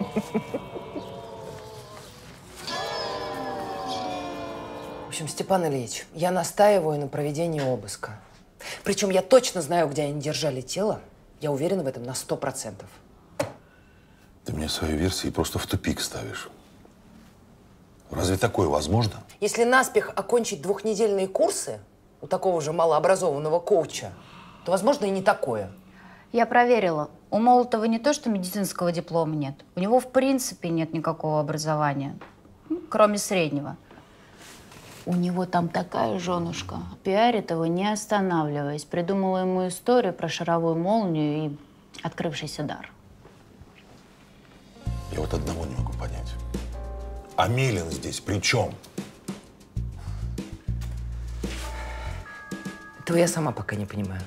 В общем, Степан Ильич, я настаиваю на проведении обыска. Причем я точно знаю, где они держали тело. Я уверена в этом на сто процентов. Ты мне свои версии просто в тупик ставишь. Разве такое возможно? Если наспех окончить двухнедельные курсы у такого же малообразованного коуча, то, возможно, и не такое. Я проверила. У Молотова не то, что медицинского диплома нет. У него в принципе нет никакого образования, ну, кроме среднего. У него там такая женушка. Пиарит его, не останавливаясь. Придумала ему историю про шаровую молнию и открывшийся дар. Я вот одного не могу понять. А Милин здесь при чем? Этого я сама пока не понимаю.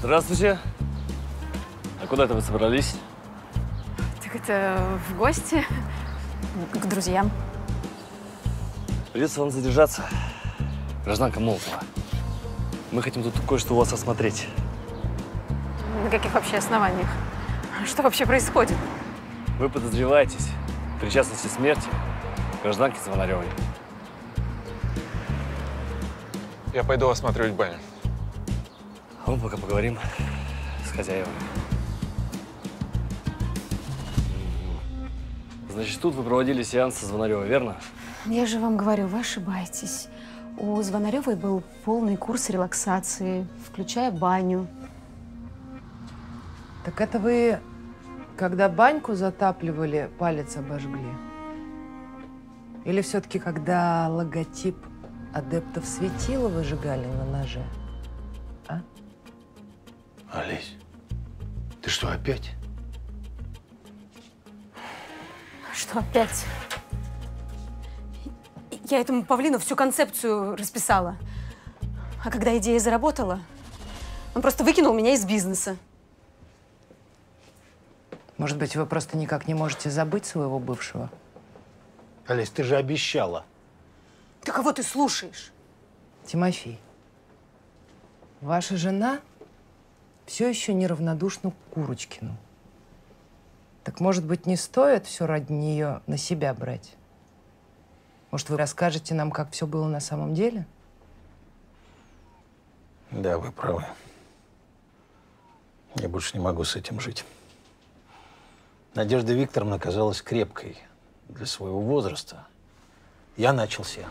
Здравствуйте. А куда это вы собрались? Так это в гости к друзьям. Придется вам задержаться. Гражданка Молотова. Мы хотим тут кое-что у вас осмотреть. На каких вообще основаниях? Что вообще происходит? Вы подозреваетесь в причастности к смерти гражданки Звонаревой. Я пойду осматривать баню. А мы пока поговорим с хозяевами. Значит, тут вы проводили сеанс со Звонаревой, верно? Я же вам говорю, вы ошибаетесь. У Звонаревой был полный курс релаксации, включая баню. Так это вы, когда баньку затапливали, палец обожгли? Или все-таки, когда логотип адептов светила выжигали на ноже? А? Олесь, ты что, опять? Что опять? Я этому павлину всю концепцию расписала. А когда идея заработала, он просто выкинул меня из бизнеса. Может быть, вы просто никак не можете забыть своего бывшего? Олесь, ты же обещала. Ты кого ты слушаешь? Тимофей, ваша жена все еще неравнодушна к Курочкину. Так, может быть, не стоит все ради нее на себя брать? Может, вы расскажете нам, как все было на самом деле? Да, вы правы. Я больше не могу с этим жить. Надежда Викторовна казалась крепкой для своего возраста. Я начал сеанс.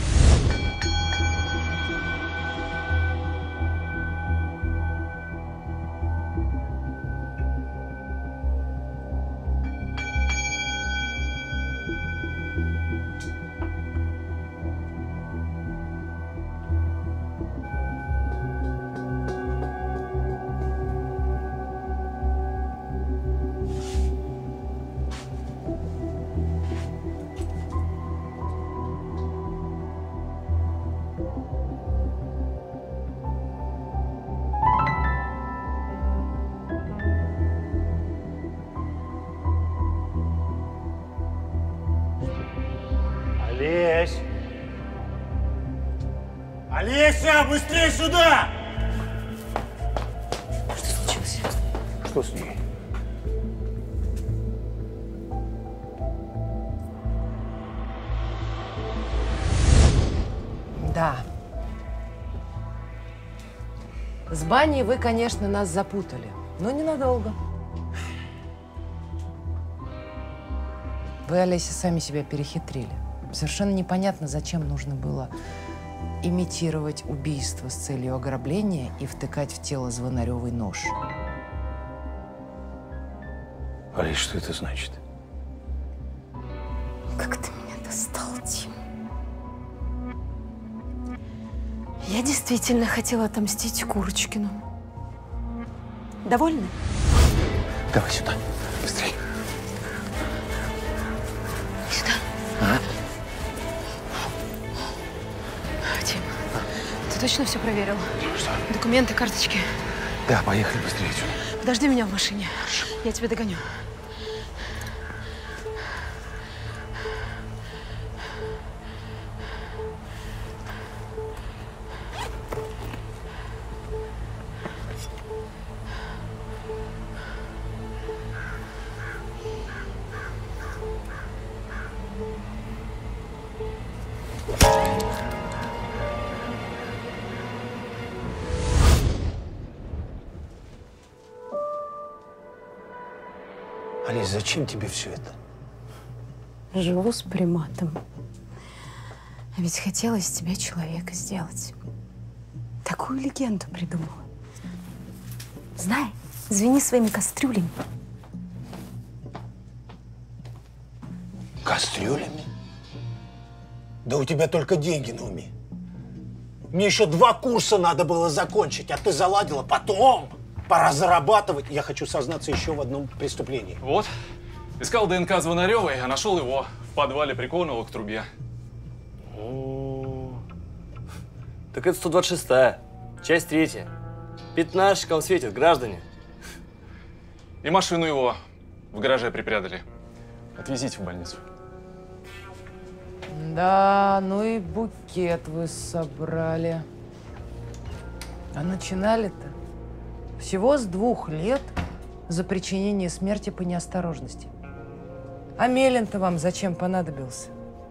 Олесь! Олеся, быстрее сюда! Что случилось? Что с ней? Да. С баней вы, конечно, нас запутали, но ненадолго. Вы, Олеся, сами себя перехитрили. Совершенно непонятно, зачем нужно было имитировать убийство с целью ограбления и втыкать в тело Звонаревой нож. Олесь, что это значит? Как ты меня достал, Тим. Я действительно хотела отомстить Курочкину. Довольны? Давай сюда, быстрее. Сюда. А? Тим, ты точно все проверил? Что? Документы, карточки. Да, поехали быстрее отсюда. Подожди меня в машине. Я тебя догоню. Олесь, зачем тебе все это? Живу с приматом. А ведь хотела из тебя человека сделать. Такую легенду придумала. Знай, звени своими кастрюлями. Кастрюлями? Да у тебя только деньги на уме. Мне еще два курса надо было закончить, а ты заладила потом. Пора зарабатывать. Я хочу сознаться еще в одном преступлении. Вот. Искал ДНК Звонаревой, а нашел его в подвале прикованного к трубе. О, так это сто двадцать шестая, часть третья. Пятнашечком светит, граждане. И машину его в гараже припрятали. Отвезите в больницу. Да, ну и букет вы собрали. А начинали-то всего с двух лет за причинение смерти по неосторожности. А Мелин-то вам зачем понадобился?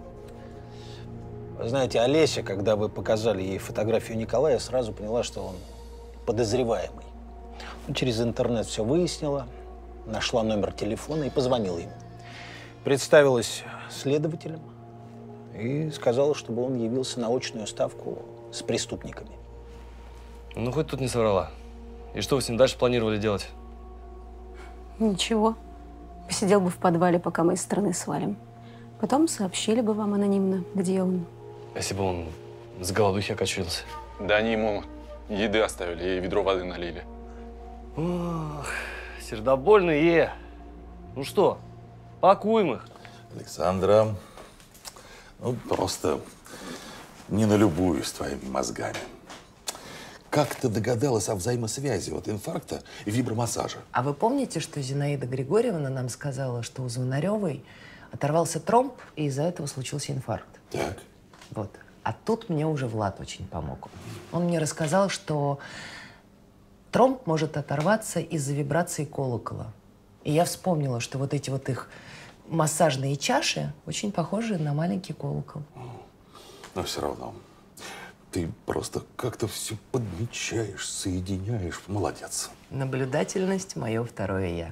Вы знаете, Олеся, когда вы показали ей фотографию Николая, сразу поняла, что он подозреваемый. Ну, через интернет все выяснила, нашла номер телефона и позвонила ему. Представилась следователем и сказала, чтобы он явился на очную ставку с преступниками. Ну, хоть тут не соврала. И что вы с ним дальше планировали делать? Ничего. Посидел бы в подвале, пока мы из страны свалим. Потом сообщили бы вам анонимно, где он. Если бы он с голодухи окочурился. Да они ему еды оставили и ведро воды налили. Ох, сердобольные. Ну что, пакуем их. Александра, ну просто не налюбуюсь твоими мозгами. Как ты догадалась о взаимосвязи от инфаркта и вибромассажа? А вы помните, что Зинаида Григорьевна нам сказала, что у Звонаревой оторвался тромб, и из-за этого случился инфаркт? Так. Вот. А тут мне уже Влад очень помог. Он мне рассказал, что тромб может оторваться из-за вибрации колокола. И я вспомнила, что вот эти вот их массажные чаши очень похожи на маленький колокол. Но все равно. Ты просто как-то все подмечаешь, соединяешь. Молодец. Наблюдательность – мое второе «я».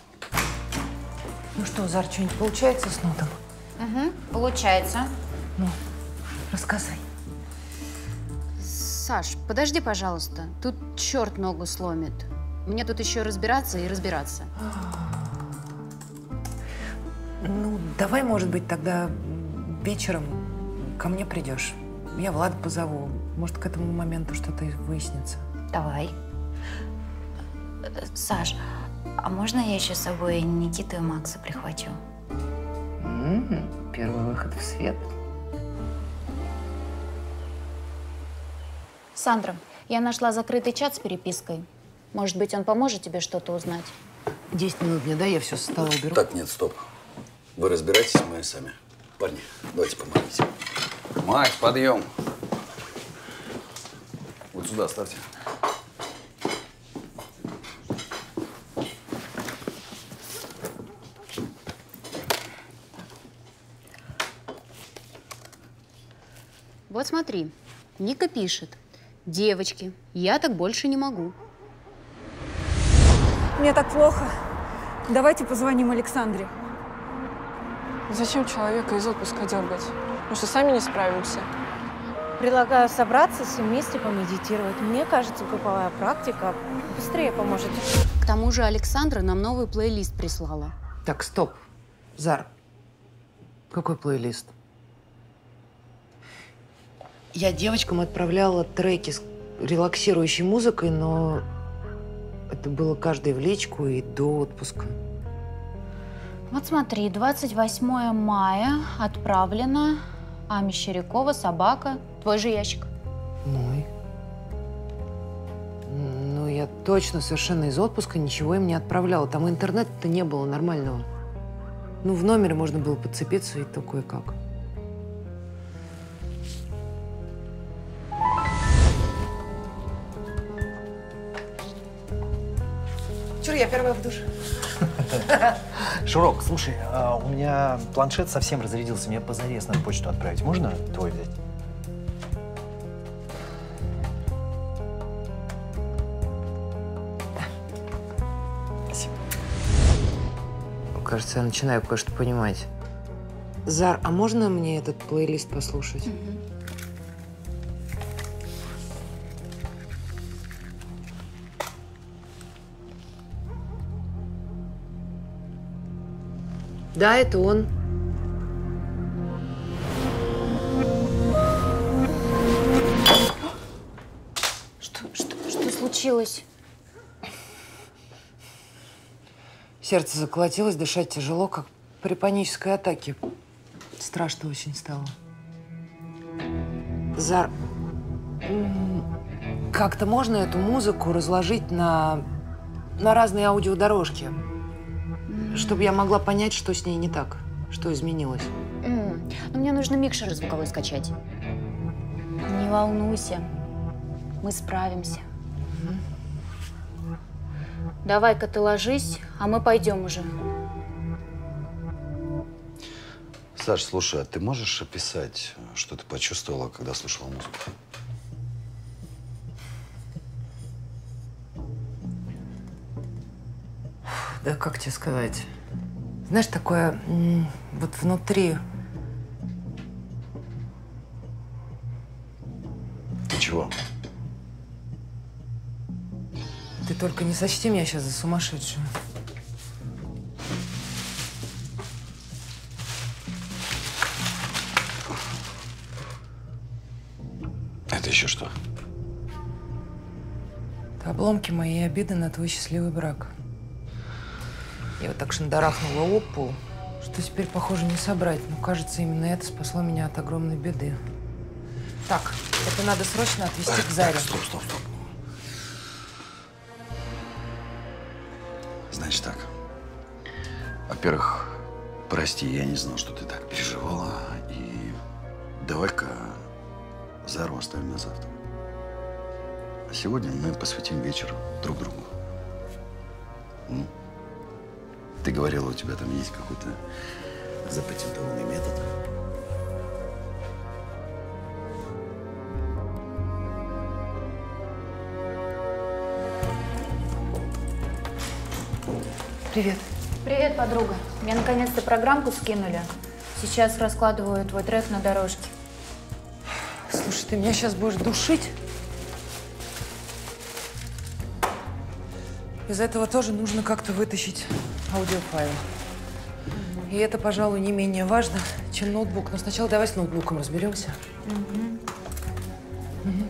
Ну что, Зар, что-нибудь получается с нотом? Угу, получается. Ну, рассказай. Саш, подожди, пожалуйста. Тут черт ногу сломит. Мне тут еще разбираться и разбираться. Ну, давай, может быть, тогда вечером ко мне придешь. Я Влада позову. Может, к этому моменту что-то выяснится. Давай. Саш, а можно я еще с собой Никиту и Макса прихвачу? М-м, первый выход в свет. Сандра, я нашла закрытый чат с перепиской. Может быть, он поможет тебе что-то узнать? Десять минут мне дай, я все со стола уберу. Так, нет, стоп. Вы разбирайтесь, мы сами. Парни, давайте помогите. Макс, подъем. Вот сюда ставьте. Вот смотри, Ника пишет. Девочки, я так больше не могу. Мне так плохо. Давайте позвоним Александре. Зачем человека из отпуска дергать? Мы что, сами не справимся? Предлагаю собраться, все вместе помедитировать. Мне кажется, групповая практика быстрее поможет. К тому же Александра нам новый плейлист прислала. Так, стоп. Зар, какой плейлист? Я девочкам отправляла треки с релаксирующей музыкой, но это было каждой в личку и до отпуска. Вот смотри, двадцать восьмое мая отправлено. А Мещерякова, собака, твой же ящик. Мой. Ну, я точно совершенно из отпуска ничего им не отправляла. Там интернета-то не было нормального. Ну, в номере можно было подцепиться и то кое-как. Чур, я первая в душ. Шурок, слушай, а у меня планшет совсем разрядился. Мне позарез надо почту отправить. Можно твой взять? Спасибо. Кажется, я начинаю кое-что понимать. Зар, а можно мне этот плейлист послушать? Угу. Да, это он. Что, что, что случилось? Сердце заколотилось, дышать тяжело, как при панической атаке. Страшно очень стало. Зар, Как-то можно эту музыку разложить на, на разные аудиодорожки, чтобы я могла понять, что с ней не так, что изменилось. Mm. Но мне нужно микшер звуковой скачать. Не волнуйся, мы справимся. Mm-hmm. Давай-ка ты ложись, а мы пойдем уже. Саш, слушай, а ты можешь описать, что ты почувствовала, когда слушала музыку? Да как тебе сказать? Знаешь, такое вот внутри. Ты чего? Ты только не сочти меня сейчас за сумасшедшую. Это еще что? Это обломки моей обиды на твой счастливый брак. Я вот так шандарахнула об пол, что теперь, похоже, не собрать. Но, кажется, именно это спасло меня от огромной беды. Так, это надо срочно отвезти к Заре. Так, стоп, стоп, стоп. Значит так. Во-первых, прости, я не знал, что ты так переживала. И давай-ка Зару оставим на завтра. А сегодня мы посвятим вечер друг другу. М? Ты говорила, у тебя там есть какой-то запатентованный метод. Привет. Привет, подруга. Мне наконец-то программку скинули. Сейчас раскладываю твой трек на дорожке. Слушай, ты меня сейчас будешь душить? Из этого тоже нужно как-то вытащить аудиофайл. И это, пожалуй, не менее важно, чем ноутбук. Но сначала давай с ноутбуком разберемся. Угу. Угу.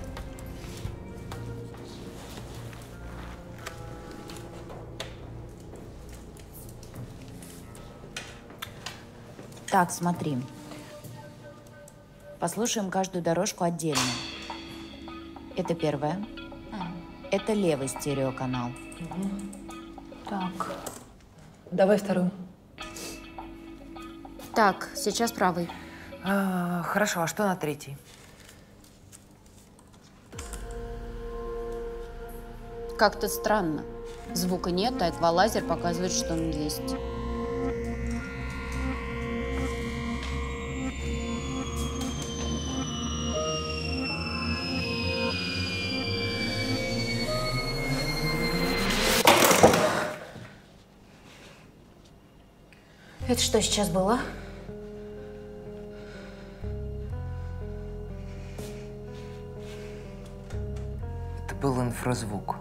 Так, смотри. Послушаем каждую дорожку отдельно. Это первое. Это левый стереоканал. Угу. Так. Давай вторую. Так, сейчас правый. А, хорошо, а что на третий? Как-то странно. Звука нет, а эквалайзер показывает, что он есть. Это что сейчас было? Это был инфразвук.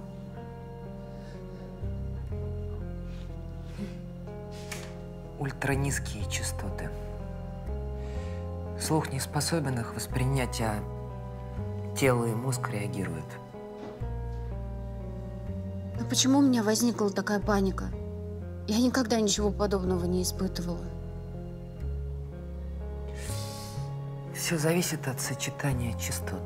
Ультранизкие частоты. Слух не способен их воспринять, а тело и мозг реагируют. Но почему у меня возникла такая паника? Я никогда ничего подобного не испытывала. Все зависит от сочетания частот.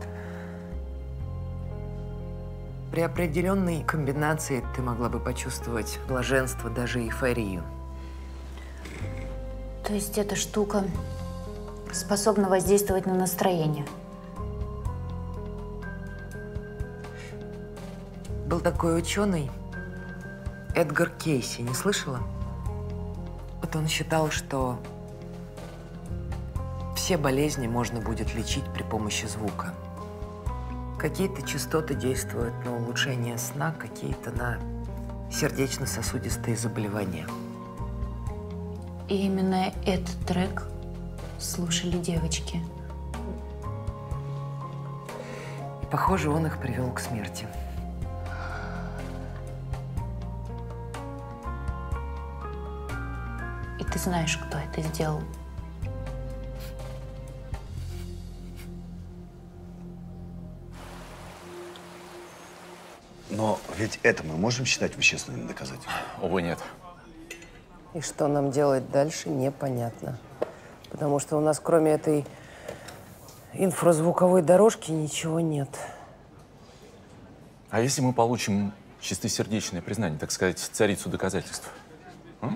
При определенной комбинации ты могла бы почувствовать блаженство, даже эйфорию. То есть эта штука способна воздействовать на настроение? Был такой ученый Эдгар Кейси, не слышала? Вот он считал, что все болезни можно будет лечить при помощи звука. Какие-то частоты действуют на улучшение сна, какие-то на сердечно-сосудистые заболевания. И именно этот трек слушали девочки. И, похоже, он их привел к смерти. И ты знаешь, кто это сделал? Но ведь это мы можем считать вещественным доказательством? Увы, нет. И что нам делать дальше, непонятно. Потому что у нас, кроме этой инфразвуковой дорожки ничего нет. А если мы получим чистосердечное признание, так сказать, царицу доказательств? А?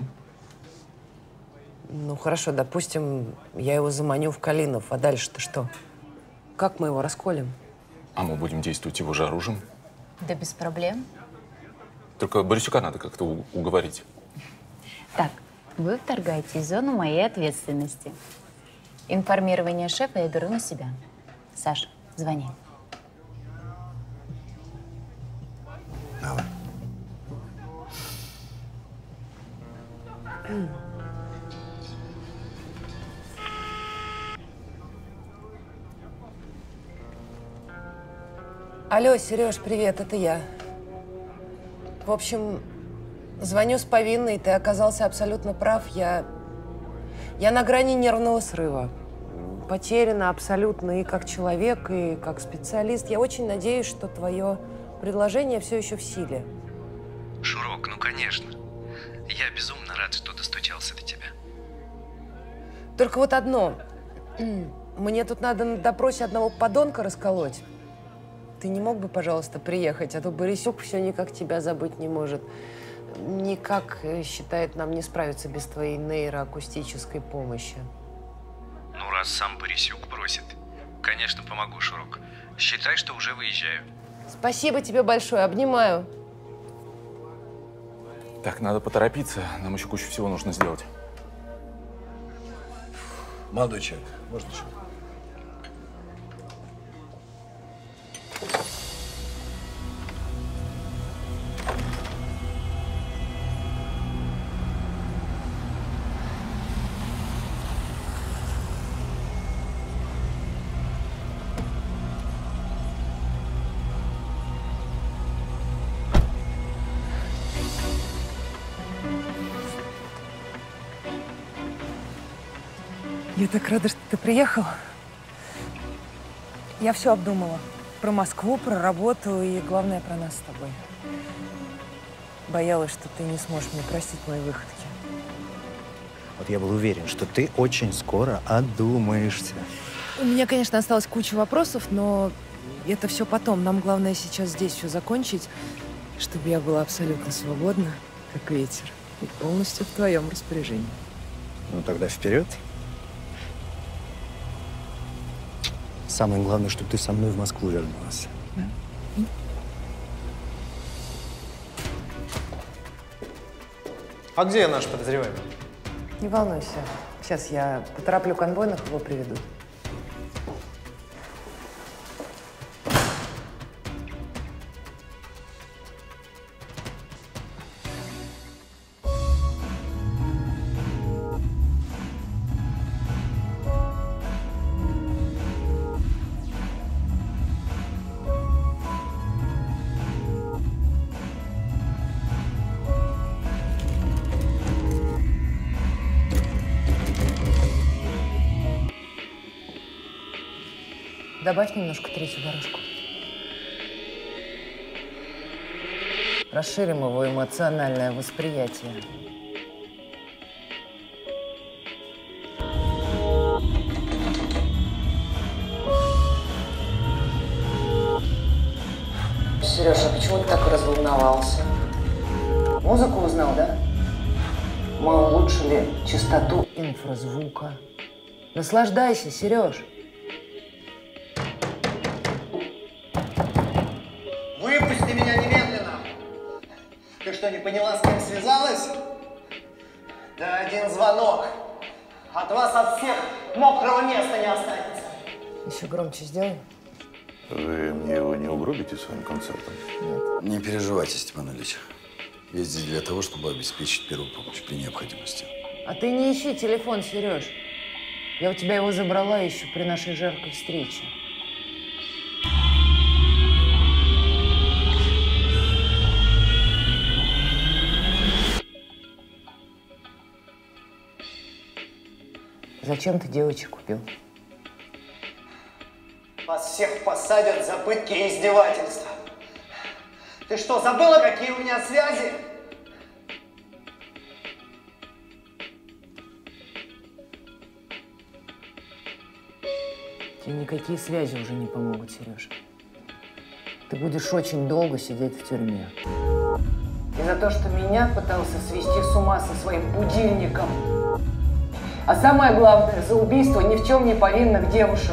Ну хорошо, допустим, я его заманю в Калинов, а дальше-то что? Как мы его расколем? А мы будем действовать его же оружием. Да без проблем. Только Борисюка надо как-то у- уговорить. Так, вы вторгаетесь в зону моей ответственности. Информирование шефа я беру на себя. Саша, звони. Давай. Алло, Сереж, привет, это я. В общем, звоню с повинной, ты оказался абсолютно прав. Я, я на грани нервного срыва. Потеряна абсолютно и как человек, и как специалист. Я очень надеюсь, что твое предложение все еще в силе. Шурок, ну конечно. Я безумно рад, что достучался до тебя. Только вот одно. Мне тут надо на допросе одного подонка расколоть. Ты не мог бы, пожалуйста, приехать? А то Борисюк все никак тебя забыть не может. Никак э, считает, нам не справиться без твоей нейроакустической помощи. Ну, раз сам Борисюк просит, конечно, помогу, Шурок. Считай, что уже выезжаю. Спасибо тебе большое, обнимаю. Так, надо поторопиться, нам еще кучу всего нужно сделать. Молодой человек, можно чего? Я так рада, что ты приехал. Я все обдумала. Про Москву, про работу и, главное, про нас с тобой. Боялась, что ты не сможешь мне простить мои выходки. Вот я был уверен, что ты очень скоро одумаешься. У меня, конечно, осталась куча вопросов, но это все потом. Нам главное сейчас здесь все закончить, чтобы я была абсолютно свободна, как ветер, и полностью в твоем распоряжении. Ну тогда вперед. Самое главное, чтобы ты со мной в Москву вернулась. Да. А где наш подозреваемый? Не волнуйся. Сейчас я потороплю конвойных, его приведу. Добавь немножко третью дорожку. Расширим его эмоциональное восприятие. Сережа, почему ты так разволновался? Музыку узнал, да? Мы улучшили частоту инфразвука. Наслаждайся, Сереж. Выпусти меня немедленно! Ты что, не поняла, с кем связалась? Да один звонок. От вас от всех мокрого места не останется. Еще громче сделай. Вы мне его не угробите своим концертом? Нет. Не переживайте, Степан Ильич. Я здесь для того, чтобы обеспечить первую помощь при необходимости. А ты не ищи телефон, Сереж. Я у тебя его забрала еще при нашей жаркой встрече. Зачем ты девочек купил? Вас всех посадят за пытки и издевательства. Ты что, забыла, какие у меня связи? Тебе никакие связи уже не помогут, Сережа. Ты будешь очень долго сидеть в тюрьме. И за то, что меня пытался свести с ума со своим будильником. А самое главное, за убийство ни в чем не повинных девушек.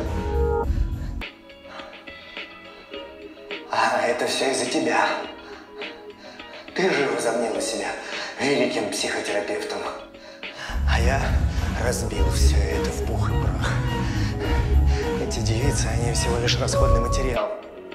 А это все из-за тебя. Ты же возомнила себя великим психотерапевтом. А я разбил все это в пух и прах. Эти девицы, они всего лишь расходный материал.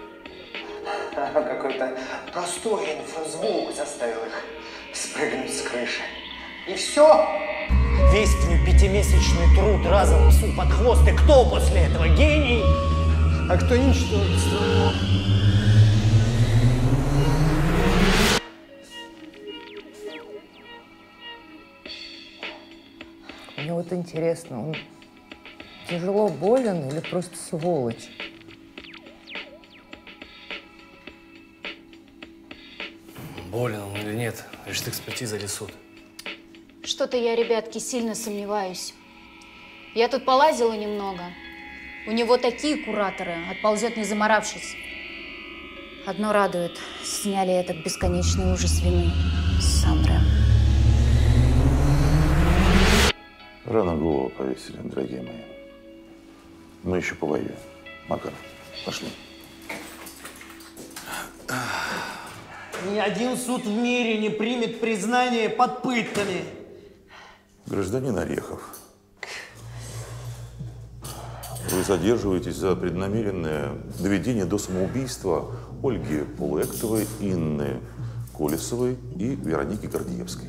А какой-то простой инфразвук заставил их спрыгнуть с крыши. И все. Весь твой пятимесячный труд разом псу под хвост. И кто после этого? Гений? А кто ничтожество? Мне вот интересно, он тяжело болен или просто сволочь? Болен он или нет, решит экспертиза или суд. Что-то я, ребятки, сильно сомневаюсь. Я тут полазила немного. У него такие кураторы, отползет не заморавшись. Одно радует, сняли этот бесконечный ужас вины с Сандры. Рано голову повесили, дорогие мои. Мы еще повоюем. Макар, пошли. Ни один суд в мире не примет признание под пытками. Гражданин Орехов, вы задерживаетесь за преднамеренное доведение до самоубийства Ольги Полуэктовой, Инны Колесовой и Вероники Гордеевской.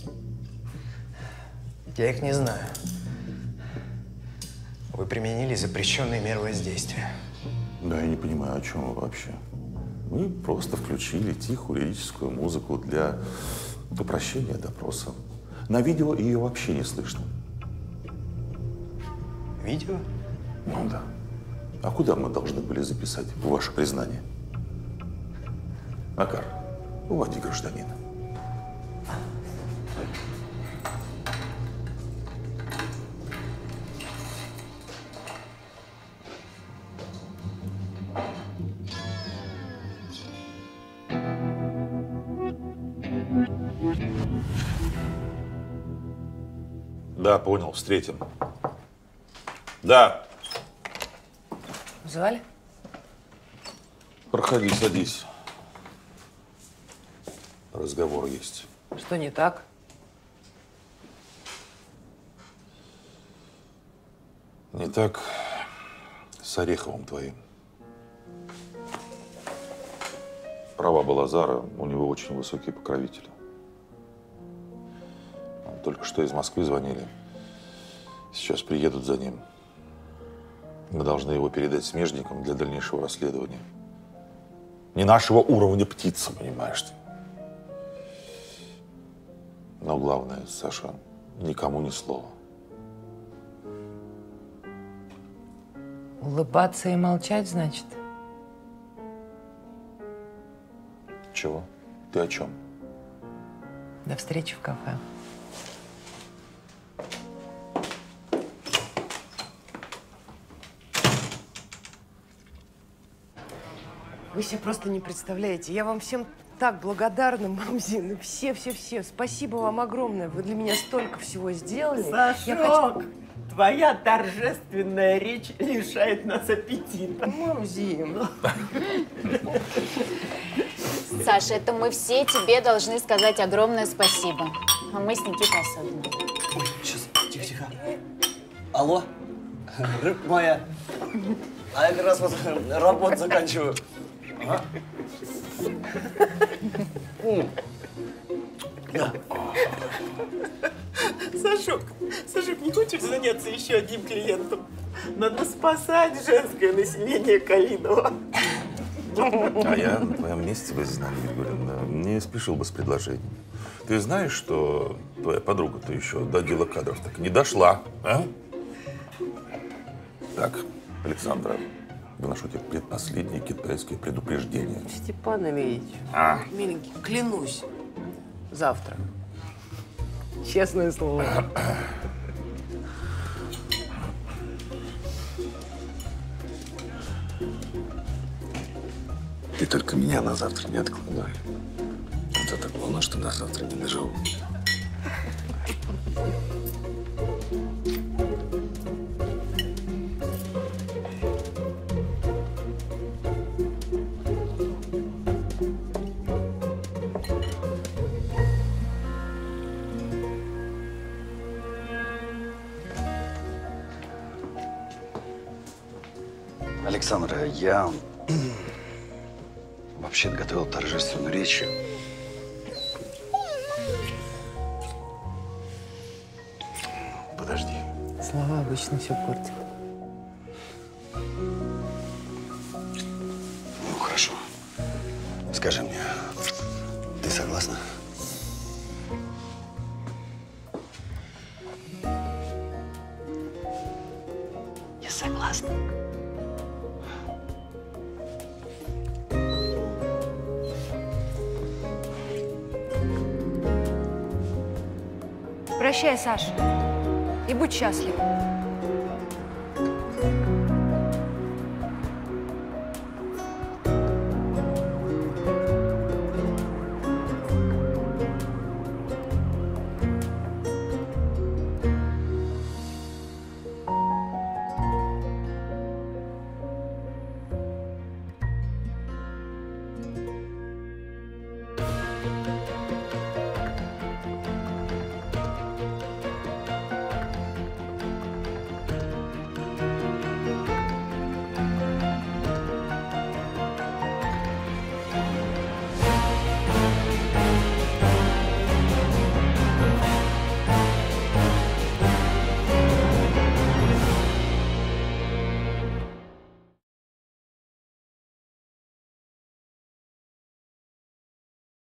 Я их не знаю. Вы применили запрещенные меры воздействия. Да, я не понимаю, о чем вы вообще. Мы просто включили тихую лирическую музыку для упрощения допроса. На видео ее вообще не слышно. Видео? Ну да. А куда мы должны были записать ваше признание? Макар, уводи гражданина. Да, понял, встретим. Да. Звали? Проходи, садись. Разговор есть. Что не так? Не так с Ореховым твоим. Права Балазара, у него очень высокие покровители. Только что из Москвы звонили. Сейчас приедут за ним. Мы должны его передать смежникам для дальнейшего расследования. Не нашего уровня птица, понимаешь ты. Но главное, Саша, никому ни слова. Улыбаться и молчать, значит? Чего? Ты о чем? До встречи в кафе. Вы себе просто не представляете. Я вам всем так благодарна, мамзины. Все-все-все. Спасибо вам огромное. Вы для меня столько всего сделали. Сашок, Я хочу... твоя торжественная речь лишает нас аппетита. Мамзин. Саша, это мы все тебе должны сказать огромное спасибо. А мы с Никитой особенно. Ой, сейчас, тихо-тихо. Алло, рыбка моя. А я как раз вот работу заканчиваю. Ага. Сашок, Сашок, не хочешь заняться еще одним клиентом? Надо спасать женское население Калинова. А я на твоем месте, Зинаида Григорьевна, не спешил бы с предложением. Ты знаешь, что твоя подруга-то еще до отдела кадров так и не дошла, а? Так, Александра, выношу тебе предпоследнее китайское предупреждение. Степан Ильич, А? миленький, клянусь, завтра. Честное слово. Ты только меня на завтра не откладывай. А то так волна, что до завтра не доживу. Александра, я вообще готовил торжественную речь. Подожди. Слова обычно все портят. Ну, хорошо. Скажи мне, ты согласна? Я согласна. Прощай, Саша. И будь счастлив.